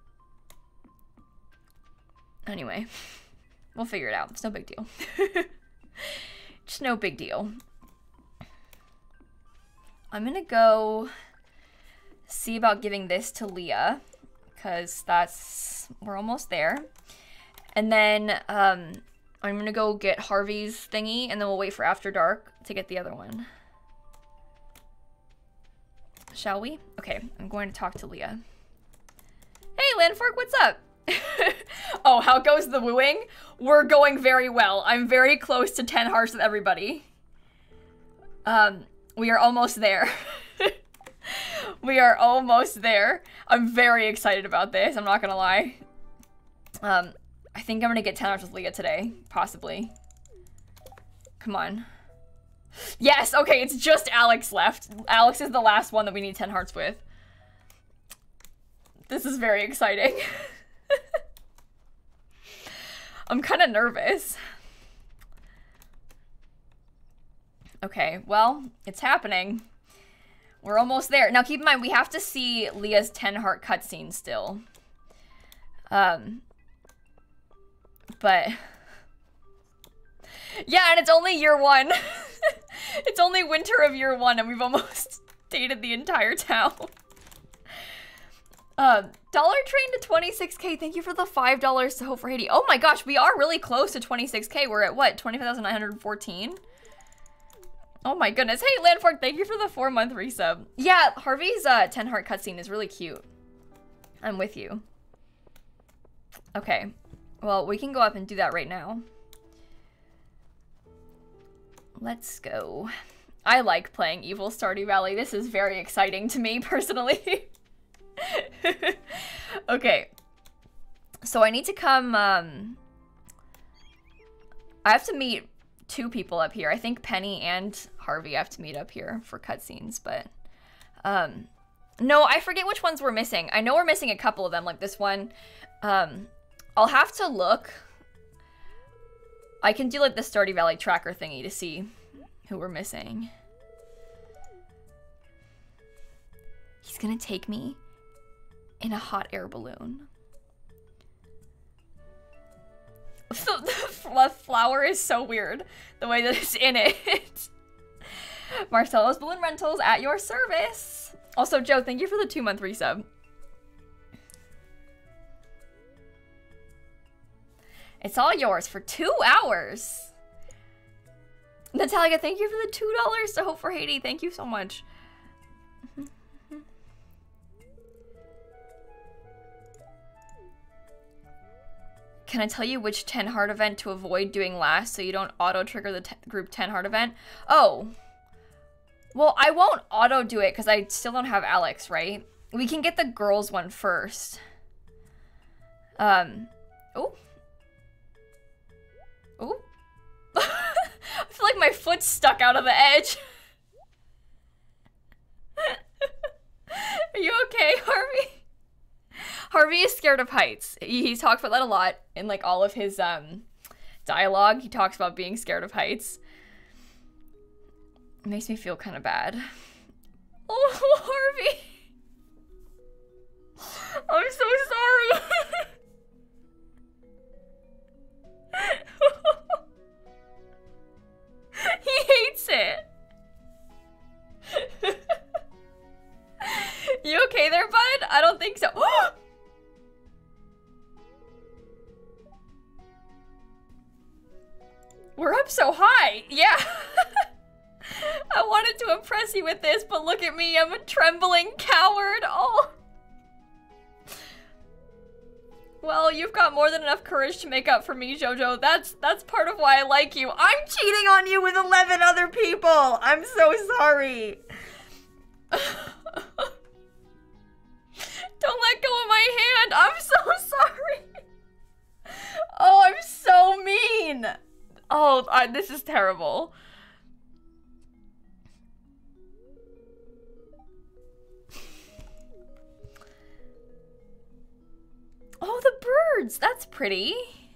Anyway, we'll figure it out. It's no big deal. Just no big deal. I'm gonna go see about giving this to Leah, because that's, we're almost there. And then um, I'm gonna go get Harvey's thingy, and then we'll wait for After Dark to get the other one. Shall we? Okay, I'm going to talk to Leah. Hey, Landfork, what's up? Oh, how goes the wooing? We're going very well. I'm very close to ten hearts with everybody. Um, we are almost there. We are almost there. I'm very excited about this, I'm not gonna lie. Um, I think I'm gonna get ten hearts with Leah today, possibly. Come on. Yes, okay, it's just Alex left. Alex is the last one that we need ten hearts with. This is very exciting. I'm kind of nervous. Okay, well, it's happening. We're almost there. Now, keep in mind, we have to see Leah's ten heart cutscene still. Um, but... Yeah, and it's only year one. It's only winter of year one, and we've almost dated the entire town. Um, Dollar Train to twenty-six K. Thank you for the five dollars to Hope for Haiti. Oh my gosh, we are really close to twenty-six K. We're at what? twenty-five thousand nine hundred fourteen? Oh my goodness. Hey, Landfork, thank you for the four month resub. Yeah, Harvey's uh, ten heart cutscene is really cute. I'm with you. Okay. Well, we can go up and do that right now. Let's go. I like playing Evil Stardew Valley. This is very exciting to me, personally. Okay. So I need to come, um... I have to meet two people up here. I think Penny and Harvey have to meet up here for cutscenes, but... Um... No, I forget which ones we're missing. I know we're missing a couple of them, like this one. Um... I'll have to look. I can do like the Stardew Valley tracker thingy to see who we're missing. He's gonna take me in a hot air balloon. The flower is so weird, the way that it's in it. Marcelo's Balloon Rentals at your service. Also, Joe, thank you for the two month resub. It's all yours for two hours. Natalia, thank you for the two dollars to Hope for Haiti. Thank you so much. Can I tell you which ten heart event to avoid doing last so you don't auto-trigger the group ten heart event? Oh. Well, I won't auto-do it because I still don't have Alex, right? We can get the girls one first. Um. Oh. Oh. I feel like my foot's stuck out of the edge. Are you okay, Harvey? Harvey is scared of heights. He, he talks about that a lot in like all of his um, dialogue. He talks about being scared of heights. It makes me feel kind of bad. Oh, Harvey. I'm so sorry. He hates it. You okay there, bud? I don't think so. We're up so high. Yeah. I wanted to impress you with this, but look at me. I'm a trembling coward. Oh. Well, you've got more than enough courage to make up for me, Jojo. That's that's part of why I like you. I'm cheating on you with eleven other people. I'm so sorry. Don't let go of my hand. I'm so sorry. Oh, I'm so mean. Oh, I, this is terrible. Oh, the birds. That's pretty.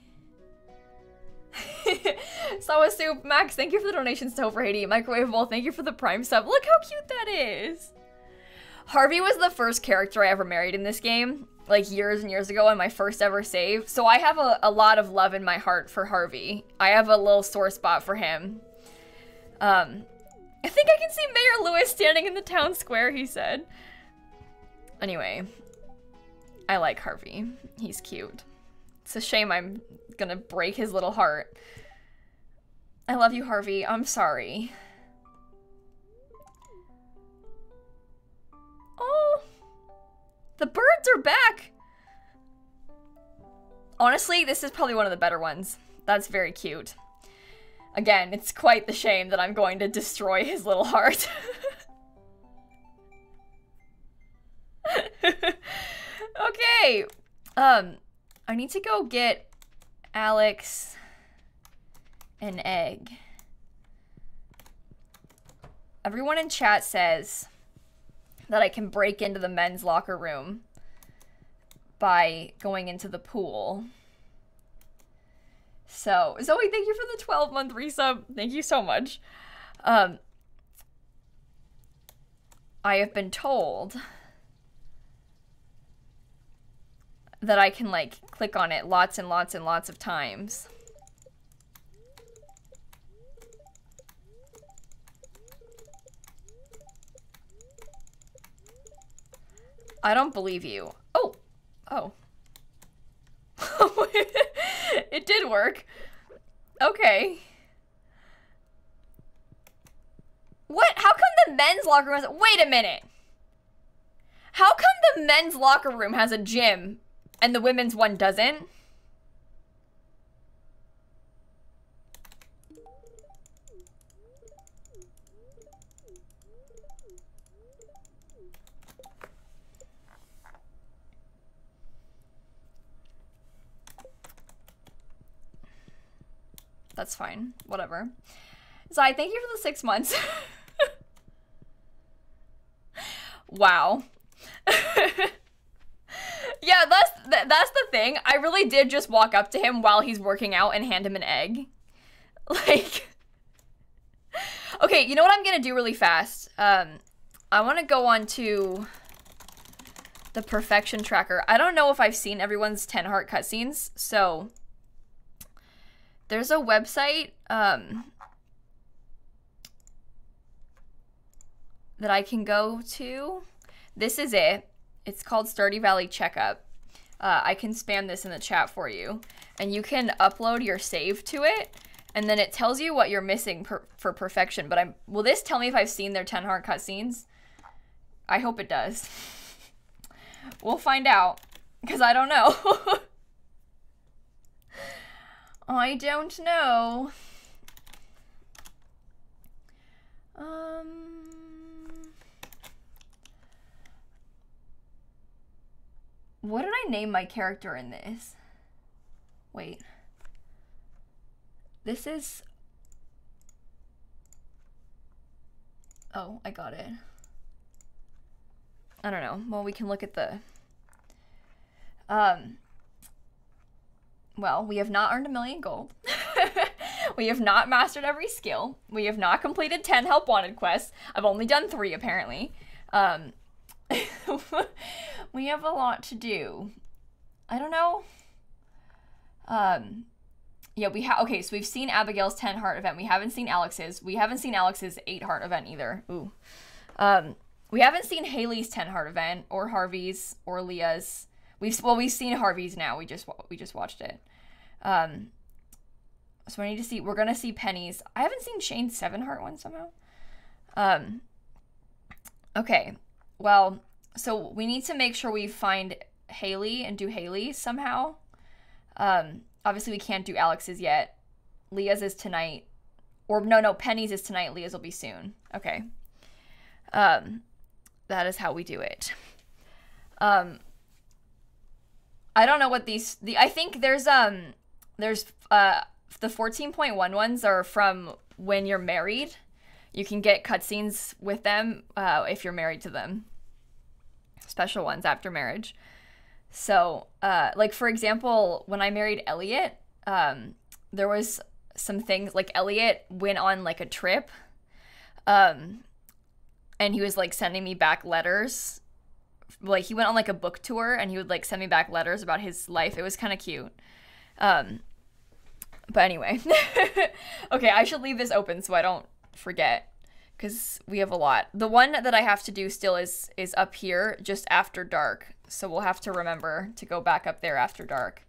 Sawa Soup, Max, thank you for the donations to Hope for Haiti. Microwavable, thank you for the Prime sub. Look how cute that is. Harvey was the first character I ever married in this game, like years and years ago on my first ever save. So I have a, a lot of love in my heart for Harvey. I have a little sore spot for him. Um, I think I can see Mayor Lewis standing in the town square, he said. Anyway, I like Harvey. He's cute. It's a shame I'm gonna break his little heart. I love you, Harvey. I'm sorry. Oh, the birds are back. Honestly, this is probably one of the better ones. That's very cute. Again, it's quite the shame that I'm going to destroy his little heart. Okay. Um, I need to go get Alex an egg. Everyone in chat says that I can break into the men's locker room by going into the pool. So, Zoe, thank you for the twelve month resub. Thank you so much. Um, I have been told that I can, like, click on it lots and lots and lots of times. I don't believe you. Oh. Oh. It did work. Okay. What? How come the men's locker room has a- Wait a minute. How come the men's locker room has a gym and the women's one doesn't? That's fine. Whatever. Zai, thank you for the six months. Wow. Yeah, that's th that's the thing. I really did just walk up to him while he's working out and hand him an egg. Like, okay, you know what I'm gonna do really fast? Um, I want to go on to the perfection tracker. I don't know if I've seen everyone's ten heart cutscenes, so there's a website um, that I can go to. This is it. It's called Stardew Valley Checkup. Uh, I can spam this in the chat for you. And you can upload your save to it, and then it tells you what you're missing per for perfection. But I'm, will this tell me if I've seen their ten heart cutscenes? I hope it does. We'll find out, because I don't know. I don't know. Um... What did I name my character in this? Wait. This is... Oh, I got it. I don't know. Well, we can look at the... Um... Well, we have not earned a million gold. We have not mastered every skill. We have not completed ten help wanted quests. I've only done three, apparently. Um... We have a lot to do. I don't know. Um, yeah, we have, okay, so we've seen Abigail's ten heart event. We haven't seen Alex's. We haven't seen Alex's eight heart event either. Ooh. Um, we haven't seen Haley's ten heart event, or Harvey's, or Leah's. We've, well, we've seen Harvey's now. We just, we just watched it. Um, so I need to see, we're gonna see Penny's. I haven't seen Shane's seven heart one somehow. Um, okay. Well, so we need to make sure we find Haley and do Haley somehow. Um, obviously we can't do Alex's yet. Leah's is tonight. Or no, no, Penny's is tonight. Leah's will be soon. Okay. Um, that is how we do it. Um, I don't know what these, the, I think there's, um, there's, uh, the fourteen point one ones are from when you're married. You can get cutscenes with them, uh, if you're married to them. Special ones after marriage. So, uh, like, for example, when I married Elliot, um, there was some things, like, Elliot went on, like, a trip, um, and he was, like, sending me back letters. Like, he went on, like, a book tour, and he would, like, send me back letters about his life. It was kind of cute. Um, but anyway. Okay, I should leave this open so I don't forget, because we have a lot. The one that I have to do still is is up here just after dark, so we'll have to remember to go back up there after dark.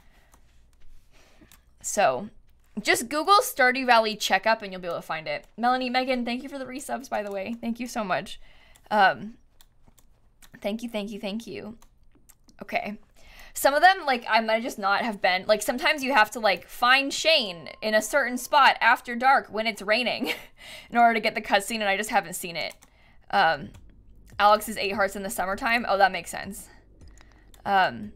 So just Google Stardew Valley Checkup and you'll be able to find it. Melanie, Megan, thank you for the resubs, by the way. Thank you so much. Um, thank you, thank you, thank you. Okay. Some of them, like, I might just not have been, like, sometimes you have to, like, find Shane in a certain spot after dark when it's raining in order to get the cutscene, and I just haven't seen it. Um, Alex's eight hearts in the summertime. Oh, that makes sense. Um,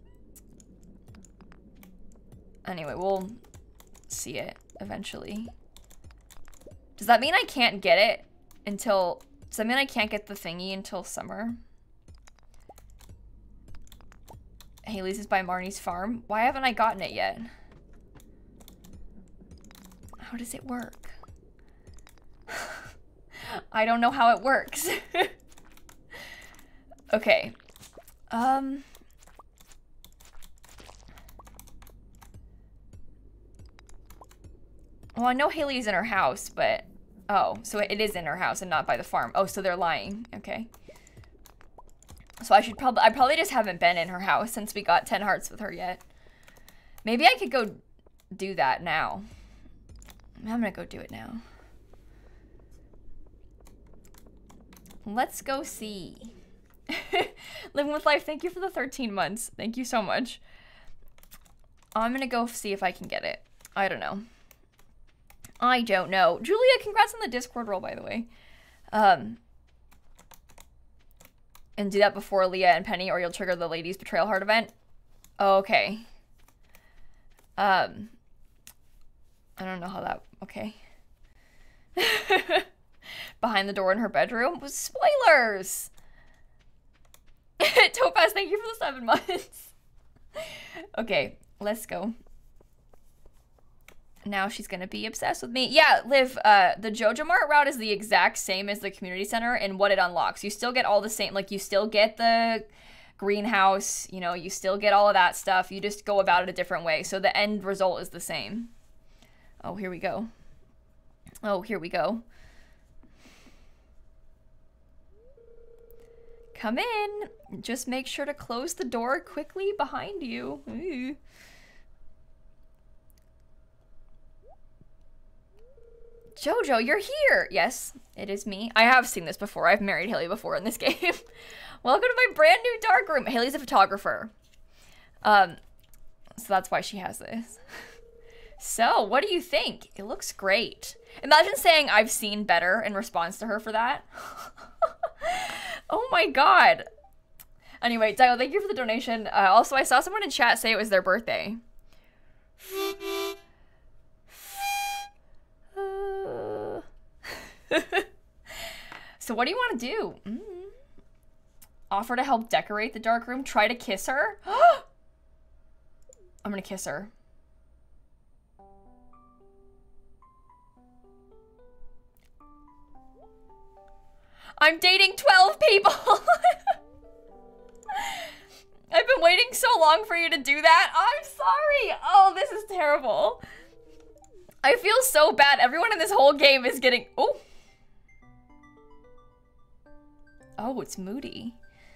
anyway, we'll see it eventually. Does that mean I can't get it until, does that mean I can't get the thingy until summer? Haley's is by Marnie's farm. Why haven't I gotten it yet? How does it work? I don't know how it works. Okay. Um... Well, I know Haley's in her house, but... Oh, so it is in her house and not by the farm. Oh, so they're lying. Okay. So I should probably... I probably just haven't been in her house since we got ten hearts with her yet. Maybe I could go do that now. I'm gonna go do it now. Let's go see. Living with life, thank you for the thirteen months. Thank you so much. I'm gonna go see if I can get it. I don't know. I don't know. Julia, congrats on the Discord roll, by the way. Um, and do that before Leah and Penny, or you'll trigger the Ladies Betrayal Heart event. Okay. Um, I don't know how that... Okay. Behind the door in her bedroom? Spoilers! Topaz, thank you for the seven months. Okay, let's go. Now she's gonna be obsessed with me. Yeah, Liv, uh, the Joja Mart route is the exact same as the community center and what it unlocks. You still get all the same, like you still get the greenhouse, you know, you still get all of that stuff. You just go about it a different way. So the end result is the same. Oh, here we go. Oh, here we go. Come in. Just make sure to close the door quickly behind you. Ooh. Jojo, you're here. Yes, it is me. I have seen this before. I've married Haley before in this game. Welcome to my brand new dark room. Haley's a photographer. Um, so that's why she has this. So, what do you think? It looks great. Imagine saying I've seen better in response to her for that. Oh my god. Anyway, Dio, thank you for the donation. Uh, also, I saw someone in chat say it was their birthday. Uh... So what do you want to do? Mm. Offer to help decorate the dark room? Try to kiss her? I'm gonna kiss her. I'm dating twelve people! I've been waiting so long for you to do that. I'm sorry. Oh, this is terrible. I feel so bad. Everyone in this whole game is getting... Oh. Oh, it's Moody.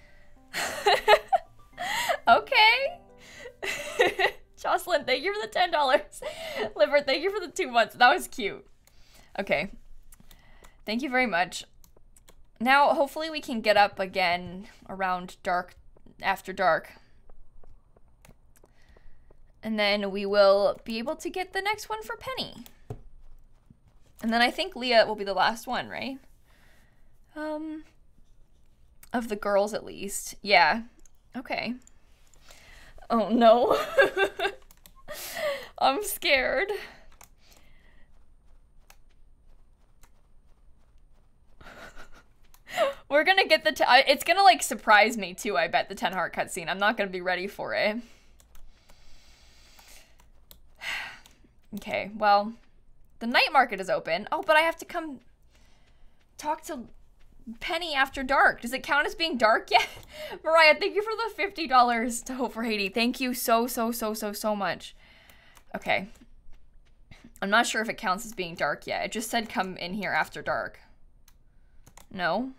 Okay. Jocelyn, thank you for the ten dollars. Liver, thank you for the two months. That was cute. Okay. Thank you very much. Now, hopefully we can get up again around dark, after dark. And then we will be able to get the next one for Penny. And then I think Leah will be the last one, right? Um, of the girls at least. Yeah. Okay. Oh no. I'm scared. We're gonna get the t it's gonna like surprise me too, I bet, the ten heart cutscene. I'm not gonna be ready for it. Okay, well, the night market is open. Oh, but I have to come talk to Penny after dark. Does it count as being dark yet? Mariah, thank you for the fifty dollars to Hope for Haiti. Thank you so, so, so, so, so much. Okay. I'm not sure if it counts as being dark yet. It just said come in here after dark. No?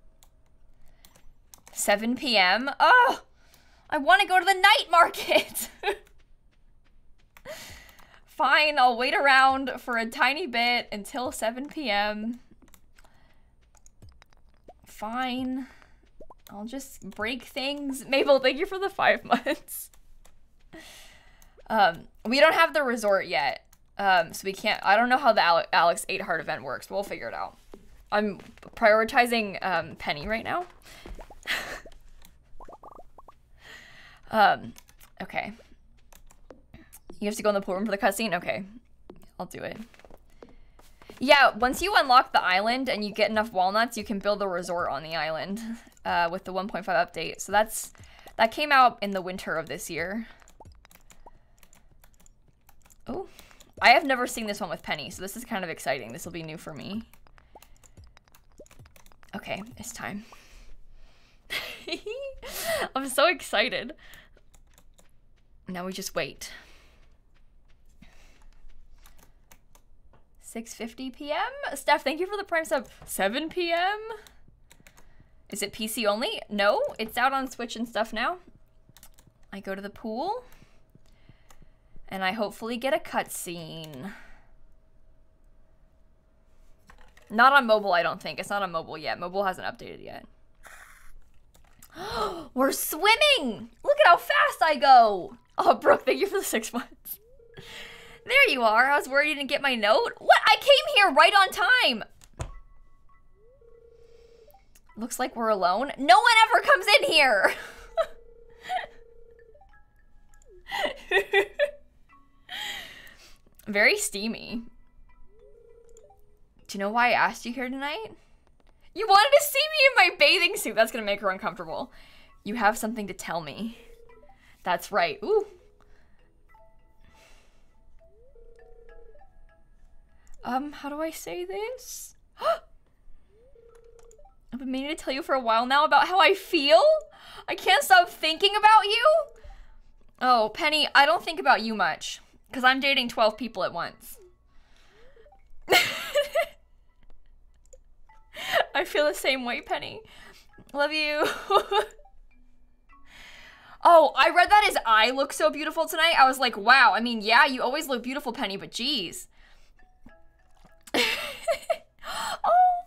seven p m? Oh! I want to go to the night market! Fine, I'll wait around for a tiny bit until seven p m Fine. I'll just break things. Mabel, thank you for the five months. Um, we don't have the resort yet. Um, so we can't, I don't know how the Ale Alex eight heart event works, but we'll figure it out. I'm prioritizing um, Penny right now. um, okay. You have to go in the pool room for the cutscene? Okay, I'll do it. Yeah, once you unlock the island and you get enough walnuts, you can build a resort on the island uh, with the one point five update. So that's That came out in the winter of this year. Oh, I have never seen this one with Penny, so this is kind of exciting. This will be new for me. Okay, it's time. I'm so excited. Now we just wait. six fifty p m? Steph, thank you for the Prime sub. seven p m? Is it P C only? No, it's out on Switch and stuff now. I go to the pool. And I hopefully get a cutscene. Not on mobile, I don't think. It's not on mobile yet. Mobile hasn't updated yet. We're swimming! Look at how fast I go! Oh, Brooke, thank you for the six months. There you are. I was worried you didn't get my note. What? I came here right on time! Looks like we're alone. No one ever comes in here! Very steamy. Do you know why I asked you here tonight? You wanted to see me in my bathing suit. That's gonna make her uncomfortable. You have something to tell me. That's right. Ooh. Um, how do I say this? I've been meaning to tell you for a while now about how I feel. I can't stop thinking about you. Oh, Penny, I don't think about you much. Because I'm dating twelve people at once. I feel the same way, Penny. Love you. Oh, I read that his eye looked so beautiful tonight. I was like, wow. I mean, yeah, you always look beautiful, Penny, but geez. Oh.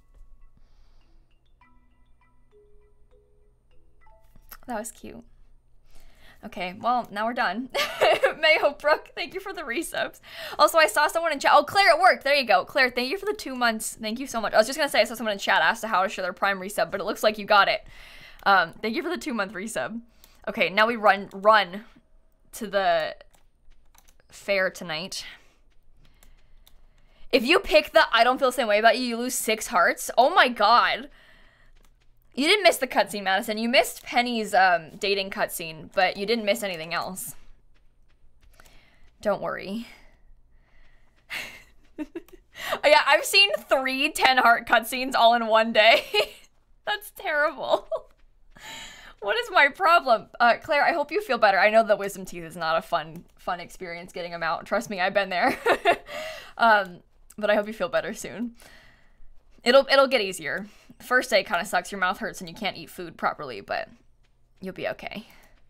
That was cute. Okay, well, now we're done. Mayo Brooke, thank you for the resubs. Also, I saw someone in chat. Oh, Claire at work. There you go. Claire, thank you for the two months. Thank you so much. I was just going to say I saw someone in chat asked how to share their Prime resub, but it looks like you got it. Um, thank you for the two-month resub. Okay, now we run run to the fair tonight. If you pick the I don't feel the same way about you, you lose six hearts. Oh my god. You didn't miss the cutscene, Madison. You missed Penny's um, dating cutscene, but you didn't miss anything else. Don't worry. Yeah, I've seen three ten heart cutscenes all in one day. That's terrible. What is my problem? Uh, Claire, I hope you feel better. I know the wisdom teeth is not a fun, fun experience getting them out. Trust me, I've been there. um, but I hope you feel better soon. It'll, it'll get easier. First day kind of sucks. Your mouth hurts and you can't eat food properly, but you'll be okay.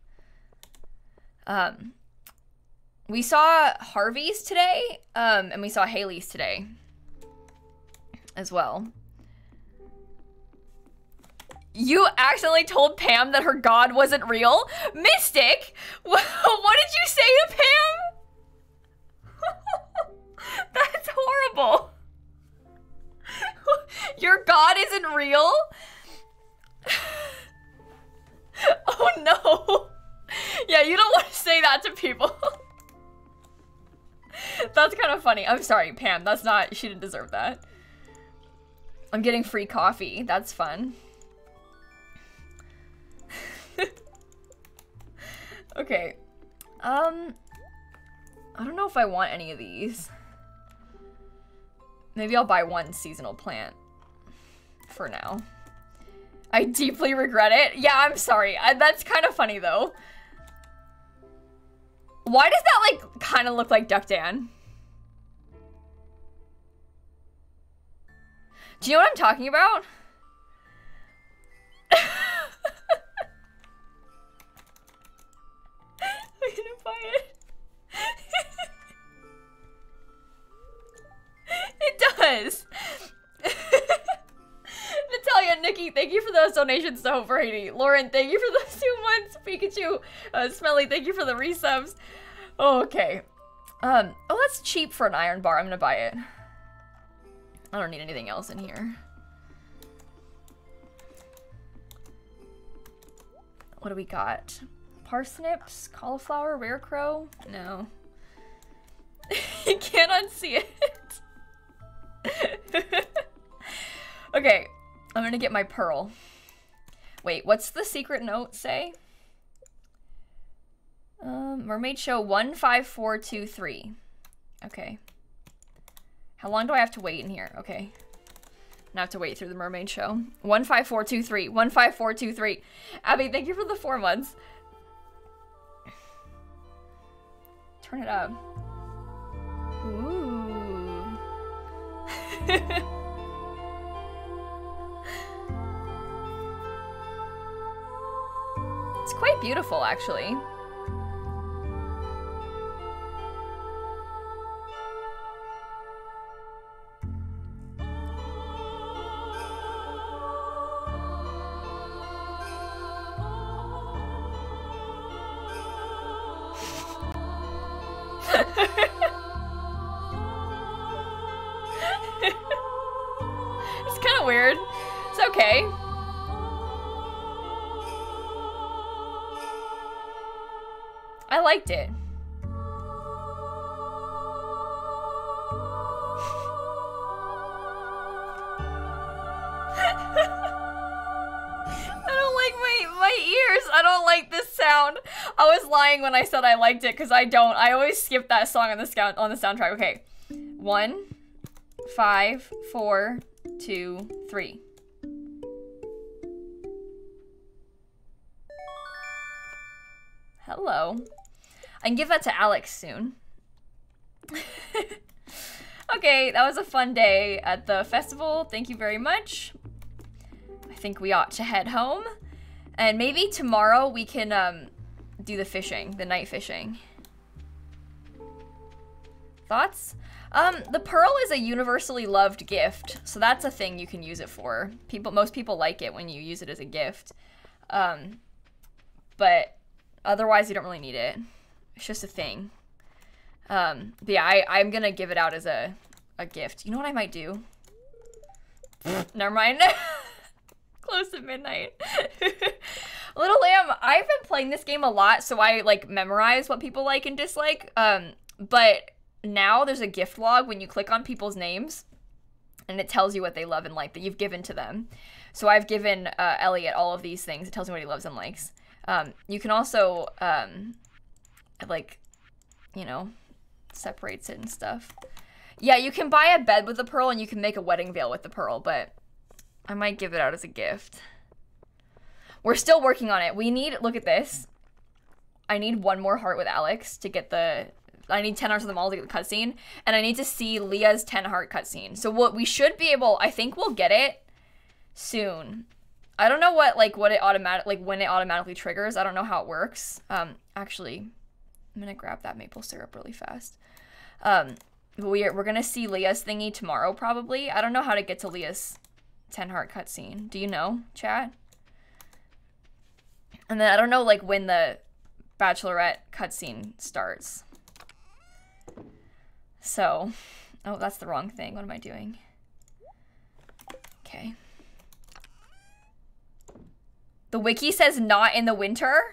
Um, we saw Harvey's today, um, and we saw Haley's today as well. You accidentally told Pam that her god wasn't real? Mystic? What did you say to Pam? That's horrible. Your god isn't real? Oh no. Yeah, you don't want to say that to people. That's kind of funny. I'm sorry, Pam. That's not, she didn't deserve that. I'm getting free coffee. That's fun. Okay. Um, I don't know if I want any of these. Maybe I'll buy one seasonal plant for now. I deeply regret it. Yeah, I'm sorry. I, that's kind of funny though. Why does that like kind of look like Duck Dan? Do you know what I'm talking about? I'm gonna buy it. It does. Natalia, Nikki, thank you for those donations to Hope for Haiti. Lauren, thank you for those two months. Pikachu, uh, Smelly, thank you for the resubs. Oh, okay. Um, oh, that's cheap for an iron bar. I'm gonna buy it. I don't need anything else in here. What do we got? Parsnips, cauliflower, rare crow? No. You can't unsee it. Okay, I'm gonna get my pearl. Wait, what's the secret note say? Um, Mermaid Show one five four two three. Okay. How long do I have to wait in here? Okay. Now I have to wait through the Mermaid Show. one five four two three. one five four two three. Abby, thank you for the four months. Turn it up. Ooh. It's quite beautiful, actually. It's kind of weird. It's okay. I liked it. I don't like my, my ears. I don't like this sound. I was lying when I said I liked it because I don't. I always skip that song on the scout on the soundtrack. Okay. One, five, four, two, three. Hello. I can give that to Alex soon. Okay, that was a fun day at the festival. Thank you very much. I think we ought to head home. And maybe tomorrow we can um, do the fishing, the night fishing. Thoughts? Um, the pearl is a universally loved gift, so that's a thing you can use it for. People, most people like it when you use it as a gift. Um, but otherwise you don't really need it. It's just a thing. Um, but yeah, I, I'm gonna give it out as a, a gift. You know what I might do? Never mind. Close to midnight. Little Lamb, I've been playing this game a lot, so I like memorize what people like and dislike. Um, but now there's a gift log when you click on people's names, and it tells you what they love and like that you've given to them. So I've given uh, Elliot all of these things. It tells me what he loves and likes. Um, you can also, um, like, you know, separates it and stuff. Yeah, you can buy a bed with the pearl and you can make a wedding veil with the pearl, but I might give it out as a gift. We're still working on it. We need, look at this. I need one more heart with Alex to get the, I need ten hearts with them all to get the cutscene, and I need to see Leah's ten heart cutscene. So what we should be able, I think we'll get it soon. I don't know what, like, what it automatic, like, when it automatically triggers. I don't know how it works. Um, actually, I'm gonna grab that maple syrup really fast. Um, we're, we're gonna see Leah's thingy tomorrow, probably. I don't know how to get to Leah's ten heart cutscene. Do you know, chat? And then I don't know, like, when the Bachelorette cutscene starts. So, oh, that's the wrong thing. What am I doing? Okay. The wiki says not in the winter.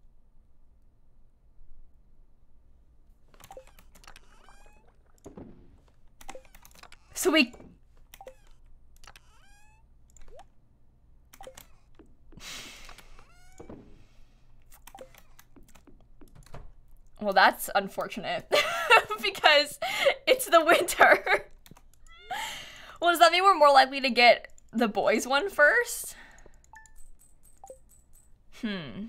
So we... Well, that's unfortunate. Because it's the winter. Well, does that mean we're more likely to get the boys one first? Hmm.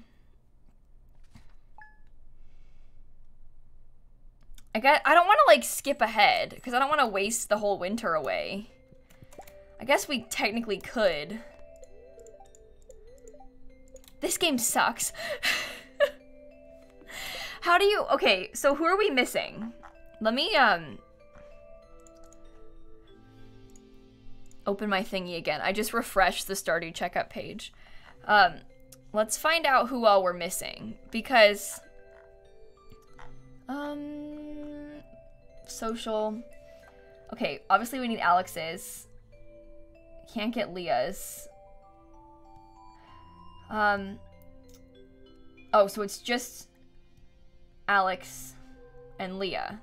I guess I don't want to like skip ahead because I don't want to waste the whole winter away. I guess we technically could. This game sucks. How do you, okay, so who are we missing? Let me, um, open my thingy again. I just refreshed the Stardew checkup page. Um, let's find out who all we're missing, because, um, social. Okay, obviously we need Alex's. Can't get Leah's. Um, oh, so it's just Alex and Leah.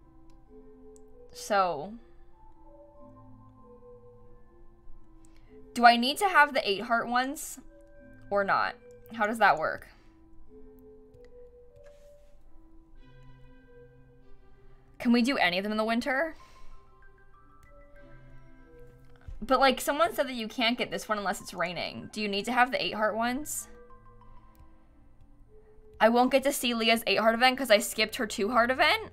So Do I need to have the eight heart ones or not? How does that work? Can we do any of them in the winter? But like someone said that you can't get this one unless it's raining. Do you need to have the eight heart ones? I won't get to see Leah's eight heart event because I skipped her two heart event.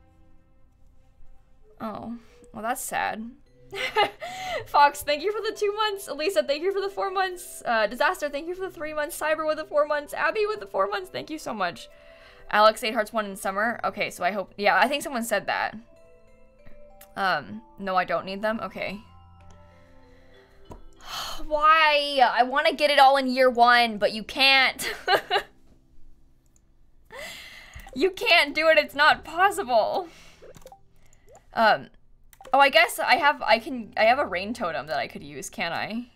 Oh, well that's sad. Fox, thank you for the two months. Elisa, thank you for the four months. Uh, Disaster, thank you for the three months. Cyber with the four months. Abby with the four months. Thank you so much. Alex, eight hearts, one in summer. Okay, so I hope, yeah, I think someone said that. Um, no, I don't need them. Okay. Why? I want to get it all in year one, but you can't. You can't do it. It's not possible. Um, oh, I guess I have, I can, I have a rain totem that I could use, can't I?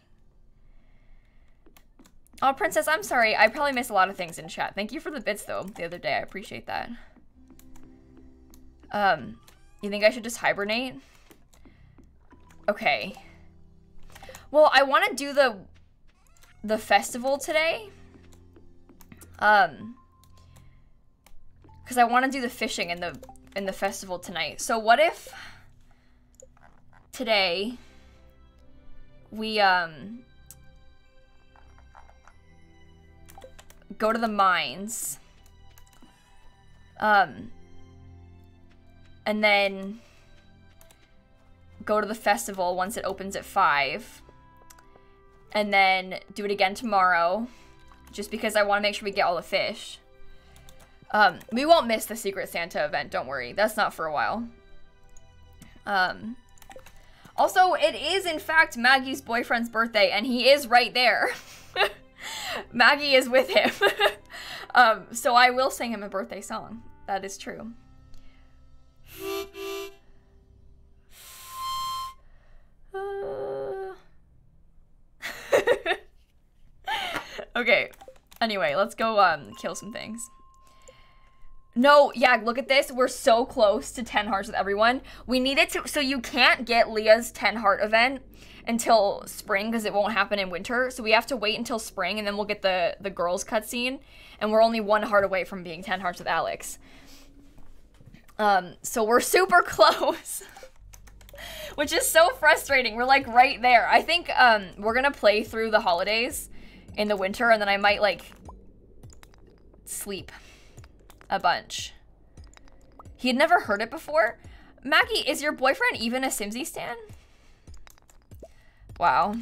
Oh, Princess, I'm sorry. I probably missed a lot of things in chat. Thank you for the bits, though, the other day. I appreciate that. Um, you think I should just hibernate? Okay. Well, I want to do the the festival today. Um, because I want to do the fishing in the in the festival tonight. So what if today we um go to the mines, um, and then go to the festival once it opens at five, and then do it again tomorrow, just because I want to make sure we get all the fish. Um, we won't miss the Secret Santa event, don't worry. That's not for a while. Um, also, it is, in fact, Maggie's boyfriend's birthday, and he is right there. Maggie is with him. um, so I will sing him a birthday song. That is true. Uh... Okay. Anyway, let's go um kill some things. No, yeah, look at this. We're so close to ten hearts with everyone. We need it to, so you can't get Leah's ten heart event until spring because it won't happen in winter. So we have to wait until spring and then we'll get the, the girls cutscene. And we're only one heart away from being ten hearts with Alex. Um, so we're super close. Which is so frustrating. We're like right there. I think um, we're gonna play through the holidays in the winter and then I might like sleep a bunch. He had never heard it before. Maggie, is your boyfriend even a Simsy stan? Wow.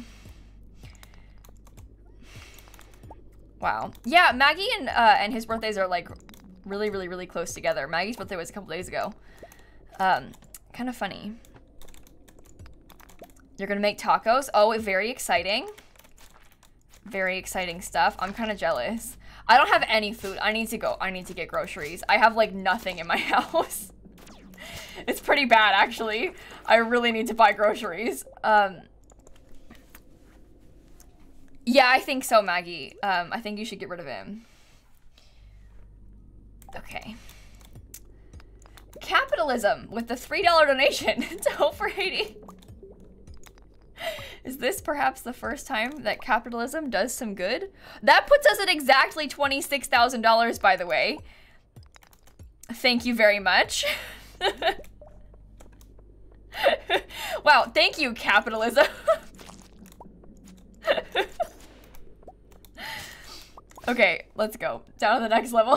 Wow. Yeah, Maggie and uh, and his birthdays are like really, really, really close together. Maggie's birthday was a couple days ago. Um, kind of funny. You're gonna make tacos? Oh, very exciting. Very exciting stuff. I'm kind of jealous. I don't have any food. I need to go. I need to get groceries. I have like nothing in my house. It's pretty bad, actually. I really need to buy groceries. Um, yeah, I think so, Maggie. Um, I think you should get rid of him. Okay. Capitalism with the three dollar donation to Hope for Haiti. Is this perhaps the first time that capitalism does some good? That puts us at exactly twenty-six thousand dollars, by the way. Thank you very much. Wow, thank you, capitalism. Okay, let's go. Down to the next level.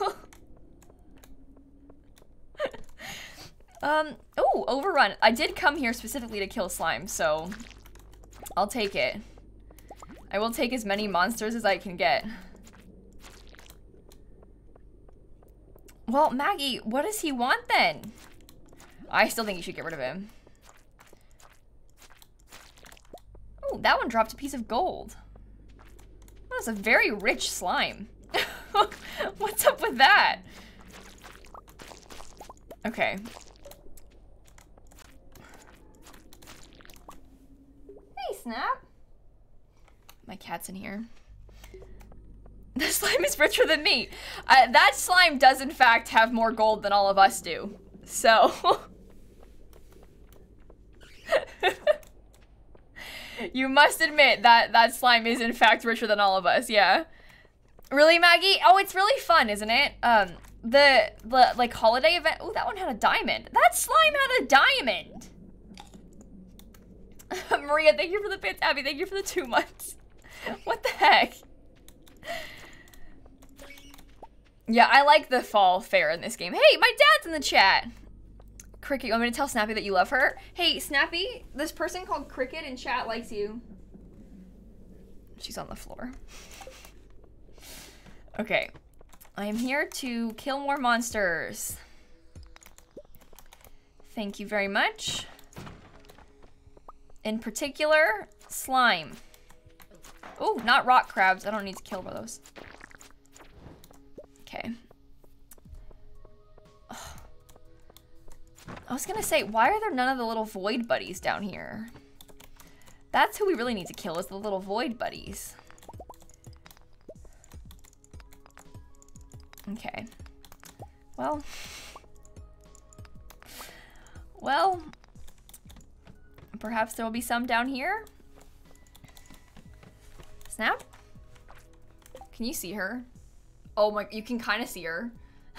um, oh, overrun. I did come here specifically to kill slime, so I'll take it. I will take as many monsters as I can get. Well, Maggie, what does he want then? I still think you should get rid of him. Oh, that one dropped a piece of gold. That was a very rich slime. What's up with that? Okay. Hey, Snap. My cat's in here. The slime is richer than me. Uh, that slime does, in fact, have more gold than all of us do. So. You must admit that that slime is in fact richer than all of us, yeah. Really, Maggie? Oh, it's really fun, isn't it? Um, the, the like, holiday event. Oh, that one had a diamond. That slime had a diamond. Maria, thank you for the bits. Abby, thank you for the two months. What the heck? Yeah, I like the fall fair in this game. Hey, my dad's in the chat. Cricket, you want me to tell Snappy that you love her? Hey, Snappy, this person called Cricket in chat likes you. She's on the floor. Okay. I am here to kill more monsters. Thank you very much. In particular, slime. Oh, not rock crabs. I don't need to kill those. Okay. Oh. I was gonna say, why are there none of the little void buddies down here? That's who we really need to kill, is the little void buddies. Okay. Well. Well. Perhaps there will be some down here. Snap? Can you see her? Oh my, you can kind of see her.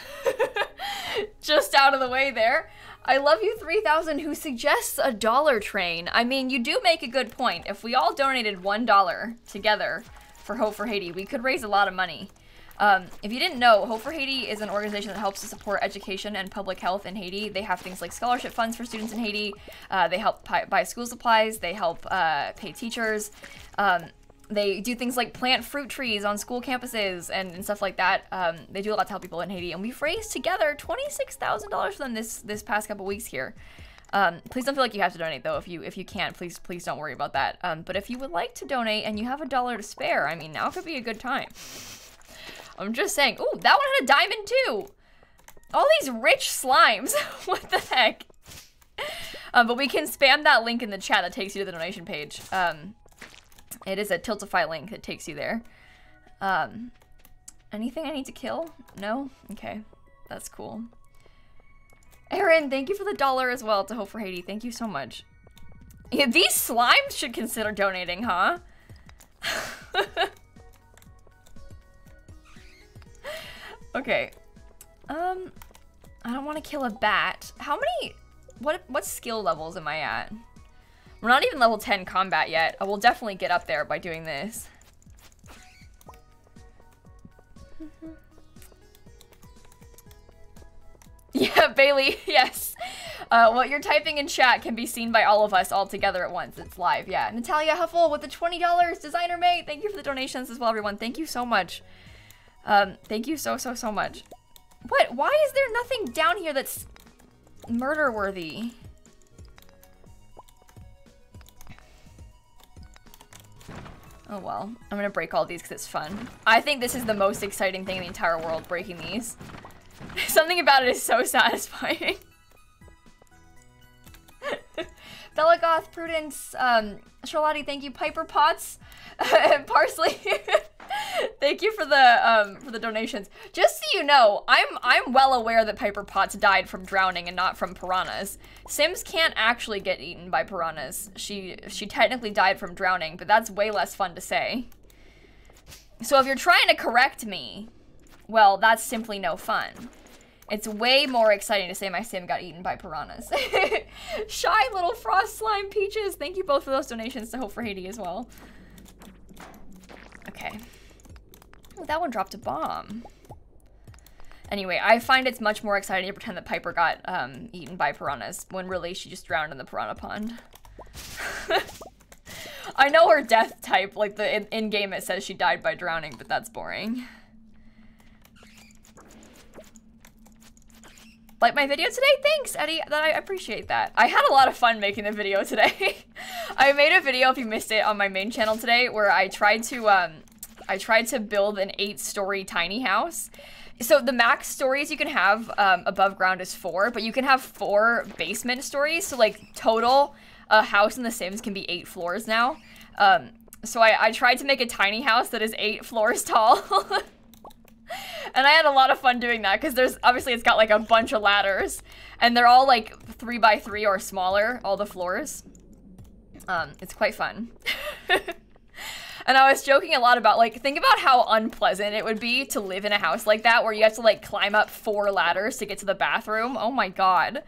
Just out of the way there. I love you three thousand who suggests a dollar train. I mean, you do make a good point. If we all donated one dollar together for Hope for Haiti, we could raise a lot of money. Um, if you didn't know, Hope for Haiti is an organization that helps to support education and public health in Haiti. They have things like scholarship funds for students in Haiti. Uh, they help buy school supplies. They help uh, pay teachers. Um, they do things like plant fruit trees on school campuses and, and stuff like that. Um, they do a lot to help people in Haiti. And we've raised together twenty-six thousand dollars for them this, this past couple weeks here. Um, please don't feel like you have to donate, though. If you if you can't, please please don't worry about that. Um, but if you would like to donate and you have a dollar to spare, I mean, now could be a good time. I'm just saying. Ooh, that one had a diamond too. All these rich slimes. What the heck? Um, but we can spam that link in the chat that takes you to the donation page. Um, it is a Tiltify link that takes you there. Um, anything I need to kill? No? Okay. That's cool. Aaron, thank you for the dollar as well to Hope for Haiti. Thank you so much. Yeah, these slimes should consider donating, huh? Okay. Um, I don't want to kill a bat. How many, what, what skill levels am I at? We're not even level ten combat yet. I will definitely get up there by doing this. Yeah, Bailey, yes. Uh, what you're typing in chat can be seen by all of us all together at once. It's live, yeah. Natalia Huffle with the twenty dollars. Designer Mate, thank you for the donations as well, everyone. Thank you so much. Um, thank you so, so, so much. What? Why is there nothing down here that's murder-worthy? Oh well, I'm gonna break all these because it's fun. I think this is the most exciting thing in the entire world, breaking these. Something about it is so satisfying. Bellagoth, Prudence, um, Charlotte, thank you. Piper Potts, Parsley, thank you for the um for the donations. Just so you know, I'm I'm well aware that Piper Potts died from drowning and not from piranhas. Sims can't actually get eaten by piranhas. She she technically died from drowning, but that's way less fun to say. So if you're trying to correct me, well, that's simply no fun. It's way more exciting to say my sim got eaten by piranhas. Shy little frost slime peaches. Thank you both for those donations to Hope for Haiti as well. Okay. Oh, that one dropped a bomb. Anyway, I find it's much more exciting to pretend that Piper got um, eaten by piranhas when really she just drowned in the piranha pond. I know her death type, like the in-game it says she died by drowning, but that's boring. Like my video today? Thanks, Eddie. That I appreciate that. I had a lot of fun making the video today. I made a video, if you missed it, on my main channel today where I tried to um I tried to build an eight-story tiny house. So the max stories you can have um, above ground is four, but you can have four basement stories. So like total, a house in The Sims can be eight floors now. Um, so I, I tried to make a tiny house that is eight floors tall. And I had a lot of fun doing that because there's obviously it's got like a bunch of ladders and they're all like three by three or smaller, all the floors. Um, it's quite fun. And I was joking a lot about, like, think about how unpleasant it would be to live in a house like that where you have to, like, climb up four ladders to get to the bathroom. Oh my god.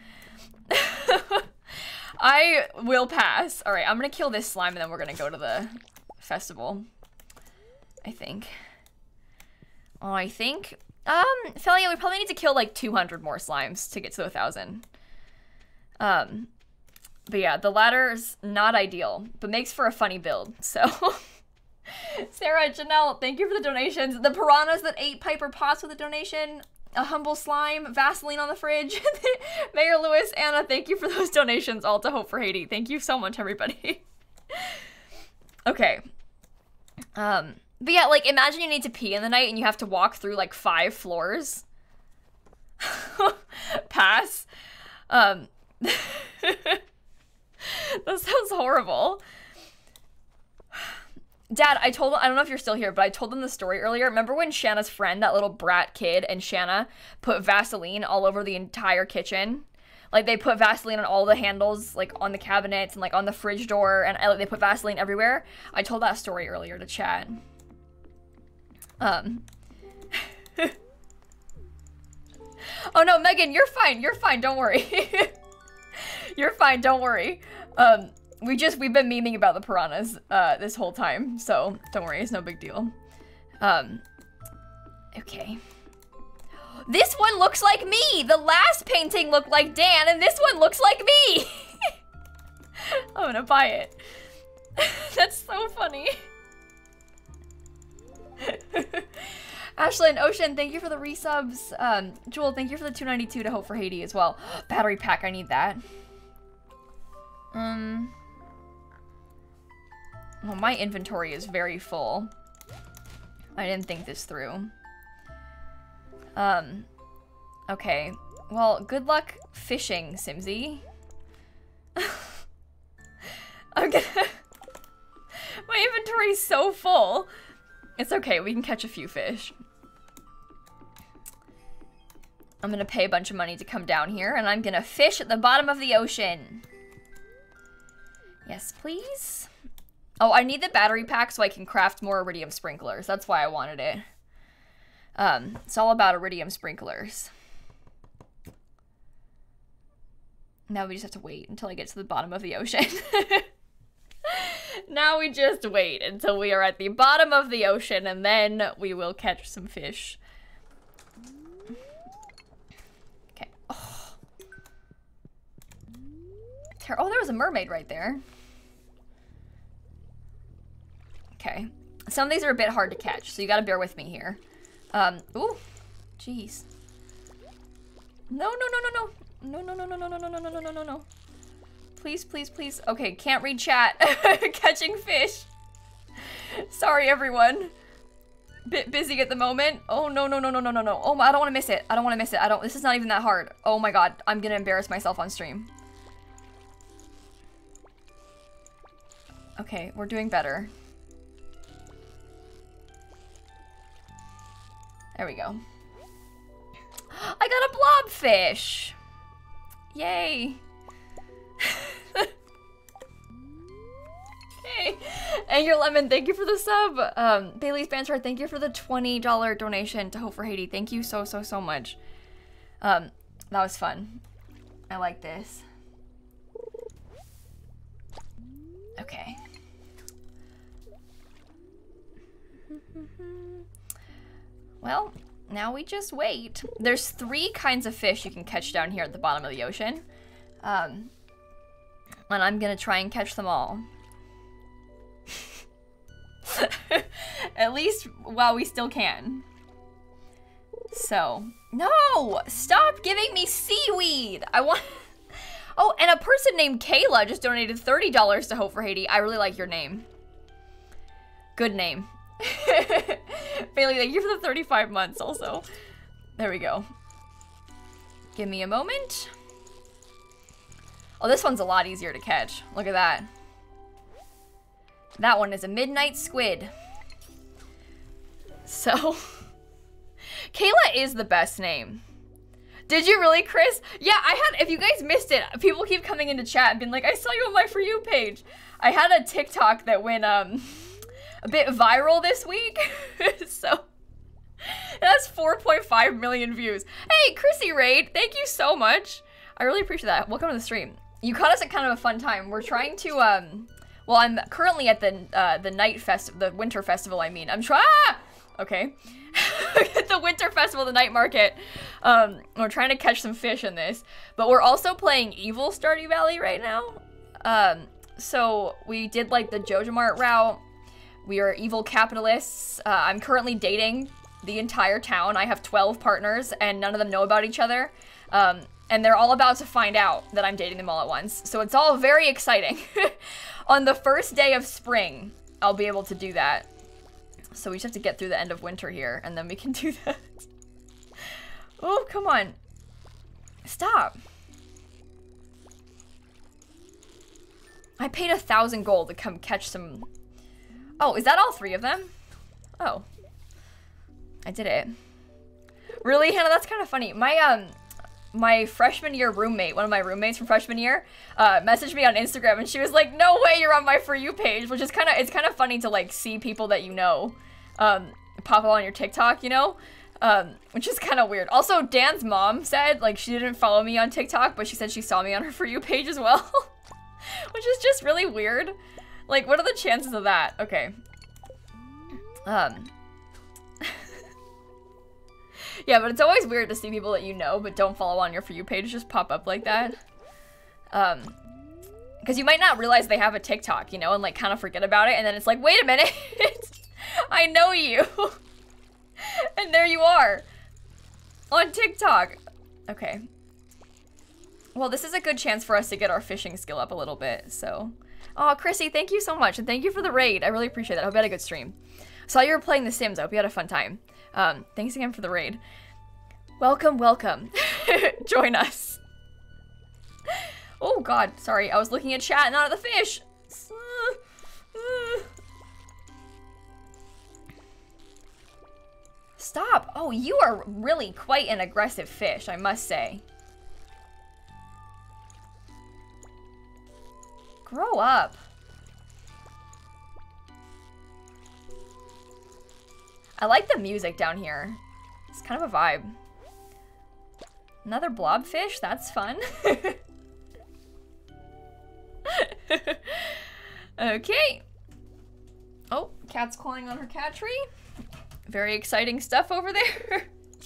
I will pass. All right, I'm gonna kill this slime and then we're gonna go to the festival. I think. Oh, I think. Um, Felia, we probably need to kill, like, two hundred more slimes to get to one thousand. Um, but yeah, the ladder's not ideal, but makes for a funny build, so... Sarah, Janelle, thank you for the donations. The piranhas that ate Piper Potts with a donation. A humble slime. Vaseline on the fridge. Mayor Lewis, Anna, thank you for those donations. All to Hope for Haiti. Thank you so much, everybody. Okay. Um, but yeah, like, imagine you need to pee in the night and you have to walk through, like, five floors. Pass. Um, that sounds horrible. Dad, I told, I don't know if you're still here, but I told them the story earlier. Remember when Shanna's friend, that little brat kid, and Shanna put Vaseline all over the entire kitchen? Like, they put Vaseline on all the handles, like, on the cabinets and, like, on the fridge door, and like, they put Vaseline everywhere. I told that story earlier to chat. Um. Oh, no, Megan, you're fine. You're fine. Don't worry. You're fine. Don't worry. Um. We just, we've been memeing about the piranhas uh, this whole time, so don't worry, it's no big deal. Um, okay. This one looks like me! The last painting looked like Dan, and this one looks like me! I'm gonna buy it. That's so funny. Ashlyn, Ocean, thank you for the resubs. Um, Jewel, thank you for the two ninety-two to Hope for Haiti as well. Battery pack, I need that. Um... Well, my inventory is very full. I didn't think this through. Um, okay. Well, good luck fishing, Simsy. I'm gonna... My inventory is so full. It's okay, we can catch a few fish. I'm gonna pay a bunch of money to come down here, and I'm gonna fish at the bottom of the ocean. Yes, please. Oh, I need the battery pack so I can craft more iridium sprinklers. That's why I wanted it. Um, it's all about iridium sprinklers. Now we just have to wait until I get to the bottom of the ocean. Now we just wait until we are at the bottom of the ocean, and then we will catch some fish. Okay. Oh, oh there was a mermaid right there. Okay, some of these are a bit hard to catch, so you gotta bear with me here. Um, ooh, jeez. No, no, no, no, no. No, no, no, no, no, no, no, no, no, no, no, no. Please, please, please. Okay, can't read chat. Catching fish. Sorry, everyone. Bit busy at the moment. Oh, no, no, no, no, no, no, no. Oh, my, I don't want to miss it. I don't want to miss it. I don't, this is not even that hard. Oh my god, I'm gonna embarrass myself on stream. Okay, we're doing better. There we go. I got a blobfish! Yay! Hey! Angel Lemon, thank you for the sub! Um, Bailey's Banter, thank you for the twenty dollar donation to Hope for Haiti. Thank you so, so, so much. Um, that was fun. I like this. Okay. Well, now we just wait. There's three kinds of fish you can catch down here at the bottom of the ocean. Um, and I'm gonna try and catch them all. At least while we still can. So, no! Stop giving me seaweed! I want... Oh, and a person named Kayla just donated thirty dollars to Hope for Haiti. I really like your name. Good name. Bailey, thank you for the thirty-five months also. There we go. Give me a moment. Oh, this one's a lot easier to catch. Look at that. That one is a midnight squid. So, Kayla is the best name. Did you really, Chris? Yeah, I had, if you guys missed it, people keep coming into chat and being like, I saw you on my For You page. I had a TikTok that went um a bit viral this week. So it has four point five million views. Hey, Chrissy Raid, thank you so much. I really appreciate that. Welcome to the stream. You caught us at kind of a fun time. We're trying to, um, well, I'm currently at the uh, the night fest, the winter festival. I mean, I'm trying. Ah! Okay, at the winter festival, the night market. Um, we're trying to catch some fish in this, but we're also playing Evil Stardew Valley right now. Um, so we did like the Joja Mart route. We are evil capitalists. Uh, I'm currently dating the entire town. I have twelve partners and none of them know about each other. Um, and they're all about to find out that I'm dating them all at once. So it's all very exciting. On the first day of spring, I'll be able to do that. So we just have to get through the end of winter here and then we can do that. Oh, come on. Stop. I paid a thousand gold to come catch some... Oh, is that all three of them? Oh. I did it. Really, Hannah? That's kind of funny. My um, my freshman year roommate, one of my roommates from freshman year, uh, messaged me on Instagram, and she was like, "No way, you're on my For You page," which is kind of it's kind of funny to like see people that you know, um, pop up on your TikTok, you know, um, which is kind of weird. Also, Dan's mom said like she didn't follow me on TikTok, but she said she saw me on her For You page as well, which is just really weird. Like, what are the chances of that? Okay. Um. Yeah, but it's always weird to see people that you know but don't follow on your For You page just pop up like that. Um, because you might not realize they have a TikTok, you know, and like kind of forget about it, and then it's like, wait a minute, I know you. And there you are on TikTok. Okay. Well, this is a good chance for us to get our fishing skill up a little bit, so. Oh, Chrissy, thank you so much, and thank you for the raid. I really appreciate that. I hope you had a good stream. Saw you were playing The Sims. I hope you had a fun time. Um, thanks again for the raid. Welcome, welcome. Join us. Oh god, sorry. I was looking at chat, not at the fish. Stop. Oh, you are really quite an aggressive fish, I must say. Grow up. I like the music down here. It's kind of a vibe. Another blobfish? That's fun. Okay. Oh, cat's clawing on her cat tree. Very exciting stuff over there.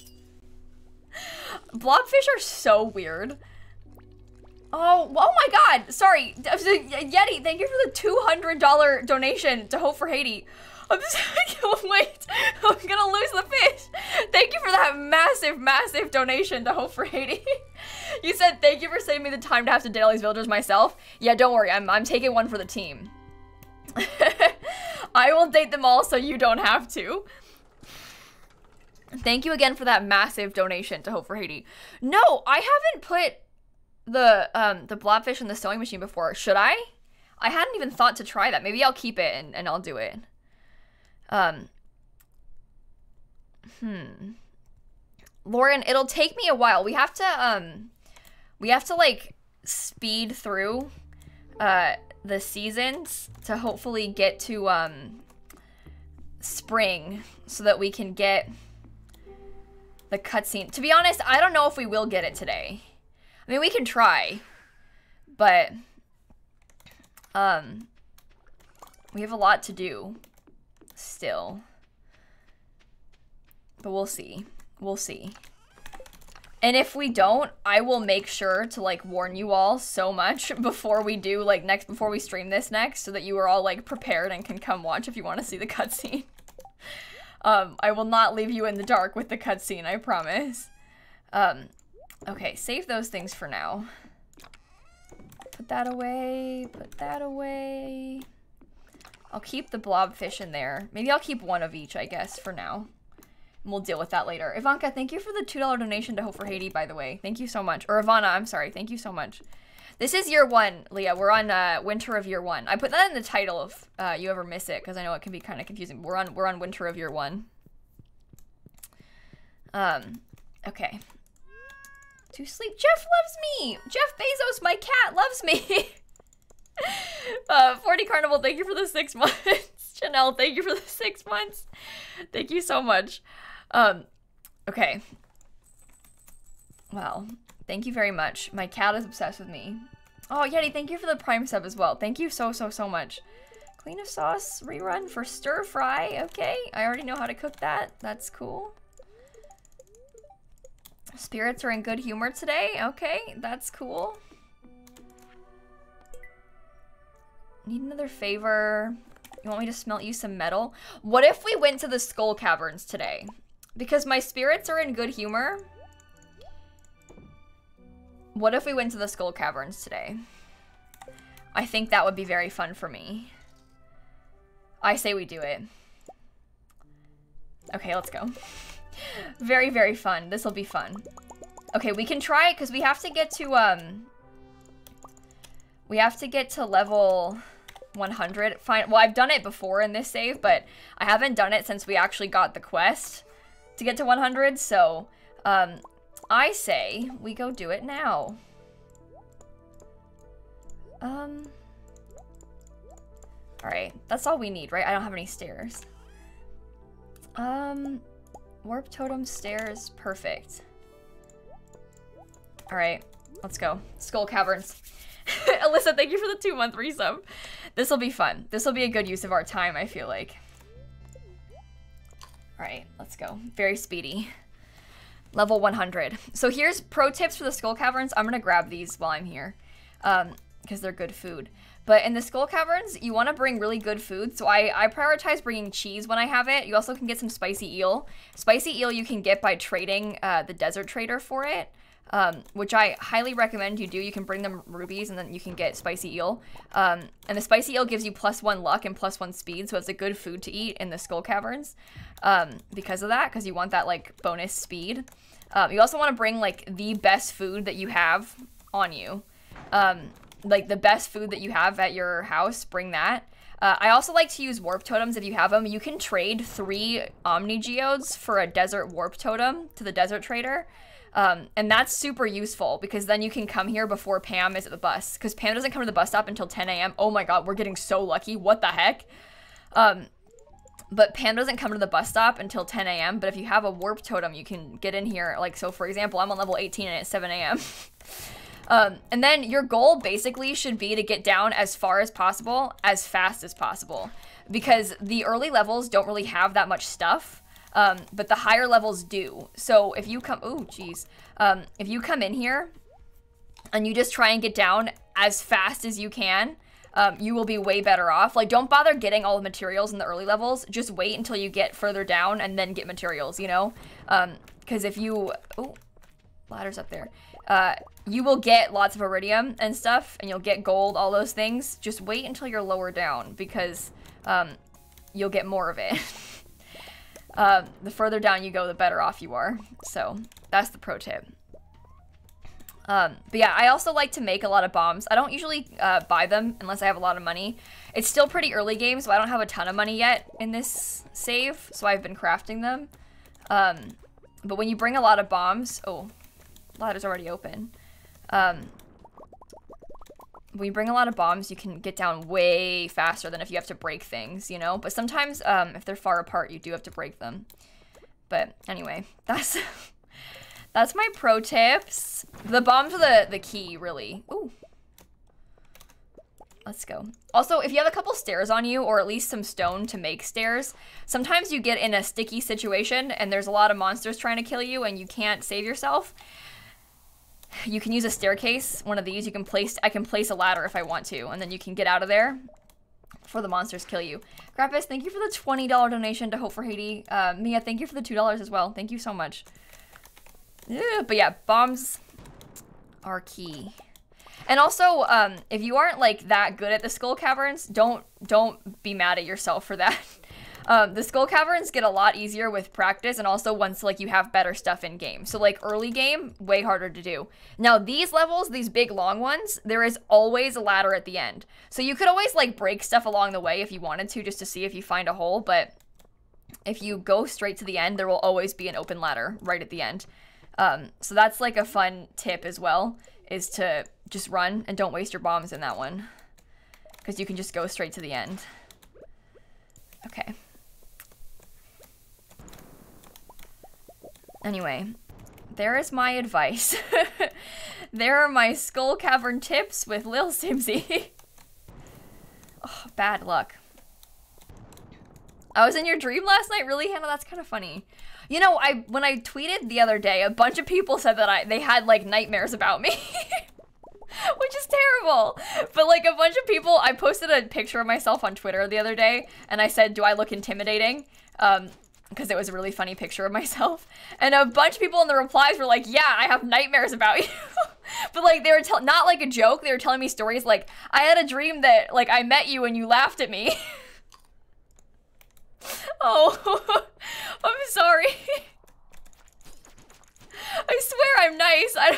Blobfish are so weird. Oh, oh my god. Sorry. Yeti, thank you for the two hundred dollar donation to Hope for Haiti. I'm just wait, I'm gonna lose the fish. Thank you for that massive, massive donation to Hope for Haiti. You said thank you for saving me the time to have to date all these villagers myself. Yeah, don't worry, I'm I'm taking one for the team. I will date them all so you don't have to. Thank you again for that massive donation to Hope for Haiti. No, I haven't put the um the blobfish in the sewing machine before. Should I? I hadn't even thought to try that. Maybe I'll keep it and, and I'll do it. Um, hmm. Lauren, it'll take me a while. We have to, um, we have to, like, speed through, uh, the seasons to hopefully get to, um, spring so that we can get the cutscene. To be honest, I don't know if we will get it today. I mean, we can try, but, um, we have a lot to do. Still. But we'll see. We'll see. And if we don't, I will make sure to like warn you all so much before we do like next, before we stream this next, so that you are all like prepared and can come watch if you want to see the cutscene. um, I will not leave you in the dark with the cutscene, I promise. Um, okay, save those things for now. Put that away, put that away. I'll keep the blobfish in there. Maybe I'll keep one of each, I guess, for now. And we'll deal with that later. Ivanka, thank you for the two dollar donation to Hope for Haiti, by the way. Thank you so much. Or Ivana, I'm sorry. Thank you so much. This is year one, Leah. We're on uh, winter of year one. I put that in the title if uh, you ever miss it, because I know it can be kind of confusing. We're on we're on winter of year one. Um, okay. To sleep. Jeff loves me. Jeff Bezos, my cat, loves me. Uh, forty Carnival, thank you for the six months. Chanel, thank you for the six months. Thank you so much. Um, okay. Wow. Thank you very much. My cat is obsessed with me. Oh, Yeti, thank you for the Prime sub as well. Thank you so, so, so much. Queen of Sauce rerun for stir fry. Okay, I already know how to cook that. That's cool. Spirits are in good humor today. Okay, that's cool. Need another favor. You want me to smelt you some metal? What if we went to the Skull Caverns today? Because my spirits are in good humor. What if we went to the Skull Caverns today? I think that would be very fun for me. I say we do it. Okay, let's go. Very, very fun. This will be fun. Okay, we can try it because we have to get to, um... we have to get to level one hundred. Fine. Well, I've done it before in this save, but I haven't done it since we actually got the quest to get to one hundred, so, um... I say we go do it now. Um... Alright, that's all we need, right? I don't have any stairs. Um... Warp Totem stairs, perfect. Alright, let's go. Skull Caverns. Alyssa, thank you for the two month resub. This will be fun. This will be a good use of our time, I feel like. Alright, let's go. Very speedy. Level one hundred. So here's pro tips for the Skull Caverns. I'm gonna grab these while I'm here, um, because they're good food. But in the Skull Caverns, you want to bring really good food. So I, I prioritize bringing cheese when I have it. You also can get some spicy eel. Spicy eel you can get by trading uh, the Desert Trader for it, um, which I highly recommend you do. You can bring them rubies and then you can get spicy eel. Um, and the spicy eel gives you plus one luck and plus one speed, so it's a good food to eat in the Skull Caverns um, because of that, because you want that like bonus speed. Um, you also want to bring like the best food that you have on you. Um, like the best food that you have at your house, bring that. Uh, I also like to use warp totems if you have them. You can trade three Omni Geodes for a desert warp totem to the Desert Trader. Um, and that's super useful because then you can come here before Pam is at the bus. Because Pam doesn't come to the bus stop until ten A M Oh my god, we're getting so lucky. What the heck? Um, but Pam doesn't come to the bus stop until ten A M But if you have a warp totem, you can get in here. Like, so for example, I'm on level eighteen and it's seven A M Um, and then your goal basically should be to get down as far as possible, as fast as possible. Because the early levels don't really have that much stuff, um, but the higher levels do. So if you come, oh geez, um, if you come in here and you just try and get down as fast as you can, um, you will be way better off. Like, don't bother getting all the materials in the early levels. Just wait until you get further down and then get materials, you know? Um, because if you, oh, ladder's up there. Uh, you will get lots of iridium and stuff, and you'll get gold, all those things. Just wait until you're lower down, because um, you'll get more of it. uh, the further down you go, the better off you are. So that's the pro tip. Um, but yeah, I also like to make a lot of bombs. I don't usually uh, buy them unless I have a lot of money. It's still pretty early game, so I don't have a ton of money yet in this save, so I've been crafting them. Um, but when you bring a lot of bombs... Oh, ladder's already open. Um, when you bring a lot of bombs, you can get down way faster than if you have to break things, you know? But sometimes, um, if they're far apart, you do have to break them. But anyway, that's that's my pro tips. The bombs are the, the key, really. Ooh. Let's go. Also, if you have a couple stairs on you, or at least some stone to make stairs, sometimes you get in a sticky situation and there's a lot of monsters trying to kill you and you can't save yourself. You can use a staircase, one of these. You can place, I can place a ladder if I want to, and then you can get out of there before the monsters kill you. Grappus, thank you for the twenty dollar donation to Hope for Haiti. Uh, Mia, thank you for the two dollars as well. Thank you so much. Yeah, but yeah, bombs are key. And also, um, if you aren't like that good at the Skull Caverns, don't don't be mad at yourself for that. Um, the Skull Caverns get a lot easier with practice, and also once like you have better stuff in game. So like early game, way harder to do. Now these levels, these big long ones, there is always a ladder at the end. So you could always like break stuff along the way if you wanted to, just to see if you find a hole. But if you go straight to the end, there will always be an open ladder right at the end. Um, so that's like a fun tip as well, is to just run and don't waste your bombs in that one. because you can just go straight to the end. Okay. Anyway, there is my advice. There are my Skull Cavern tips with Lil Simsy. Oh, bad luck. I was in your dream last night? Really, Hannah? That's kind of funny. You know, I when I tweeted the other day, a bunch of people said that I they had like nightmares about me. Which is terrible. But like a bunch of people, I posted a picture of myself on Twitter the other day and I said, do I look intimidating? Um, because it was a really funny picture of myself. And a bunch of people in the replies were like, yeah, I have nightmares about you. But like they were tell not like a joke, they were telling me stories like, I had a dream that like I met you and you laughed at me. Oh, I'm sorry. I swear I'm nice. I don't...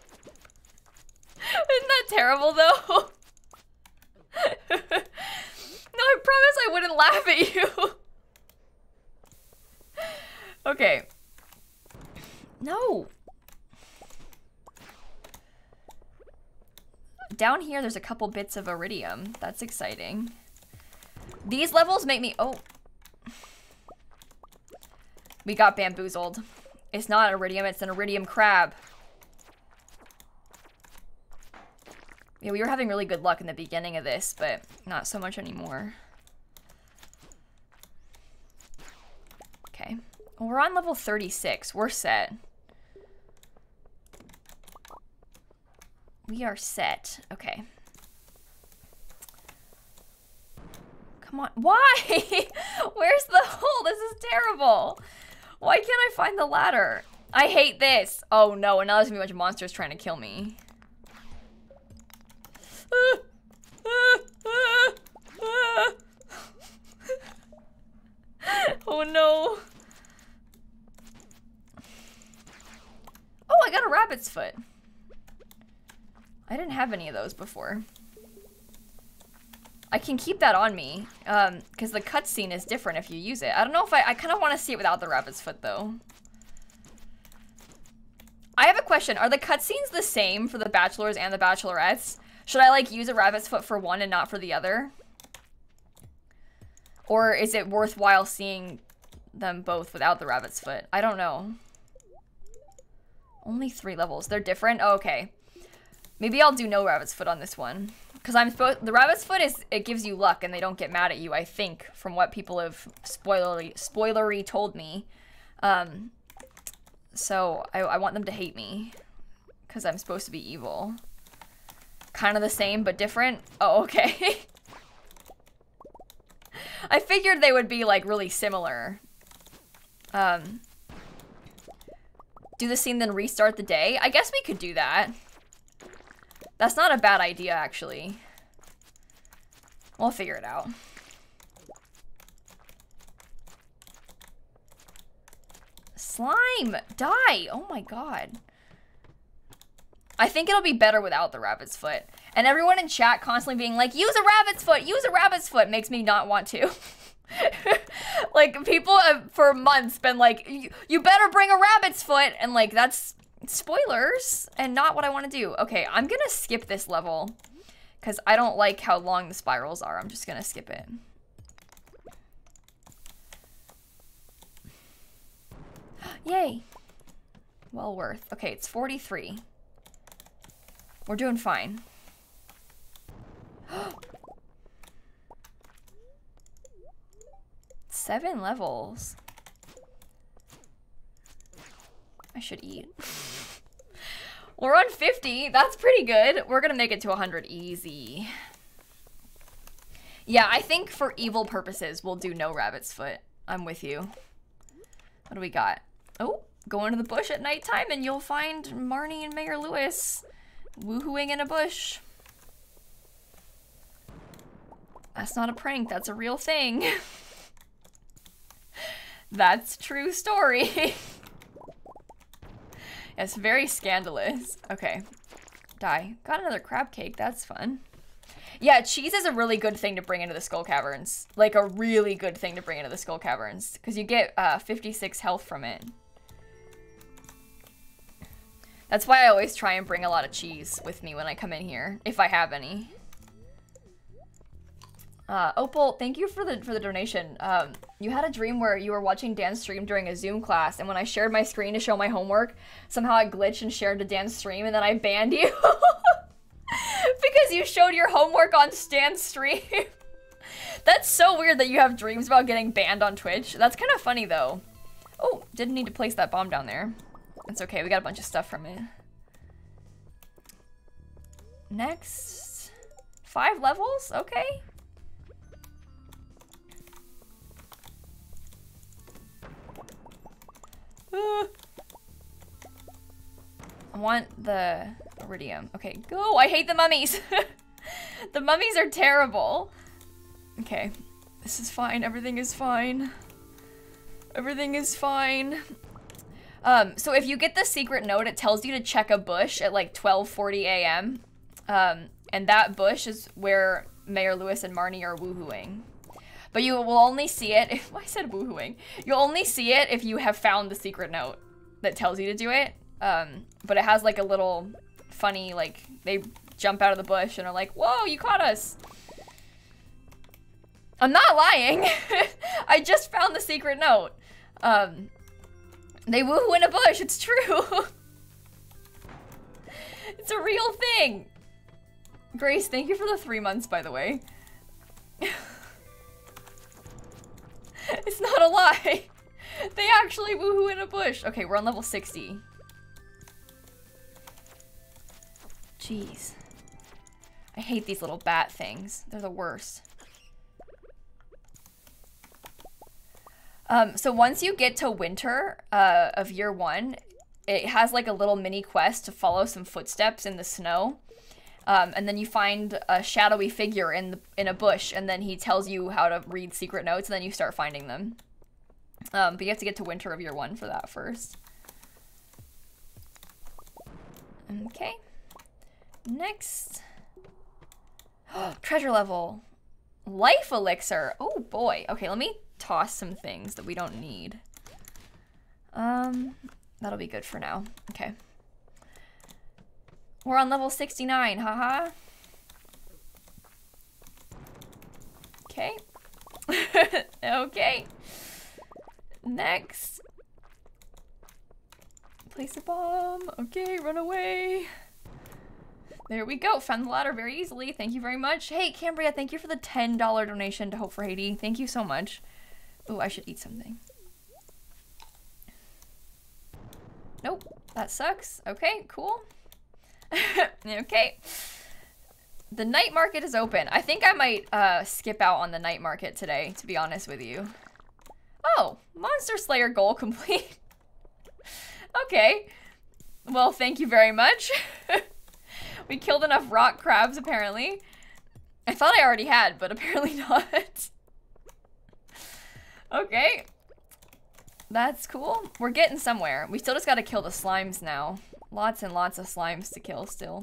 Isn't that terrible though? No, I promise I wouldn't laugh at you. Okay. No. Down here, there's a couple bits of iridium. That's exciting. These levels make me... Oh. We got bamboozled. It's not iridium, it's an iridium crab. Yeah, we were having really good luck in the beginning of this, but not so much anymore. Okay. Well, we're on level thirty-six. We're set. We are set. Okay. Come on. Why? Where's the hole? This is terrible. Why can't I find the ladder? I hate this. Oh no, and now there's gonna be a bunch of monsters trying to kill me. Uh, uh, uh, uh. Oh no. Oh, I got a rabbit's foot. I didn't have any of those before. I can keep that on me, um, because the cutscene is different if you use it. I don't know if I, I kind of want to see it without the rabbit's foot though. I have a question. Are the cutscenes the same for the bachelors and the bachelorettes? Should I like use a rabbit's foot for one and not for the other? Or is it worthwhile seeing them both without the rabbit's foot? I don't know. Only three levels. They're different? Oh, okay. Maybe I'll do no rabbit's foot on this one. Because I'm supposed... The rabbit's foot is... It gives you luck and they don't get mad at you, I think. From what people have spoilery, spoilery told me. Um, so, I, I want them to hate me. Because I'm supposed to be evil. Kind of the same, but different? Oh, okay. I figured they would be, like, really similar. Um, do the scene, then restart the day? I guess we could do that. That's not a bad idea, actually. We'll figure it out. Slime! Die! Oh my god. I think it'll be better without the rabbit's foot. And everyone in chat constantly being like, use a rabbit's foot! Use a rabbit's foot! Makes me not want to. Like, people have for months been like, you better bring a rabbit's foot! And like, that's spoilers and not what I want to do. Okay, I'm gonna skip this level because I don't like how long the spirals are. I'm just gonna skip it. Yay. Well worth. Okay, it's forty-three. We're doing fine. Seven levels. I should eat. We're on fifty. That's pretty good. We're gonna make it to one hundred easy. Yeah, I think for evil purposes, we'll do no rabbit's foot. I'm with you. What do we got? Oh, go into the bush at nighttime and you'll find Marnie and Mayor Lewis woohooing in a bush. That's not a prank. That's a real thing. That's true story. It's very scandalous. Okay. Die. Got another crab cake. That's fun. Yeah, cheese is a really good thing to bring into the Skull Caverns. Like, a really good thing to bring into the Skull Caverns. Because you get uh, fifty-six health from it. That's why I always try and bring a lot of cheese with me when I come in here. If I have any. Uh, Opal, thank you for the for the donation. Um, you had a dream where you were watching Dan's stream during a Zoom class, and when I shared my screen to show my homework, somehow I glitched and shared to Dan's stream, and then I banned you because you showed your homework on Stan's stream. That's so weird that you have dreams about getting banned on Twitch. That's kind of funny though. Oh, didn't need to place that bomb down there. It's okay, we got a bunch of stuff from it. Next, five levels, okay. Uh, I want the iridium. Okay, go. I hate the mummies. The mummies are terrible. Okay, this is fine. Everything is fine. Everything is fine. Um, so if you get the secret note, it tells you to check a bush at like twelve forty a m Um, and that bush is where Mayor Lewis and Marnie are woohooing. But you will only see it if, I said woohooing. You'll only see it if you have found the secret note that tells you to do it. Um, but it has like a little funny, like, they jump out of the bush and are like, whoa, you caught us. I'm not lying. I just found the secret note. Um, they woohoo in a bush, it's true. It's a real thing. Grace, thank you for the three months, by the way. It's not a lie. They actually woohoo in a bush. Okay, we're on level sixty. Jeez. I hate these little bat things. They're the worst. Um, so once you get to winter uh, of year one, it has like a little mini quest to follow some footsteps in the snow. Um, and then you find a shadowy figure in the, in a bush, and then he tells you how to read secret notes, and then you start finding them. Um, but you have to get to winter of year one for that first. Okay. Next. Treasure level. Life elixir. Oh boy. Okay, let me toss some things that we don't need. Um, that'll be good for now. Okay. We're on level sixty-nine, haha. Okay. Okay. Next. Place a bomb. Okay, run away. There we go. Found the ladder very easily. Thank you very much. Hey, Cambria, thank you for the ten dollar donation to Hope for Haiti. Thank you so much. Oh, I should eat something. Nope, that sucks. Okay, cool. Okay. The night market is open. I think I might uh, skip out on the night market today, to be honest with you. Oh, Monster Slayer goal complete. Okay. Well, thank you very much. We killed enough rock crabs, apparently. I thought I already had, but apparently not. Okay. That's cool. We're getting somewhere. We still just gotta kill the slimes now. Lots and lots of slimes to kill still.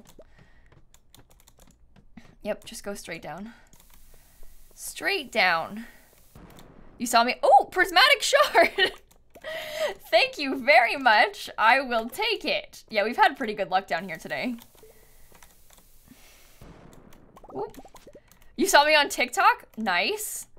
Yep, just go straight down. Straight down. You saw me. Oh, prismatic shard. Thank you very much. I will take it. Yeah, we've had pretty good luck down here today. Ooh. You saw me on TikTok? Nice.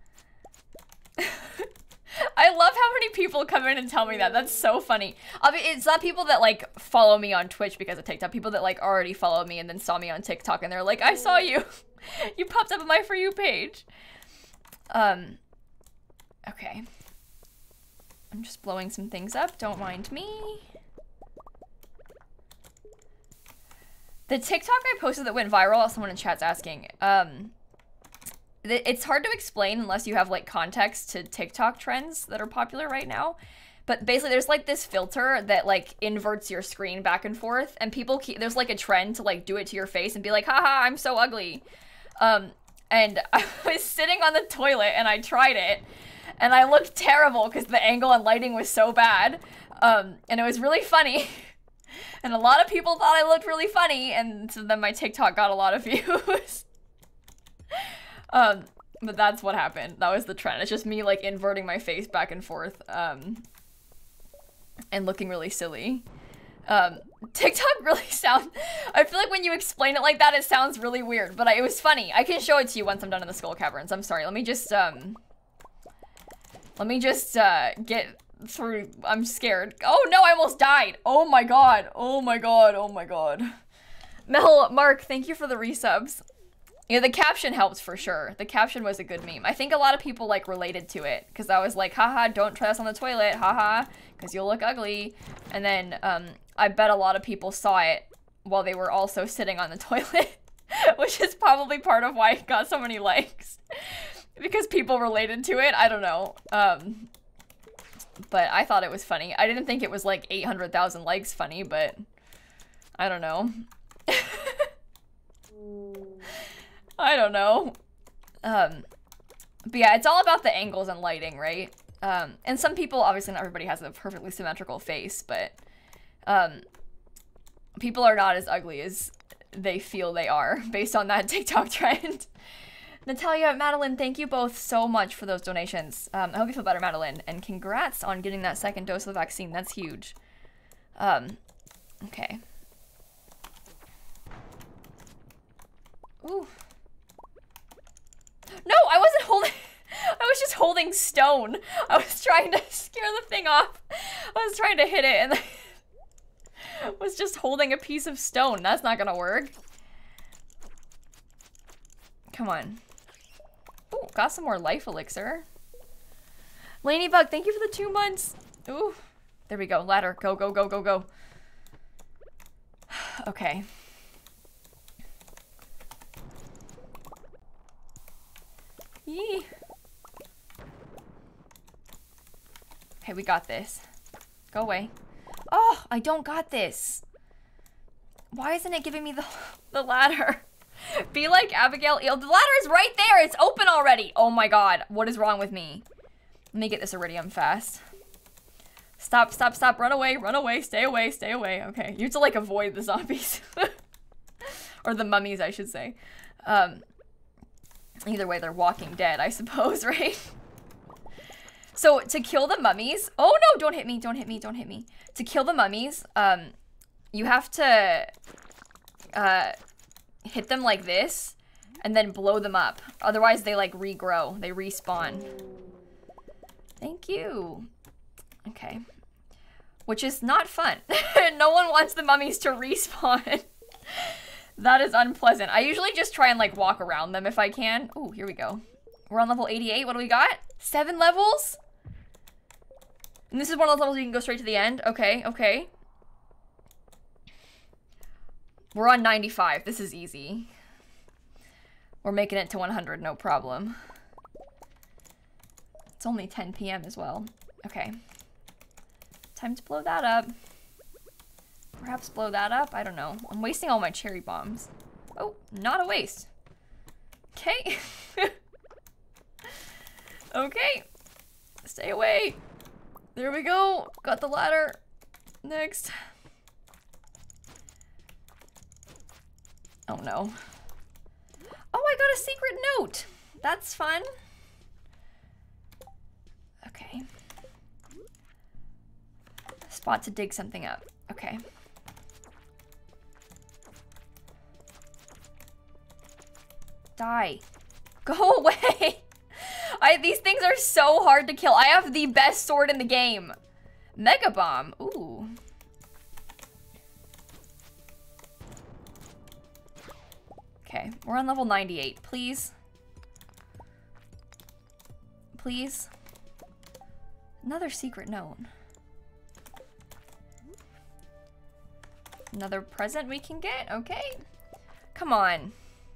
I love how many people come in and tell me that. That's so funny. I mean, it's not people that like follow me on Twitch because of TikTok. People that like already follow me and then saw me on TikTok and they're like, I saw you. You popped up on my For You page. Um, okay. I'm just blowing some things up. Don't mind me. The TikTok I posted that went viral, someone in chat's asking, um, it's hard to explain unless you have like context to TikTok trends that are popular right now. But basically there's like this filter that like inverts your screen back and forth, and people keep, there's like a trend to like do it to your face and be like, haha, I'm so ugly. Um, and I was sitting on the toilet and I tried it and I looked terrible because the angle and lighting was so bad. Um, and it was really funny. And a lot of people thought I looked really funny, and so then my TikTok got a lot of views. Um, but that's what happened. That was the trend. It's just me like inverting my face back and forth, um, and looking really silly. Um, TikTok really sounds... I feel like when you explain it like that, it sounds really weird, but I, it was funny. I can show it to you once I'm done in the Skull Caverns. I'm sorry. Let me just, um... Let me just, uh, get through... I'm scared. Oh, no, I almost died. Oh, my God. Oh, my God. Oh, my God. Mel, Mark, thank you for the resubs. Yeah, the caption helped for sure. The caption was a good meme. I think a lot of people like related to it because I was like, haha, don't try this on the toilet, haha, because you'll look ugly. And then um, I bet a lot of people saw it while they were also sitting on the toilet, which is probably part of why it got so many likes because people related to it. I don't know. Um, but I thought it was funny. I didn't think it was like eight hundred thousand likes funny, but I don't know. I don't know. Um, but yeah, it's all about the angles and lighting, right? Um, and some people, obviously not everybody has a perfectly symmetrical face, but um, people are not as ugly as they feel they are based on that TikTok trend. Natalia, Madeline, thank you both so much for those donations. Um, I hope you feel better, Madeline, and congrats on getting that second dose of the vaccine. That's huge. Um, okay. Ooh. No, I wasn't holding, I was just holding stone. I was trying to scare the thing off. I was trying to hit it and I was just holding a piece of stone. That's not gonna work. Come on. Ooh, got some more life elixir. Lanybug, thank you for the two months. Ooh, there we go. Ladder, go, go, go, go, go. Okay. Yee. Okay, we got this. Go away. Oh, I don't got this. Why isn't it giving me the, the ladder? Be like Abigail. The ladder is right there. It's open already. Oh my God. What is wrong with me? Let me get this iridium fast. Stop, stop, stop. Run away, run away. Stay away, stay away. Okay. You have to like avoid the zombies. Or the mummies, I should say. Um... Either way, they're walking dead, I suppose, right? So, to kill the mummies... Oh, no! Don't hit me, don't hit me, don't hit me. To kill the mummies, um, you have to uh, hit them like this and then blow them up. Otherwise, they, like, regrow. They respawn. Thank you. Okay. Which is not fun. No one wants the mummies to respawn. That is unpleasant. I usually just try and like walk around them if I can. Ooh, here we go. We're on level eighty-eight. What do we got? Seven levels? And this is one of those levels you can go straight to the end. Okay, okay. We're on ninety-five. This is easy. We're making it to one hundred, no problem. It's only ten p m as well. Okay. Time to blow that up. Perhaps blow that up? I don't know. I'm wasting all my cherry bombs. Oh, not a waste. Okay. Okay. Stay away. There we go. Got the ladder. Next. Oh no. Oh, I got a secret note. That's fun. Okay. Spot to dig something up. Okay. Die. Go away. I these things are so hard to kill. I have the best sword in the game. Mega Bomb. Ooh. Okay, we're on level ninety-eight. Please. Please. Another secret note. Another present we can get? Okay. Come on.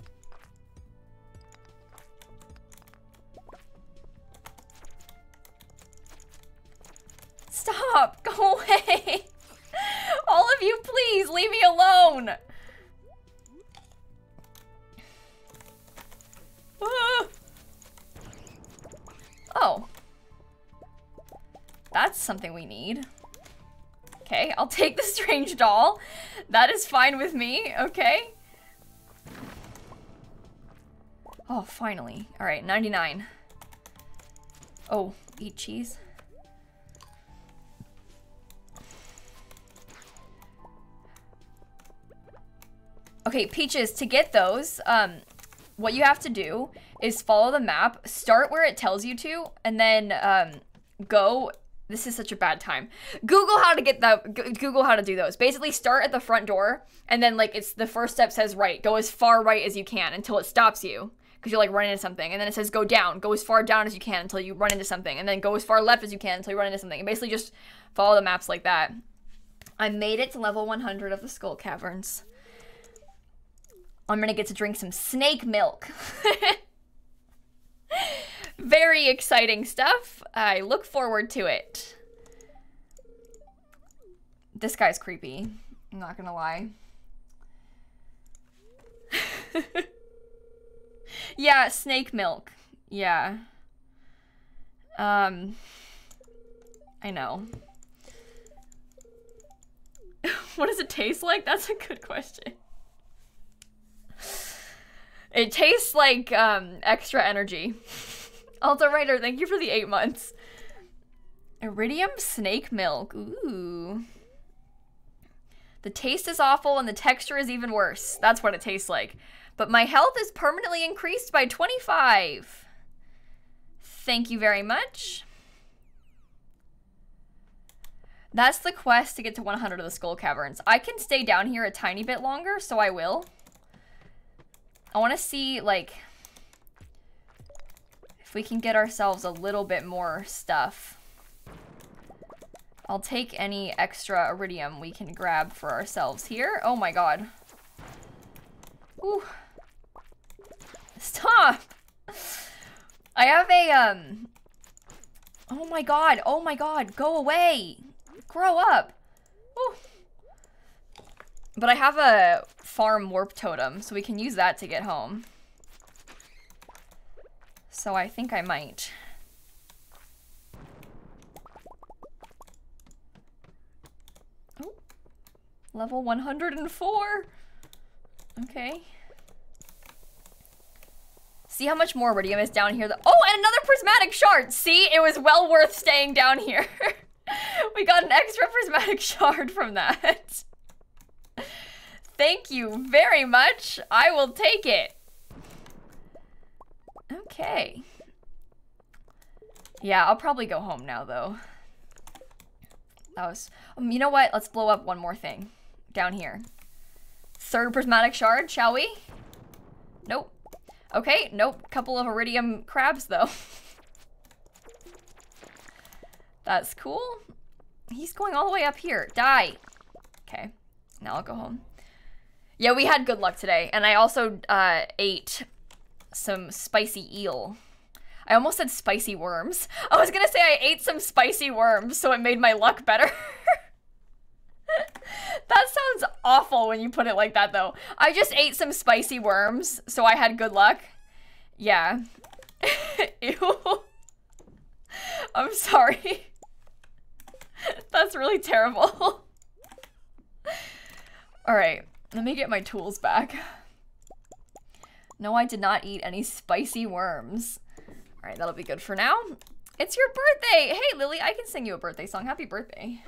Stop! Go away! All of you, please, leave me alone! Ah. Oh. That's something we need. Okay, I'll take the strange doll. That is fine with me, okay? Oh, finally. Alright, ninety-nine. Oh, eat cheese. Okay, Peaches, to get those, um, what you have to do is follow the map, start where it tells you to, and then um, go. This is such a bad time. Google how to get that. Google how to do those. Basically, start at the front door, and then like it's the first step says right. Go as far right as you can until it stops you, because you're like running into something. And then it says go down. Go as far down as you can until you run into something, and then go as far left as you can until you run into something. And basically just follow the maps like that. I made it to level one hundred of the Skull Caverns. I'm gonna get to drink some snake milk. Very exciting stuff. I look forward to it. This guy's creepy. I'm not gonna lie. Yeah, snake milk. Yeah. Um, I know. What does it taste like? That's a good question. It tastes like um, extra energy. Alta Writer, thank you for the eight months. Iridium snake milk. Ooh. The taste is awful and the texture is even worse. That's what it tastes like. But my health is permanently increased by twenty-five. Thank you very much. That's the quest to get to one hundred of the Skull Caverns. I can stay down here a tiny bit longer, so I will. I want to see, like, if we can get ourselves a little bit more stuff. I'll take any extra iridium we can grab for ourselves here. Oh my god. Ooh. Stop! I have a, um... oh my god, oh my god, go away! Grow up! Ooh. But I have a farm warp totem, so we can use that to get home. So I think I might. Oh, level one hundred four. Okay. See how much more iridium is down here. Oh, and another prismatic shard. See, it was well worth staying down here. We got an extra prismatic shard from that. Thank you very much. I will take it. Okay. Yeah, I'll probably go home now, though. That was... Um, you know what? Let's blow up one more thing. Down here. Third prismatic shard, shall we? Nope. Okay, nope. Couple of iridium crabs, though. That's cool. He's going all the way up here. Die. Okay. Now I'll go home. Yeah, we had good luck today. And I also uh, ate some spicy eel. I almost said spicy worms. I was gonna say I ate some spicy worms, so it made my luck better. That sounds awful when you put it like that, though. I just ate some spicy worms, so I had good luck. Yeah. Ew. I'm sorry. That's really terrible. Alright, let me get my tools back. No, I did not eat any spicy worms. Alright, that'll be good for now. It's your birthday! Hey, Lily, I can sing you a birthday song. Happy birthday.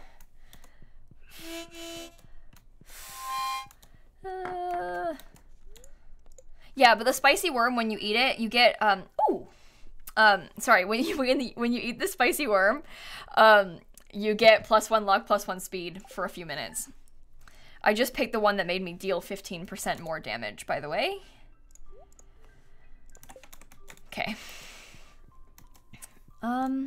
Uh, yeah, but the spicy worm, when you eat it, you get, um, ooh, um, sorry, when you, when, the, when you eat the spicy worm, um, you get plus one luck, plus one speed for a few minutes. I just picked the one that made me deal fifteen percent more damage, by the way. Okay. Um,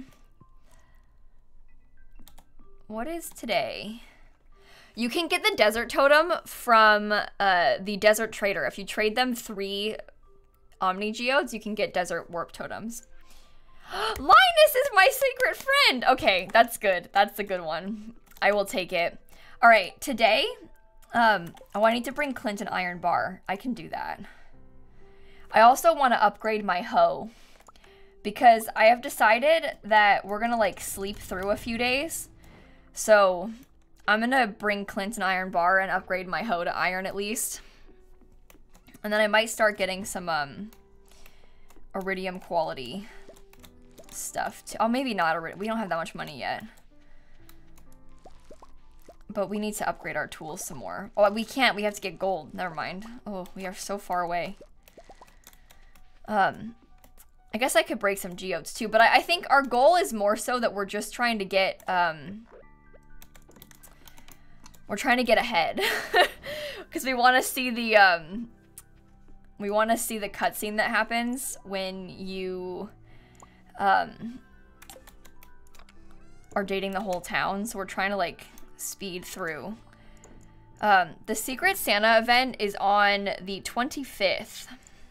what is today? You can get the desert totem from uh, the desert trader. If you trade them three Omni Geodes, you can get desert warp totems. Linus is my secret friend. Okay, that's good. That's a good one. I will take it. All right, today, um, oh, I need to bring Clint an iron bar. I can do that. I also want to upgrade my hoe because I have decided that we're gonna like sleep through a few days. So I'm gonna bring Clint an iron bar and upgrade my hoe to iron at least. And then I might start getting some um, iridium quality stuff. To, oh, maybe not. We don't have that much money yet. But we need to upgrade our tools some more. Oh, we can't. We have to get gold. Never mind. Oh, we are so far away. Um, I guess I could break some geodes too, but I, I think our goal is more so that we're just trying to get, um... We're trying to get ahead. Because we want to see the, um... We want to see the cutscene that happens when you, um... are dating the whole town. So we're trying to, like... speed through. Um, the Secret Santa event is on the twenty-fifth.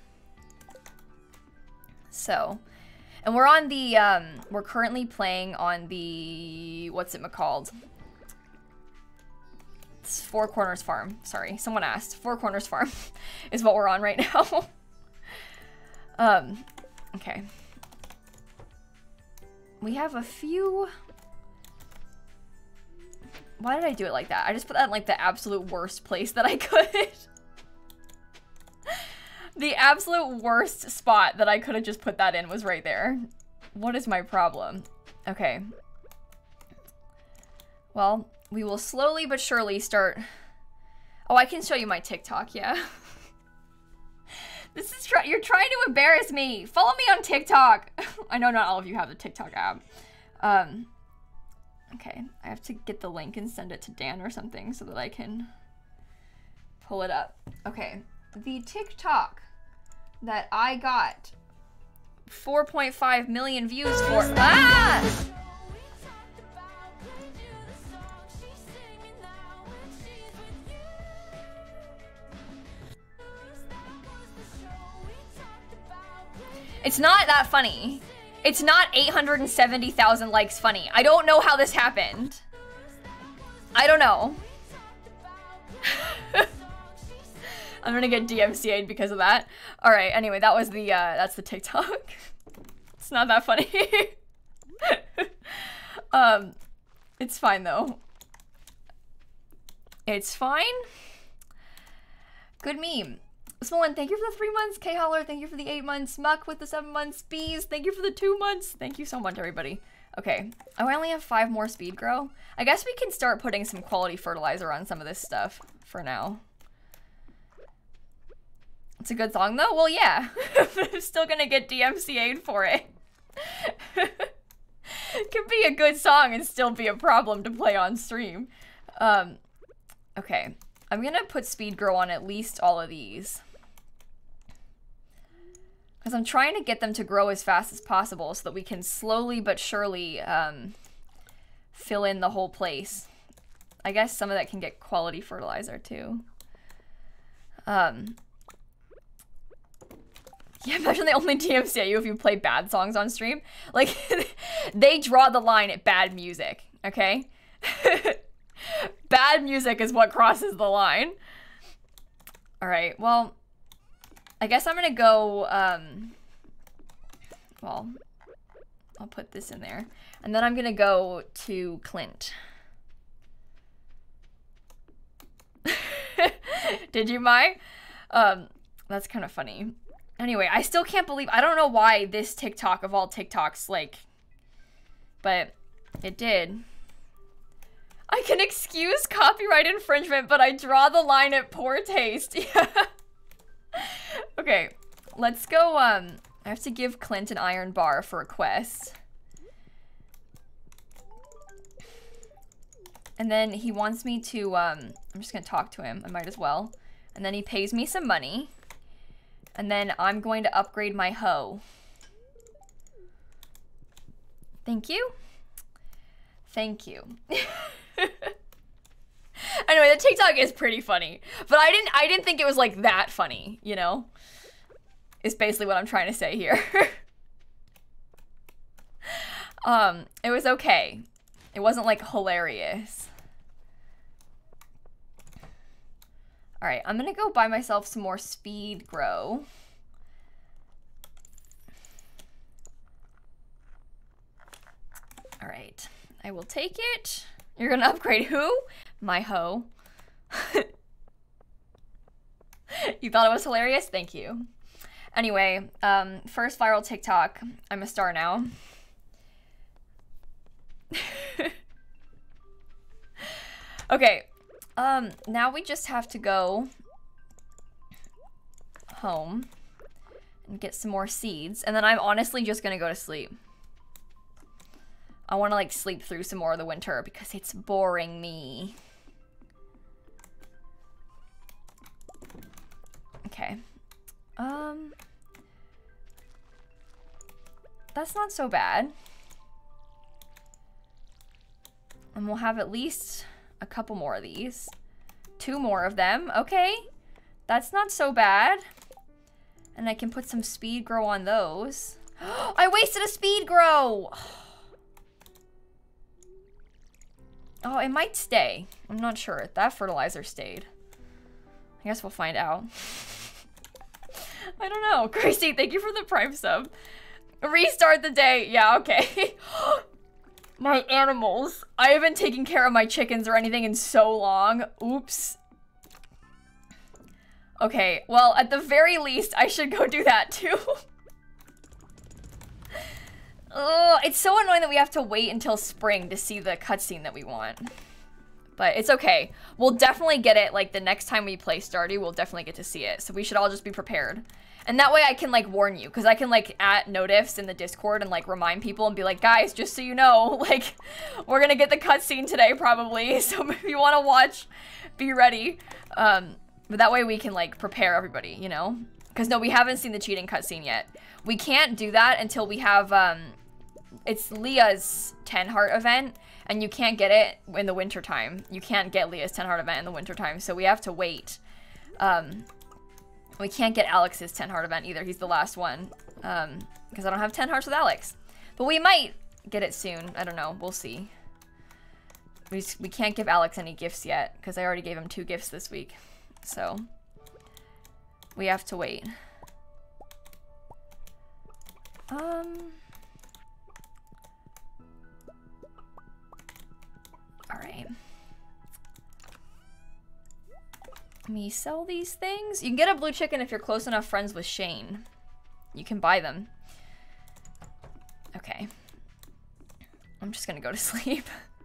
So, and we're on the, um, we're currently playing on the, what's it called? It's Four Corners Farm. Sorry, someone asked. Four Corners Farm is what we're on right now. um, okay. We have a few... Why did I do it like that? I just put that in like the absolute worst place that I could. The absolute worst spot that I could have just put that in was right there. What is my problem? Okay. Well, we will slowly but surely start... Oh, I can show you my TikTok, yeah. This is try- you're trying to embarrass me. Follow me on TikTok. I know not all of you have the TikTok app. Um... Okay, I have to get the link and send it to Dan or something so that I can pull it up. Okay, the TikTok that I got four point five million views for. Ah! It's not that funny. It's not eight hundred seventy thousand likes funny. I don't know how this happened. I don't know. I'm gonna get D M C A'd because of that. All right, anyway, that was the, uh, that's the TikTok. It's not that funny. um, it's fine though. It's fine. Good meme. Smolin, thank you for the three months. K-Holler, thank you for the eight months. Muck with the seven months. Bees, thank you for the two months. Thank you so much, everybody. Okay. Oh, I only have five more speed grow. I guess we can start putting some quality fertilizer on some of this stuff for now. It's a good song, though? Well, yeah. But I'm still gonna get D M C A'd for it. It can be a good song and still be a problem to play on stream. Um, okay. I'm gonna put speed grow on at least all of these. Because I'm trying to get them to grow as fast as possible so that we can slowly but surely um, fill in the whole place. I guess some of that can get quality fertilizer too. Um, yeah, imagine they only D M C A you if you play bad songs on stream. Like, they draw the line at bad music, okay? Bad music is what crosses the line. All right, well, I guess I'm gonna go, um, well, I'll put this in there. And then I'm gonna go to Clint. Did you, Mai? Um, that's kind of funny. Anyway, I still can't believe, I don't know why this TikTok of all TikToks, like, but it did. I can excuse copyright infringement, but I draw the line at poor taste. Yeah. Okay, let's go, um, I have to give Clint an iron bar for a quest. And then he wants me to, um, I'm just gonna talk to him, I might as well. And then he pays me some money. And then I'm going to upgrade my hoe. Thank you. Thank you. Anyway, the TikTok is pretty funny, but I didn't I didn't think it was like that funny, you know? Is basically what I'm trying to say here. um, it was okay. It wasn't like hilarious. All right, I'm gonna go buy myself some more speed grow. All right, I will take it. You're gonna upgrade who? My hoe. You thought it was hilarious? Thank you. Anyway, um, first viral TikTok. I'm a star now. Okay. Um, now we just have to go home and get some more seeds. And then I'm honestly just gonna go to sleep. I want to like sleep through some more of the winter because it's boring me. Okay. Um, that's not so bad. And we'll have at least a couple more of these. Two more of them. Okay. That's not so bad. And I can put some speed grow on those. I wasted a speed grow. Oh, it might stay. I'm not sure. That fertilizer stayed. I guess we'll find out. I don't know. Gracie, thank you for the prime sub. Restart the day. Yeah, okay. My animals. I haven't taken care of my chickens or anything in so long. Oops. Okay, well, at the very least, I should go do that too. Oh, it's so annoying that we have to wait until spring to see the cutscene that we want. But it's okay. We'll definitely get it, like, the next time we play Stardew, we'll definitely get to see it. So we should all just be prepared. And that way I can, like, warn you. Because I can, like, at notifs in the Discord and, like, remind people and be like, guys, just so you know, like, we're gonna get the cutscene today, probably. So if you want to watch, be ready. Um, but that way we can, like, prepare everybody, you know? Because, no, we haven't seen the cheating cutscene yet. We can't do that until we have, um... it's Leah's ten heart event, and you can't get it in the winter time. You can't get Leah's ten heart event in the winter time, so we have to wait. Um, we can't get Alex's ten heart event either. He's the last one, um, because I don't have ten hearts with Alex. But we might get it soon. I don't know. We'll see. We just, we can't give Alex any gifts yet, because I already gave him two gifts this week. So we have to wait. Um... Alright. Let me sell these things. You can get a blue chicken if you're close enough friends with Shane. You can buy them. Okay. I'm just gonna go to sleep.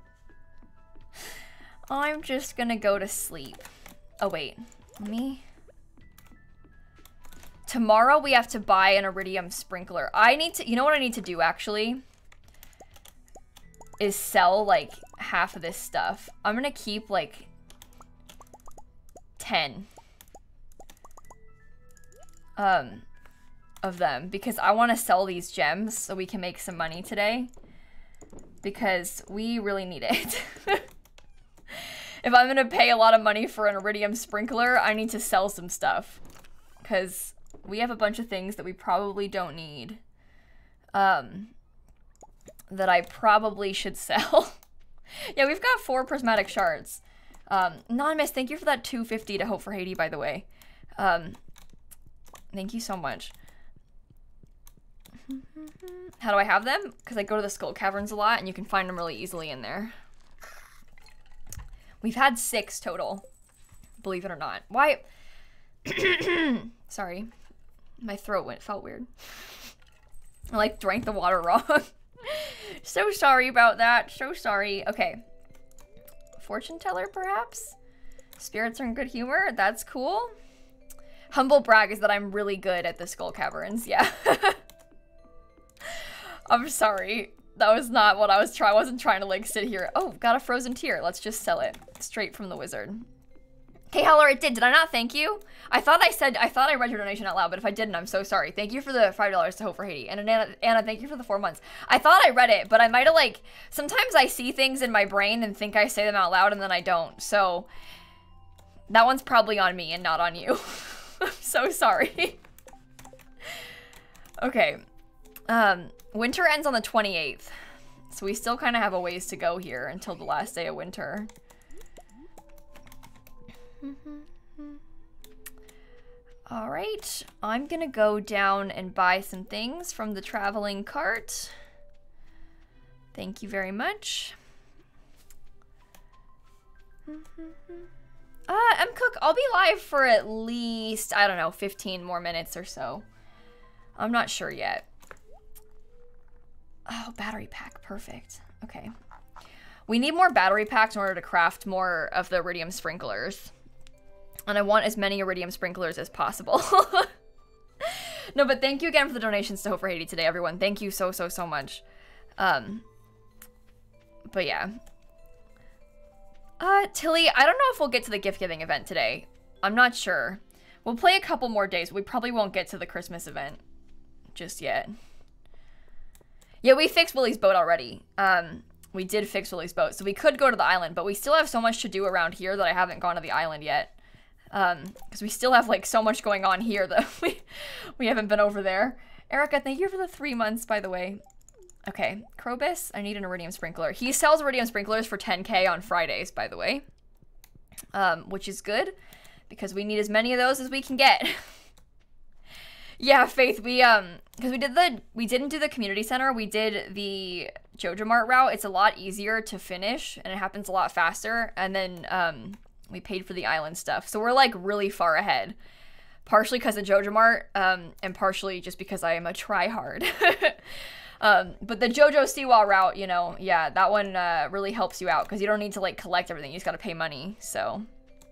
I'm just gonna go to sleep. Oh, wait. Let me... Tomorrow we have to buy an iridium sprinkler. I need to... You know what I need to do, actually? Is sell, like, half of this stuff. I'm gonna keep, like, ten. Um, of them. Because I want to sell these gems so we can make some money today. Because we really need it. If I'm gonna pay a lot of money for an iridium sprinkler, I need to sell some stuff. Because we have a bunch of things that we probably don't need. Um... that I probably should sell. Yeah, we've got four prismatic shards. Um, Anonymous, thank you for that two fifty to Hope for Haiti, by the way. Um, thank you so much. How do I have them? Because I go to the Skull Caverns a lot, and you can find them really easily in there. We've had six total, believe it or not. Why? Sorry. My throat went, felt weird. I, like, drank the water wrong. So sorry about that. So sorry. Okay. Fortune teller, perhaps? Spirits are in good humor. That's cool. Humble brag is that I'm really good at the Skull Caverns. Yeah. I'm sorry. That was not what I was trying. I wasn't trying to, like, sit here. Oh, got a frozen tear. Let's just sell it. Straight from the wizard. Hey, Heller, it did. Did I not thank you? I thought I said, I thought I read your donation out loud, but if I didn't, I'm so sorry. Thank you for the five dollars to Hope for Haiti. And Anna, Anna, thank you for the four months. I thought I read it, but I might have, like, sometimes I see things in my brain and think I say them out loud and then I don't. So that one's probably on me and not on you. I'm so sorry. Okay. Um, winter ends on the twenty-eighth. So we still kind of have a ways to go here until the last day of winter. All right, I'm gonna go down and buy some things from the traveling cart. Thank you very much. Uh, M Cook, I'll be live for at least, I don't know, fifteen more minutes or so. I'm not sure yet. Oh, battery pack, perfect. Okay. We need more battery packs in order to craft more of the iridium sprinklers. And I want as many iridium sprinklers as possible. No, but thank you again for the donations to Hope for Haiti today, everyone. Thank you so, so, so much. Um, but yeah. Uh, Tilly, I don't know if we'll get to the gift-giving event today. I'm not sure. We'll play a couple more days. We probably won't get to the Christmas event just yet. Yeah, we fixed Willie's boat already. Um, we did fix Willie's boat, so we could go to the island, but we still have so much to do around here that I haven't gone to the island yet. Um, because we still have, like, so much going on here that we, we haven't been over there. Erica, thank you for the three months, by the way. Okay, Krobus, I need an iridium sprinkler. He sells iridium sprinklers for ten K on Fridays, by the way. Um, which is good, because we need as many of those as we can get. Yeah, Faith, we, um, because we did the, we didn't do the community center, we did the Joja Mart route. It's a lot easier to finish, and it happens a lot faster, and then, um... we paid for the island stuff. So we're like really far ahead. Partially because of Joja Mart, um, and partially just because I am a tryhard. um, but the Jojo Siwa route, you know, yeah, that one uh, really helps you out because you don't need to like collect everything. You just gotta pay money, so.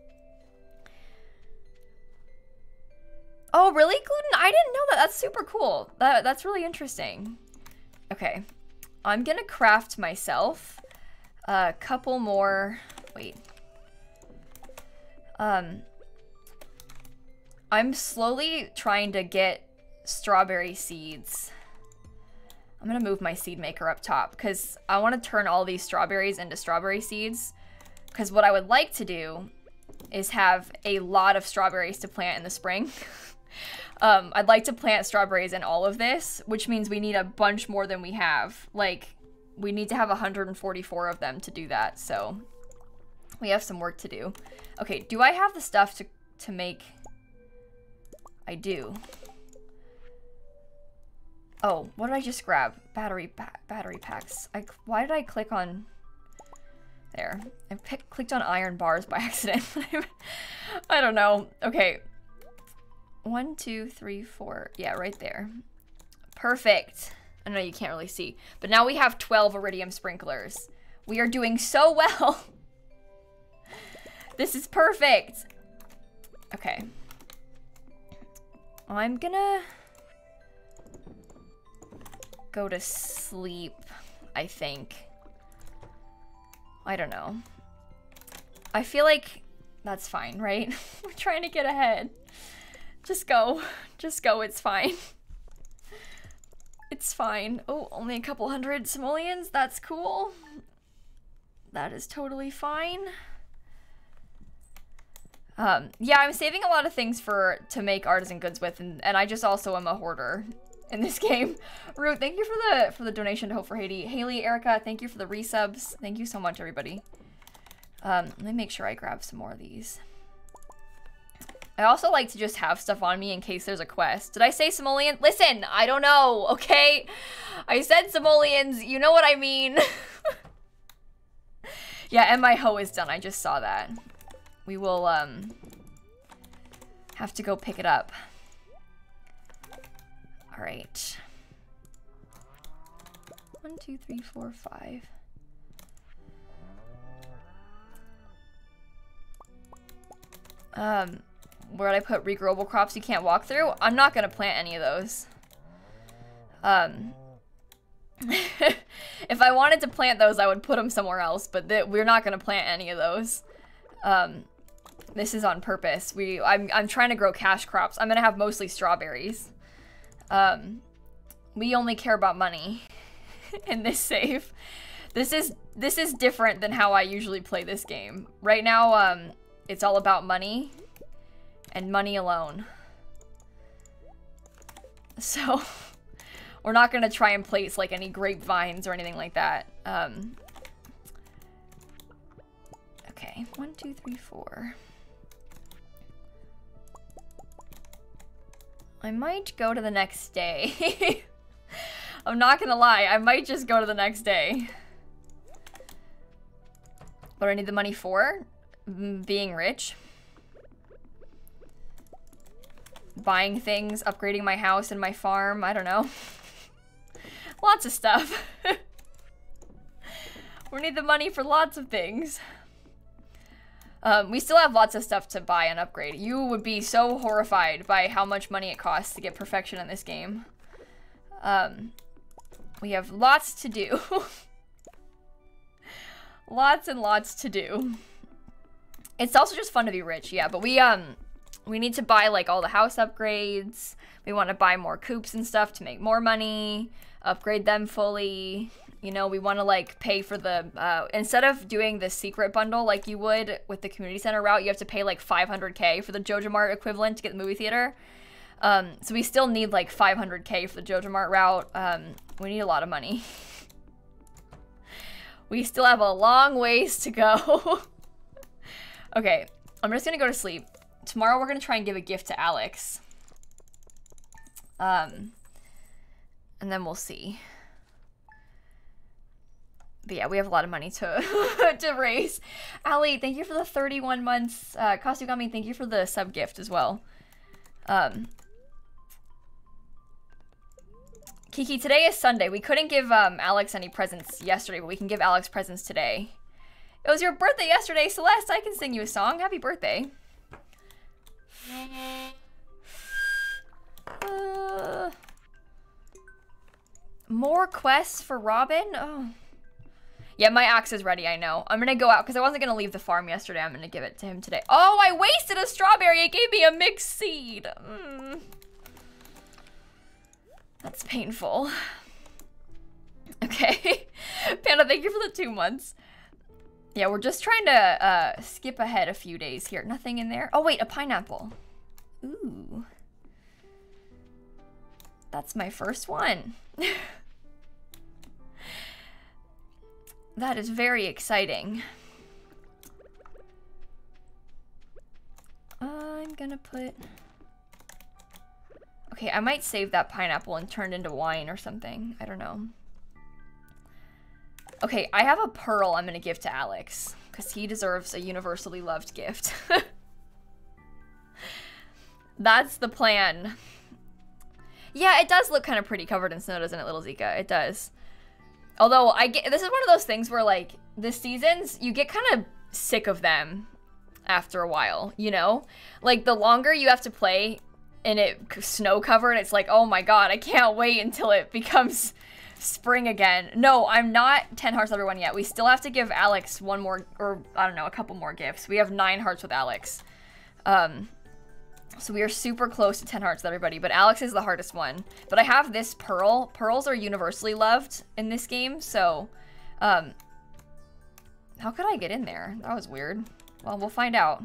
Oh, really, Gluten? I didn't know that. That's super cool. That, that's really interesting. Okay, I'm gonna craft myself a couple more, wait. Um, I'm slowly trying to get strawberry seeds. I'm gonna move my seed maker up top because I want to turn all these strawberries into strawberry seeds. Because what I would like to do is have a lot of strawberries to plant in the spring. um, I'd like to plant strawberries in all of this, which means we need a bunch more than we have. Like, we need to have one hundred forty-four of them to do that, so we have some work to do. Okay, do I have the stuff to, to make... I do. Oh, what did I just grab? Battery ba battery packs. I, why did I click on... There. I pick, clicked on iron bars by accident. I don't know. Okay. One, two, three, four. Yeah, right there. Perfect. I know you can't really see. But now we have twelve iridium sprinklers. We are doing so well. This is perfect. Okay. I'm gonna go to sleep, I think. I don't know. I feel like that's fine, right? We're trying to get ahead. Just go. Just go. It's fine. It's fine. Oh, only a couple hundred simoleons? That's cool. That is totally fine. Um, yeah, I'm saving a lot of things for to make artisan goods with, and, and I just also am a hoarder in this game. Root, thank you for the for the donation to Hope for Haiti. Haley, Erica, thank you for the resubs. Thank you so much, everybody. Um, let me make sure I grab some more of these. I also like to just have stuff on me in case there's a quest. Did I say simoleon? Listen, I don't know, okay? I said simoleons, you know what I mean. Yeah, and my hoe is done, I just saw that. We will, um, have to go pick it up. All right. One, two, three, four, five. Um, where did I put regrowable crops you can't walk through? I'm not gonna plant any of those. Um, if I wanted to plant those, I would put them somewhere else, but we're not gonna plant any of those. Um, this is on purpose. We, I'm, I'm trying to grow cash crops. I'm gonna have mostly strawberries. Um, we only care about money in this save. This is, this is different than how I usually play this game. Right now, um, it's all about money and money alone. So, we're not gonna try and place like any grapevines or anything like that. Um, okay, one, two, three, four. I might go to the next day. I'm not gonna lie, I might just go to the next day. What do I need the money for? Mm, being rich. Buying things, upgrading my house and my farm, I don't know. Lots of stuff. We need the money for lots of things. Um, we still have lots of stuff to buy and upgrade. You would be so horrified by how much money it costs to get perfection in this game. Um, we have lots to do. Lots and lots to do. It's also just fun to be rich, yeah, but we, um, we need to buy, like, all the house upgrades. We want to buy more coops and stuff to make more money, upgrade them fully. You know, we want to, like, pay for the, uh, instead of doing the secret bundle like you would with the community center route, you have to pay, like, five hundred K for the Joja Mart equivalent to get the movie theater. Um, so we still need, like, five hundred K for the Joja Mart route. Um, we need a lot of money. We still have a long ways to go. Okay, I'm just gonna go to sleep. Tomorrow we're gonna try and give a gift to Alex. Um, and then we'll see. But yeah, we have a lot of money to to raise. Ali, thank you for the thirty-one months. Uh, Kasugami, thank you for the sub gift as well. Um, Kiki, today is Sunday. We couldn't give um, Alex any presents yesterday, but we can give Alex presents today. It was your birthday yesterday, Celeste. I can sing you a song. Happy birthday. Uh, more quests for Robin? Oh. Yeah, my axe is ready, I know. I'm gonna go out, because I wasn't gonna leave the farm yesterday. I'm gonna give it to him today. Oh, I wasted a strawberry. It gave me a mixed seed. Mm. That's painful. Okay. Panda, thank you for the two months. Yeah, we're just trying to uh, skip ahead a few days here. Nothing in there. Oh, wait, a pineapple. Ooh. That's my first one. That is very exciting. I'm gonna put... Okay, I might save that pineapple and turn it into wine or something. I don't know. Okay, I have a pearl I'm gonna give to Alex, because he deserves a universally loved gift. That's the plan. Yeah, it does look kind of pretty covered in snow, doesn't it, little Zika? It does. Although, I get, this is one of those things where, like, the seasons, you get kind of sick of them after a while, you know? Like, the longer you have to play and it snow covered, it's like, oh my god, I can't wait until it becomes spring again. No, I'm not ten hearts everyone yet. We still have to give Alex one more, or I don't know, a couple more gifts. We have nine hearts with Alex. Um, so we are super close to ten hearts with everybody, but Alex is the hardest one. But I have this pearl. Pearls are universally loved in this game, so, um, how could I get in there? That was weird. Well, we'll find out.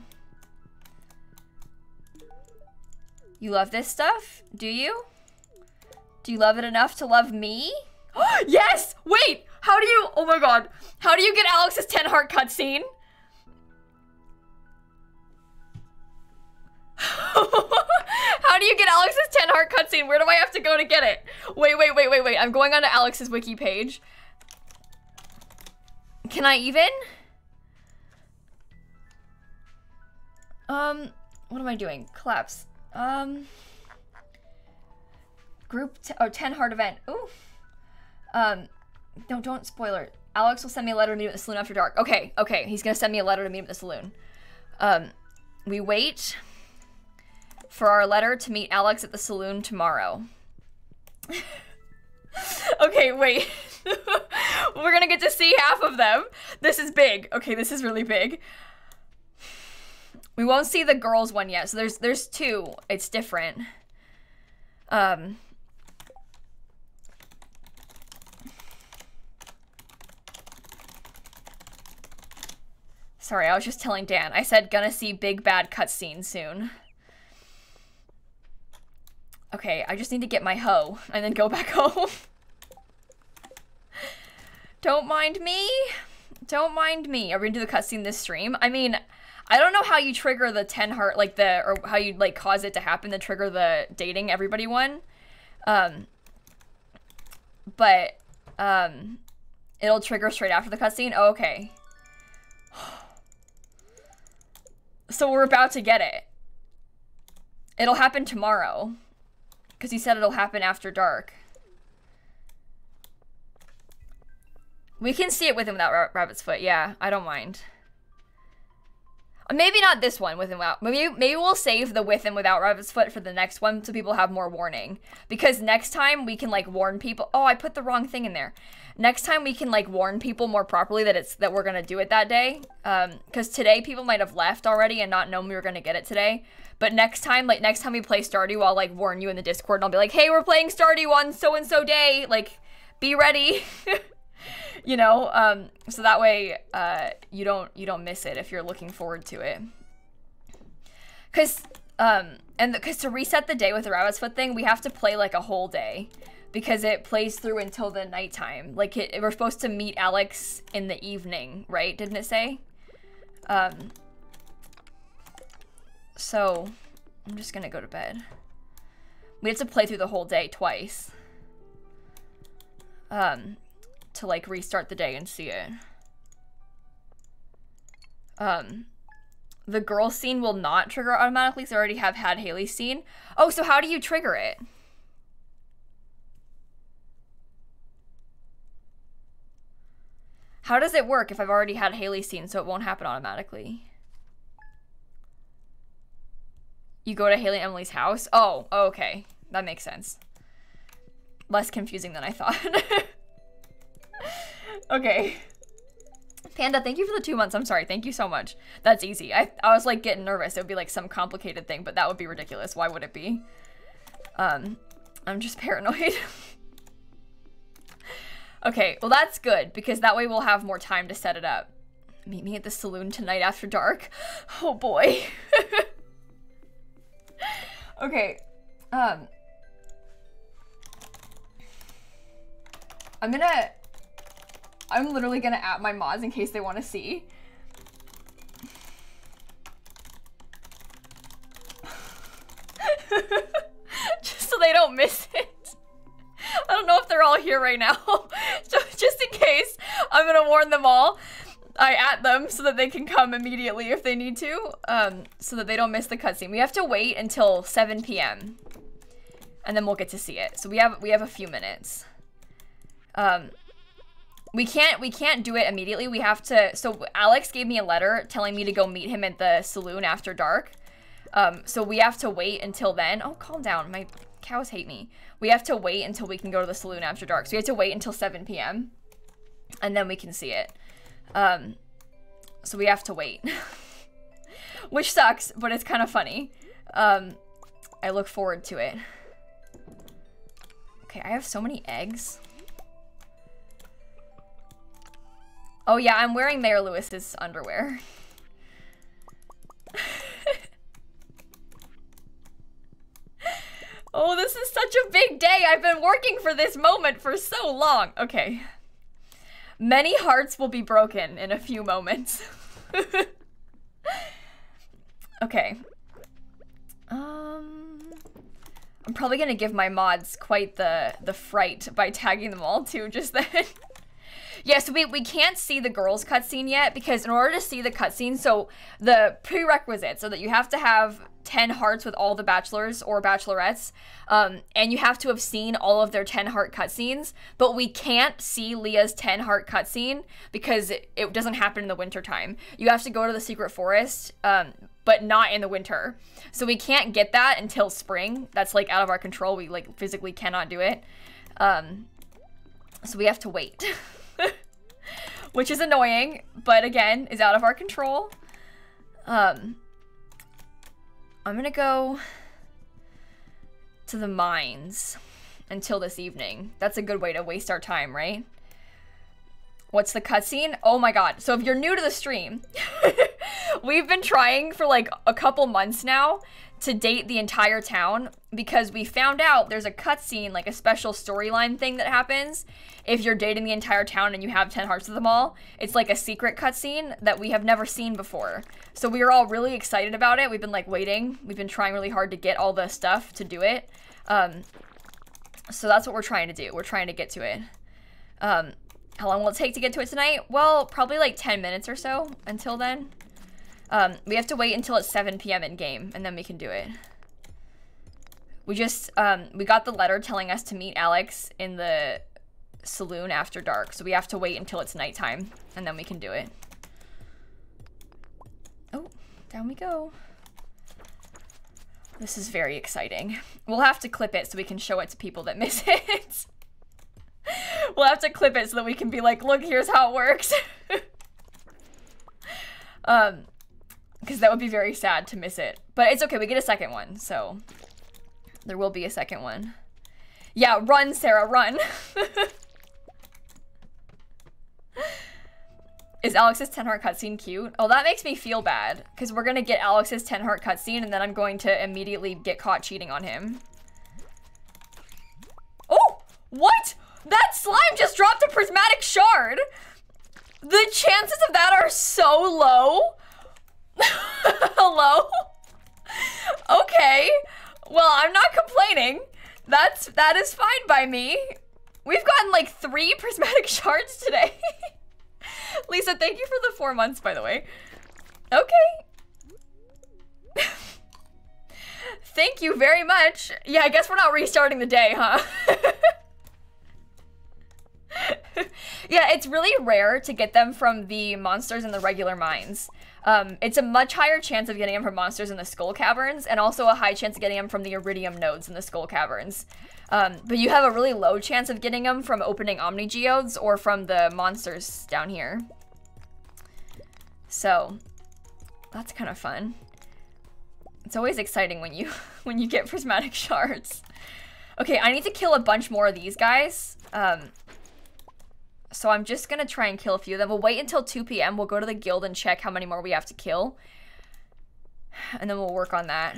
You love this stuff? Do you? Do you love it enough to love me? Yes! Wait! How do you... Oh my god. How do you get Alex's ten heart cutscene? How do you get Alex's ten heart cutscene? Where do I have to go to get it? Wait, wait, wait, wait, wait. I'm going onto Alex's wiki page. Can I even? Um, what am I doing? Collapse. Um, group t oh, ten heart event. Ooh. Um, no, don't spoiler it. Alex will send me a letter to meet at the saloon after dark. Okay, okay. He's gonna send me a letter to meet at the saloon. Um, we wait for our letter to meet Alex at the saloon tomorrow. Okay, wait. We're gonna get to see half of them. This is big. Okay, this is really big. We won't see the girls one yet, so there's there's two. It's different. Um. Sorry, I was just telling Dan. I said gonna see big bad cutscene soon. Okay, I just need to get my hoe and then go back home. Don't mind me. Don't mind me. Are we gonna do the cutscene this stream? I mean, I don't know how you trigger the ten heart, like the, or how you like cause it to happen to trigger the dating everybody one. Um, but, um, it'll trigger straight after the cutscene. Oh, okay. So we're about to get it. It'll happen tomorrow. Because he said it'll happen after dark. We can see it with and without ra rabbit's foot. Yeah, I don't mind. Maybe not this one with and without. Maybe maybe we'll save the with and without rabbit's foot for the next one so people have more warning. Because next time we can like warn people. Oh, I put the wrong thing in there. Next time we can like warn people more properly that it's that we're gonna do it that day. Um, because today people might have left already and not known we were gonna get it today. But next time, like next time we play Stardew, I'll like warn you in the Discord and I'll be like, hey, we're playing Stardew on so and so day. Like, be ready. You know, um, so that way, uh, you don't, you don't miss it if you're looking forward to it. Cause, um, and the, cause to reset the day with the rabbit's foot thing, we have to play like a whole day because it plays through until the nighttime. Like it, we're supposed to meet Alex in the evening, right? Didn't it say? Um, so I'm just gonna go to bed. We have to play through the whole day twice. Um, to like restart the day and see it. Um, the girl scene will not trigger automatically, so I already have had Haley's scene. Oh, so how do you trigger it? How does it work if I've already had Haley's scene so it won't happen automatically? You go to Haley and Emily's house? Oh, okay. That makes sense. Less confusing than I thought. Okay. Panda, thank you for the two months. I'm sorry. Thank you so much. That's easy. I, I was like getting nervous. It would be like some complicated thing, but that would be ridiculous. Why would it be? Um, I'm just paranoid. Okay, well that's good because that way we'll have more time to set it up. Meet me at the saloon tonight after dark. Oh boy. Okay. Um, I'm gonna... I'm literally gonna app my mods in case they want to see. Just so they don't miss it. I don't know if they're all here right now. So just in case, I'm gonna warn them all. I at them so that they can come immediately if they need to, um, so that they don't miss the cutscene. We have to wait until seven P M and then we'll get to see it. So we have we have a few minutes. Um, we can't we can't do it immediately. We have to. So Alex gave me a letter telling me to go meet him at the saloon after dark. Um, so we have to wait until then. Oh, calm down. My cows hate me. We have to wait until we can go to the saloon after dark. So we have to wait until seven P M and then we can see it. Um, so we have to wait. Which sucks, but it's kind of funny. Um, I look forward to it. Okay, I have so many eggs. Oh yeah, I'm wearing Mayor Lewis's underwear. Oh, this is such a big day. I've been working for this moment for so long. Okay. Many hearts will be broken in a few moments. Okay. Um, I'm probably gonna give my mods quite the the fright by tagging them all too just then. Yeah, so we, we can't see the girls' cutscene yet because in order to see the cutscene, so the prerequisite, so that you have to have ten hearts with all the bachelors or bachelorettes, um, and you have to have seen all of their ten heart cutscenes, but we can't see Leah's ten heart cutscene because it, it doesn't happen in the winter time. You have to go to the secret forest, um, but not in the winter. So we can't get that until spring. That's like out of our control. We like physically cannot do it. Um, so we have to wait. Which is annoying, but again, is out of our control. Um, I'm gonna go to the mines until this evening. That's a good way to waste our time, right? What's the cutscene? Oh my god. So if you're new to the stream, we've been trying for like a couple months now to date the entire town because we found out there's a cutscene, like a special storyline thing that happens if you're dating the entire town and you have ten hearts of them all. It's like a secret cutscene that we have never seen before. So we were all really excited about it. We've been like waiting. We've been trying really hard to get all the stuff to do it. Um, so that's what we're trying to do. We're trying to get to it. Um, how long will it take to get to it tonight? Well, probably like ten minutes or so until then. Um, we have to wait until it's seven P M in game, and then we can do it. We just, um, we got the letter telling us to meet Alex in the saloon after dark. So we have to wait until it's nighttime and then we can do it. Oh, down we go. This is very exciting. We'll have to clip it so we can show it to people that miss it. We'll have to clip it so that we can be like, look, here's how it works. um, because that would be very sad to miss it. But it's okay, we get a second one, so there will be a second one. Yeah, run, Sarah, run. Is Alex's ten heart cutscene cute? Oh, that makes me feel bad, because we're gonna get Alex's ten heart cutscene and then I'm going to immediately get caught cheating on him. Oh, what? That slime just dropped a prismatic shard. The chances of that are so low. Hello? Okay. Well, I'm not complaining. That's, that is fine by me. We've gotten like three prismatic shards today. Lisa, thank you for the four months, by the way. Okay. Thank you very much. Yeah, I guess we're not restarting the day, huh? Yeah, it's really rare to get them from the monsters in the regular mines. Um, it's a much higher chance of getting them from monsters in the Skull Caverns, and also a high chance of getting them from the Iridium nodes in the Skull Caverns. Um, but you have a really low chance of getting them from opening Omni Geodes or from the monsters down here. So, that's kind of fun. It's always exciting when you when you get prismatic shards. Okay, I need to kill a bunch more of these guys. Um, so I'm just gonna try and kill a few of them. We'll wait until two P M We'll go to the guild and check how many more we have to kill. And then we'll work on that.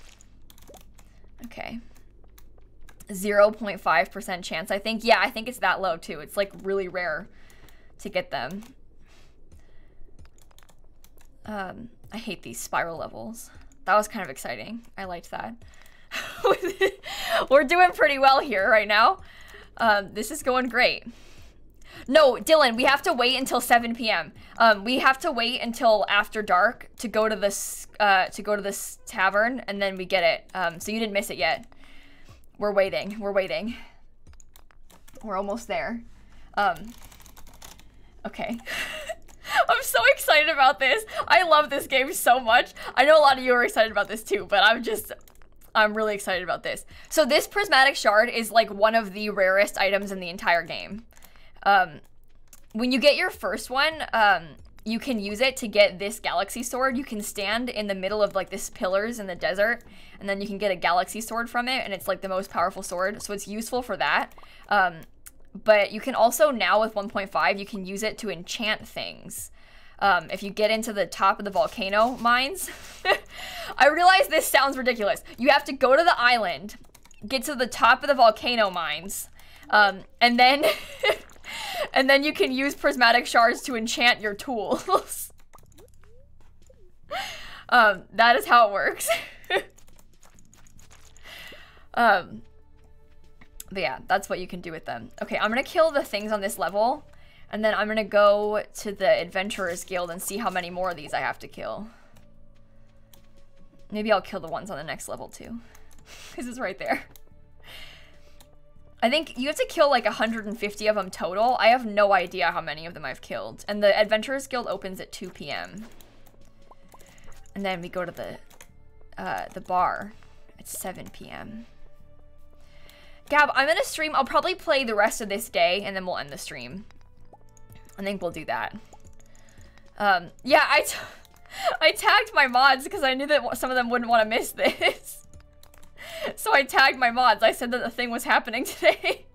Okay. zero point five percent chance, I think. Yeah, I think it's that low too. It's like really rare to get them. Um, I hate these spiral levels. That was kind of exciting. I liked that. We're doing pretty well here right now. Um, this is going great. No, Dylan, we have to wait until seven P M Um, we have to wait until after dark to go to this uh, to go to this tavern, and then we get it. Um, so you didn't miss it yet. We're waiting. We're waiting. We're almost there. Um, okay. I'm so excited about this. I love this game so much. I know a lot of you are excited about this too, but I'm just, I'm really excited about this. So this prismatic shard is like one of the rarest items in the entire game. Um, when you get your first one, um, you can use it to get this galaxy sword. You can stand in the middle of like this pillars in the desert, and then you can get a galaxy sword from it, and it's like the most powerful sword, so it's useful for that. Um, but you can also now with one point five, you can use it to enchant things. Um, if you get into the top of the volcano mines, I realize this sounds ridiculous. You have to go to the island, get to the top of the volcano mines, um, and then and then you can use prismatic shards to enchant your tools. um, that is how it works. um, but yeah, that's what you can do with them. Okay, I'm gonna kill the things on this level, and then I'm gonna go to the Adventurers Guild and see how many more of these I have to kill. Maybe I'll kill the ones on the next level too, because it's right there. I think you have to kill like one hundred fifty of them total. I have no idea how many of them I've killed. And the Adventurers Guild opens at two P M And then we go to the uh, the bar at seven P M Gab, I'm gonna stream. I'll probably play the rest of this day and then we'll end the stream. I think we'll do that. Um, yeah, I, t I tagged my mods because I knew that some of them wouldn't want to miss this. So I tagged my mods. I said that the thing was happening today.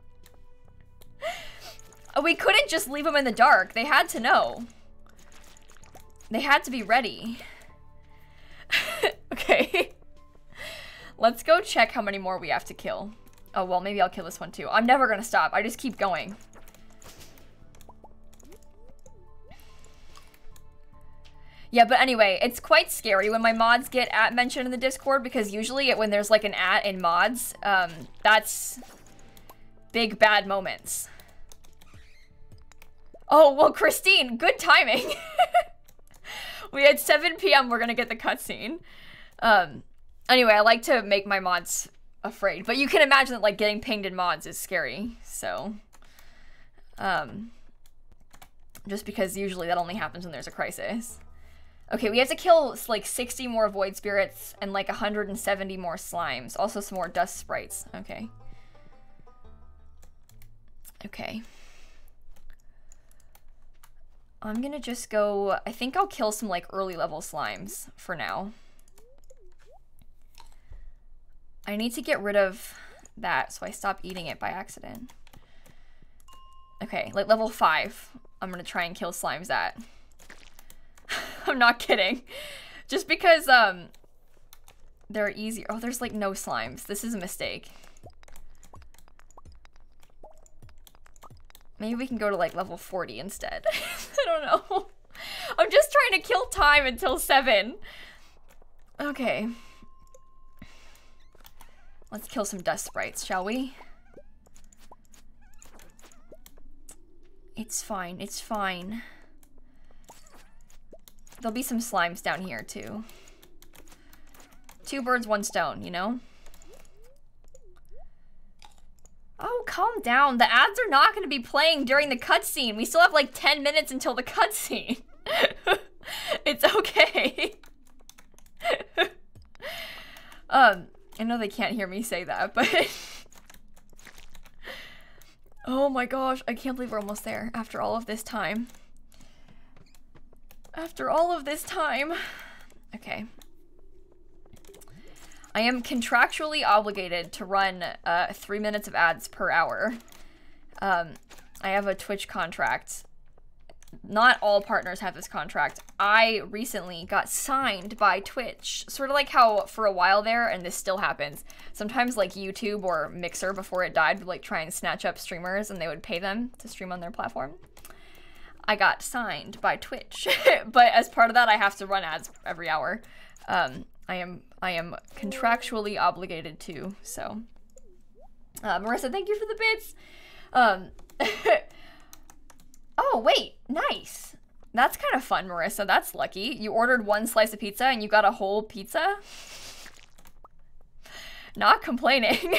We couldn't just leave them in the dark. They had to know. They had to be ready. Okay. Let's go check how many more we have to kill. Oh, well, maybe I'll kill this one too. I'm never gonna stop. I just keep going. Yeah, but anyway, it's quite scary when my mods get at mentioned in the Discord, because usually when there's like an at in mods, um, that's big bad moments. Oh, well, Christine, good timing. We had seven P M we're gonna get the cutscene. Um, anyway, I like to make my mods afraid, but you can imagine that like getting pinged in mods is scary, so Um, just because usually that only happens when there's a crisis. Okay, we have to kill like sixty more void spirits and like one hundred seventy more slimes. Also some more dust sprites. Okay. Okay. I'm gonna just go, I think I'll kill some like early level slimes for now. I need to get rid of that so I stop eating it by accident. Okay, like level five. I'm gonna try and kill slimes at. I'm not kidding. Just because um they're easier. Oh, there's like no slimes. This is a mistake. Maybe we can go to like level forty instead. I don't know. I'm just trying to kill time until seven. Okay. Let's kill some dust sprites, shall we? It's fine, it's fine. There'll be some slimes down here too. Two birds, one stone, you know? Oh, calm down. The ads are not going to be playing during the cutscene. We still have like ten minutes until the cutscene. It's okay. um, I know they can't hear me say that, but... Oh my gosh, I can't believe we're almost there after all of this time. After all of this time. Okay. I am contractually obligated to run uh, three minutes of ads per hour. Um, I have a Twitch contract. Not all partners have this contract. I recently got signed by Twitch. Sort of like how for a while there, and this still happens, sometimes like YouTube or Mixer before it died would like try and snatch up streamers and they would pay them to stream on their platform. I got signed by Twitch, but as part of that, I have to run ads every hour. Um, I am I am contractually obligated to, so. Uh, Marissa, thank you for the bits. Um, oh, wait, nice. That's kind of fun, Marissa. That's lucky. You ordered one slice of pizza and you got a whole pizza? Not complaining.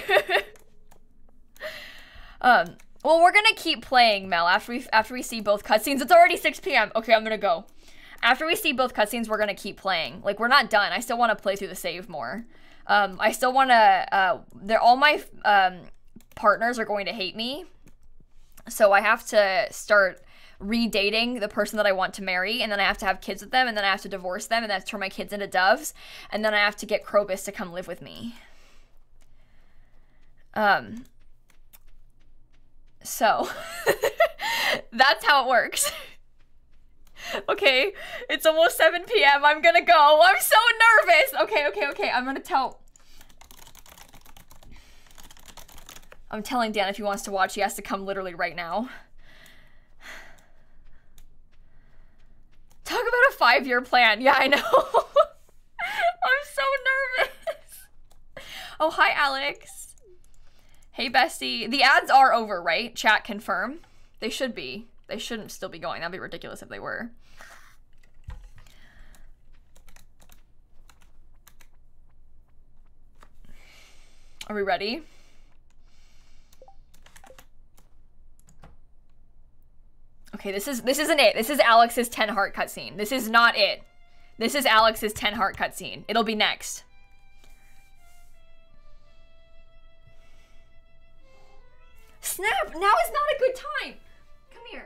um, well, we're gonna keep playing, Mel, after we, after we see both cutscenes. It's already six p m Okay, I'm gonna go. After we see both cutscenes, we're gonna keep playing. Like, we're not done. I still want to play through the save more. Um, I still want to, uh, they're, all my, um, partners are going to hate me. So I have to start redating the person that I want to marry, and then I have to have kids with them, and then I have to divorce them, and then I have to turn my kids into doves, and then I have to get Krobus to come live with me. Um, so, that's how it works. Okay, it's almost seven p m I'm gonna go. I'm so nervous. Okay, okay, okay. I'm gonna tell. I'm telling Dan if he wants to watch, he has to come literally right now. Talk about a five-year plan. Yeah, I know. I'm so nervous. Oh, hi, Alex. Hey, bestie. The ads are over, right? Chat confirm. They should be. They shouldn't still be going. That'd be ridiculous if they were. Are we ready? Okay, this is this isn't it. This is Alex's ten heart cutscene. This is not it. This is Alex's ten heart cutscene. It'll be next. Snap! Now is not a good time. Come here.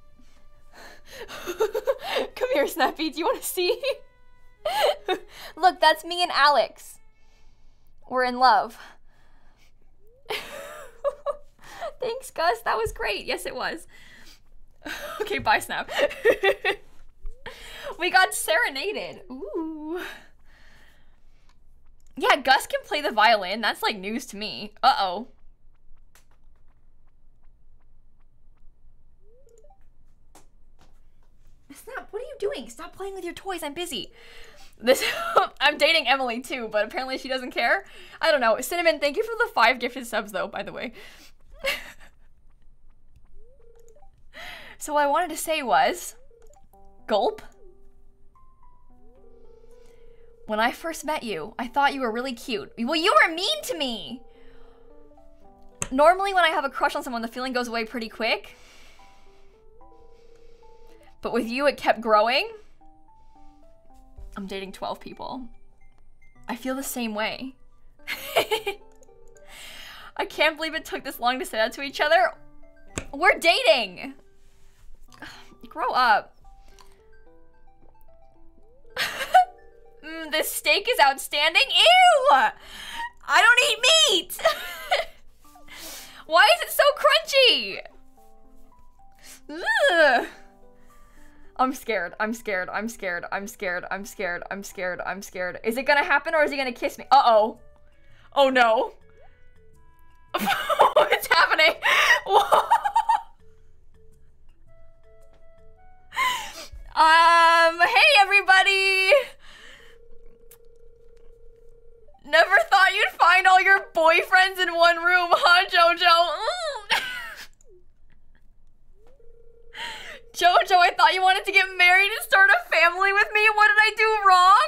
Come here, Snappy. Do you want to see? Look, that's me and Alex. We're in love. Thanks, Gus. That was great. Yes, it was. Okay, bye, Snap. We got serenaded. Ooh. Yeah, Gus can play the violin. That's like news to me. Uh-oh. Snap, what are you doing? Stop playing with your toys. I'm busy. This I'm dating Emily too, but apparently she doesn't care. I don't know. Cinnamon, thank you for the five gifted subs though, by the way. So what I wanted to say was, gulp. When I first met you, I thought you were really cute. Well, you were mean to me. Normally when I have a crush on someone, the feeling goes away pretty quick. But with you, it kept growing. I'm dating twelve people. I feel the same way. I can't believe it took this long to say that to each other. We're dating. Grow up. mm, this steak is outstanding. Ew! I don't eat meat. Why is it so crunchy? Ugh. I'm scared. I'm scared. I'm scared. I'm scared. I'm scared. I'm scared. I'm scared. Is it gonna happen or is he gonna kiss me? Uh-oh. Oh no. What's happening? um, hey everybody. Never thought you'd find all your boyfriends in one room, huh, Jojo? Jojo, I thought you wanted to get married and start a family with me. What did I do wrong?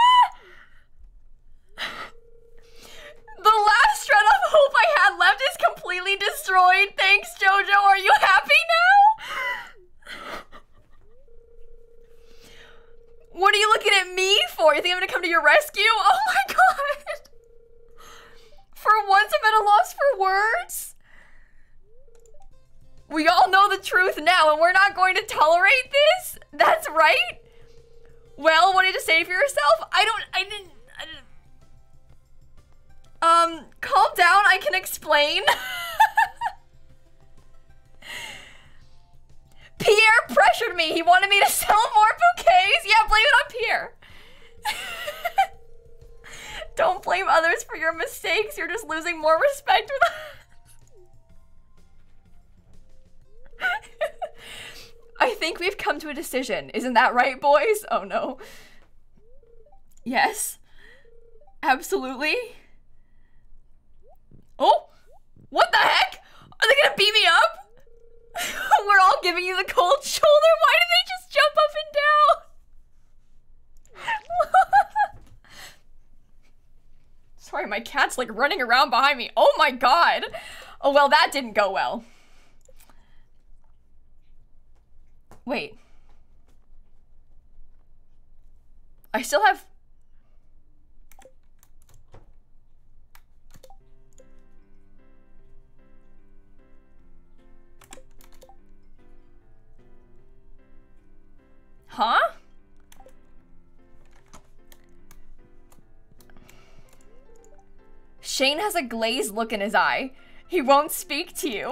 The last shred of hope I had left is completely destroyed. Thanks, Jojo. Are you happy now? What are you looking at me for? You think I'm gonna come to your rescue? Oh my god. For once, I'm at a loss for words. We all know the truth now, and we're not going to tolerate this? That's right? Well, what did you say for yourself? I don't, I didn't, I didn't. Um, calm down, I can explain. Pierre pressured me. He wanted me to sell more bouquets. Yeah, blame it on Pierre. Don't blame others for your mistakes. You're just losing more respect with us. I think we've come to a decision. Isn't that right, boys? Oh no. Yes. Absolutely. Oh! What the heck? Are they gonna beat me up? We're all giving you the cold shoulder. Why did they just jump up and down? Sorry, my cat's like running around behind me. Oh my god. Oh, well, that didn't go well. Wait. I still have... Huh? Shane has a glazed look in his eye. He won't speak to you.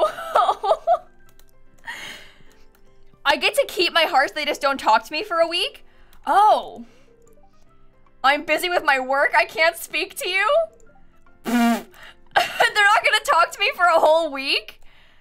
I get to keep my heart, they just don't talk to me for a week? Oh. I'm busy with my work, I can't speak to you? They're not gonna talk to me for a whole week?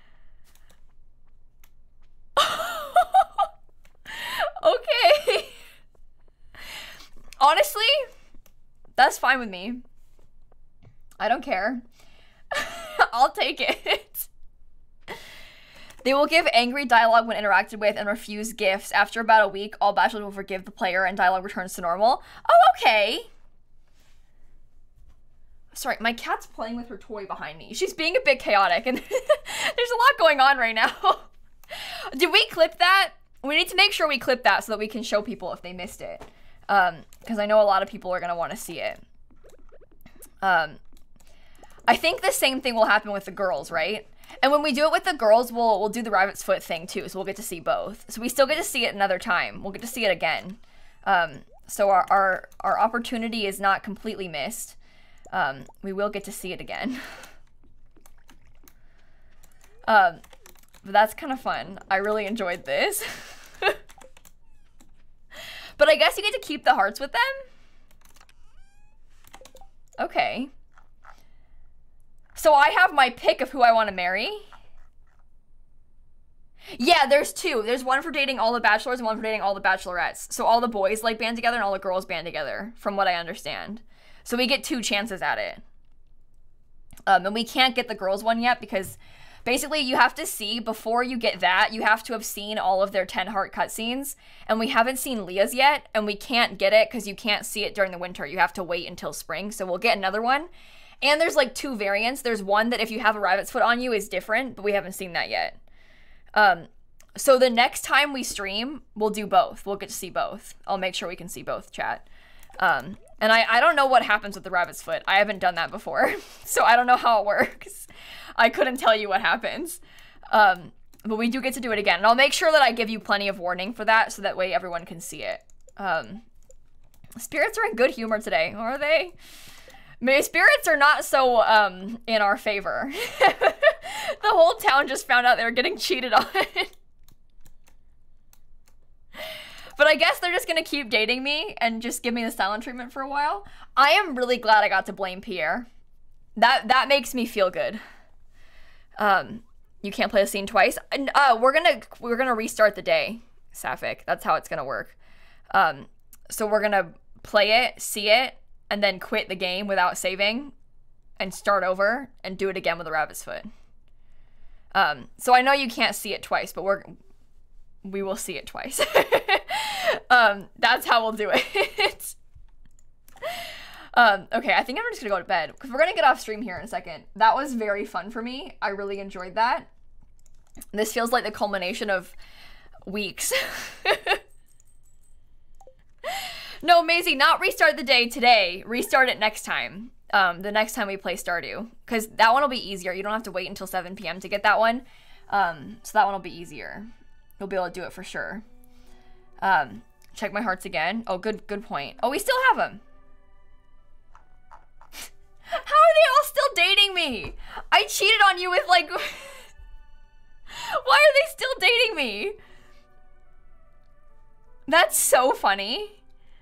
Okay. Honestly, that's fine with me. I don't care. I'll take it. They will give angry dialogue when interacted with and refuse gifts. After about a week, all bachelors will forgive the player and dialogue returns to normal. Oh, okay. Sorry, my cat's playing with her toy behind me. She's being a bit chaotic and there's a lot going on right now. Did we clip that? We need to make sure we clip that so that we can show people if they missed it. Um, because I know a lot of people are going to want to see it. Um, I think the same thing will happen with the girls, right? And when we do it with the girls, we'll we'll do the rabbit's foot thing too, so we'll get to see both. So we still get to see it another time. We'll get to see it again. Um, so our, our, our opportunity is not completely missed. Um, we will get to see it again. um, but that's kind of fun. I really enjoyed this. But I guess you get to keep the hearts with them? Okay. So I have my pick of who I want to marry? Yeah, there's two. There's one for dating all the bachelors and one for dating all the bachelorettes. So all the boys like band together and all the girls band together, from what I understand. So we get two chances at it. Um, and we can't get the girls one yet because basically you have to see, before you get that, you have to have seen all of their ten heart cutscenes. And we haven't seen Leah's yet, and we can't get it because you can't see it during the winter. You have to wait until spring. So we'll get another one. And there's like two variants. There's one that if you have a rabbit's foot on you is different, but we haven't seen that yet. Um, so the next time we stream, we'll do both. We'll get to see both. I'll make sure we can see both, chat. Um, and I, I don't know what happens with the rabbit's foot. I haven't done that before, so I don't know how it works. I couldn't tell you what happens. Um, but we do get to do it again. And I'll make sure that I give you plenty of warning for that, so that way everyone can see it. Um, spirits are in good humor today, are they? My spirits are not so um, in our favor. The whole town just found out they were getting cheated on. But I guess they're just gonna keep dating me and just give me the silent treatment for a while. I am really glad I got to blame Pierre. That that makes me feel good. Um, you can't play the scene twice. And, uh, we're gonna we're gonna restart the day, Sapphic. That's how it's gonna work. Um, so we're gonna play it, see it, and then quit the game without saving, and start over and do it again with the rabbit's foot. Um, so I know you can't see it twice, but we're we will see it twice. Um, that's how we'll do it. um, okay, I think I'm just gonna go to bed because we're gonna get off stream here in a second. That was very fun for me. I really enjoyed that. This feels like the culmination of weeks. No, Maisie, not restart the day today. Restart it next time. Um, the next time we play Stardew, because that one will be easier. You don't have to wait until seven p m to get that one. Um, so that one will be easier. You'll be able to do it for sure. Um, check my hearts again. Oh, good, good point. Oh, we still have them. How are they all still dating me? I cheated on you with like, why are they still dating me? That's so funny.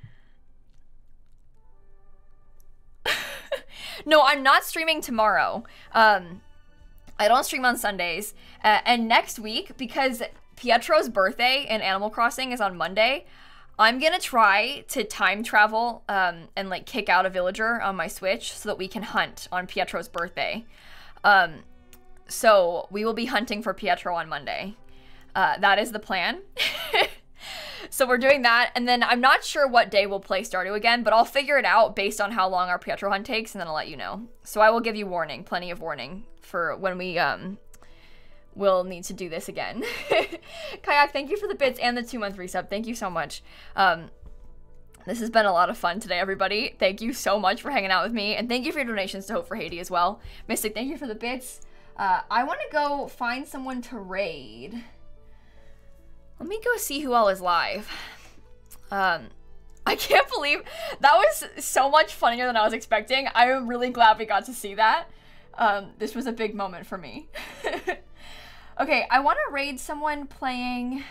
No, I'm not streaming tomorrow. Um, I don't stream on Sundays. Uh, and next week, because Pietro's birthday in Animal Crossing is on Monday, I'm gonna try to time travel um, and like kick out a villager on my Switch so that we can hunt on Pietro's birthday. Um, so we will be hunting for Pietro on Monday. Uh, that is the plan. So we're doing that, and then I'm not sure what day we'll play Stardew again, but I'll figure it out based on how long our Pietro hunt takes, and then I'll let you know. So I will give you warning, plenty of warning, for when we um will need to do this again. Kayak, thank you for the bits and the two-month resub. Thank you so much. Um, this has been a lot of fun today, everybody. Thank you so much for hanging out with me, and thank you for your donations to Hope for Haiti as well. Mystic, thank you for the bits. Uh, I want to go find someone to raid. Let me go see who all is live. Um, I can't believe that was so much funnier than I was expecting. I am really glad we got to see that. Um, this was a big moment for me. Okay, I want to raid someone playing,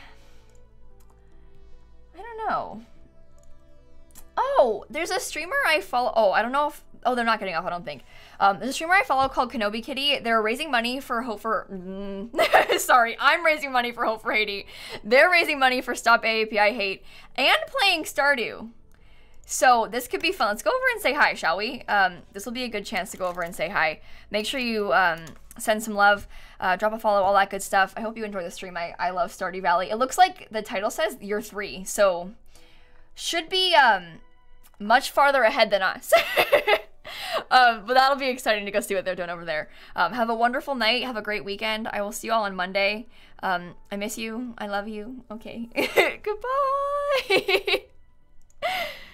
I don't know. Oh, there's a streamer I follow. Oh, I don't know if, oh, they're not getting off, I don't think. Um, there's a streamer I follow called Kenobi Kitty. They're raising money for Hope for, mm, sorry, I'm raising money for Hope for Haiti. They're raising money for Stop A A P I Hate and playing Stardew. So this could be fun. Let's go over and say hi, shall we? Um, this will be a good chance to go over and say hi. Make sure you um, send some love, uh, drop a follow, all that good stuff. I hope you enjoy the stream. I, I love Stardew Valley. It looks like the title says year three, so should be um, much farther ahead than us. um, but that'll be exciting to go see what they're doing over there. Um, have a wonderful night. Have a great weekend. I will see you all on Monday. Um, I miss you. I love you. Okay. Goodbye.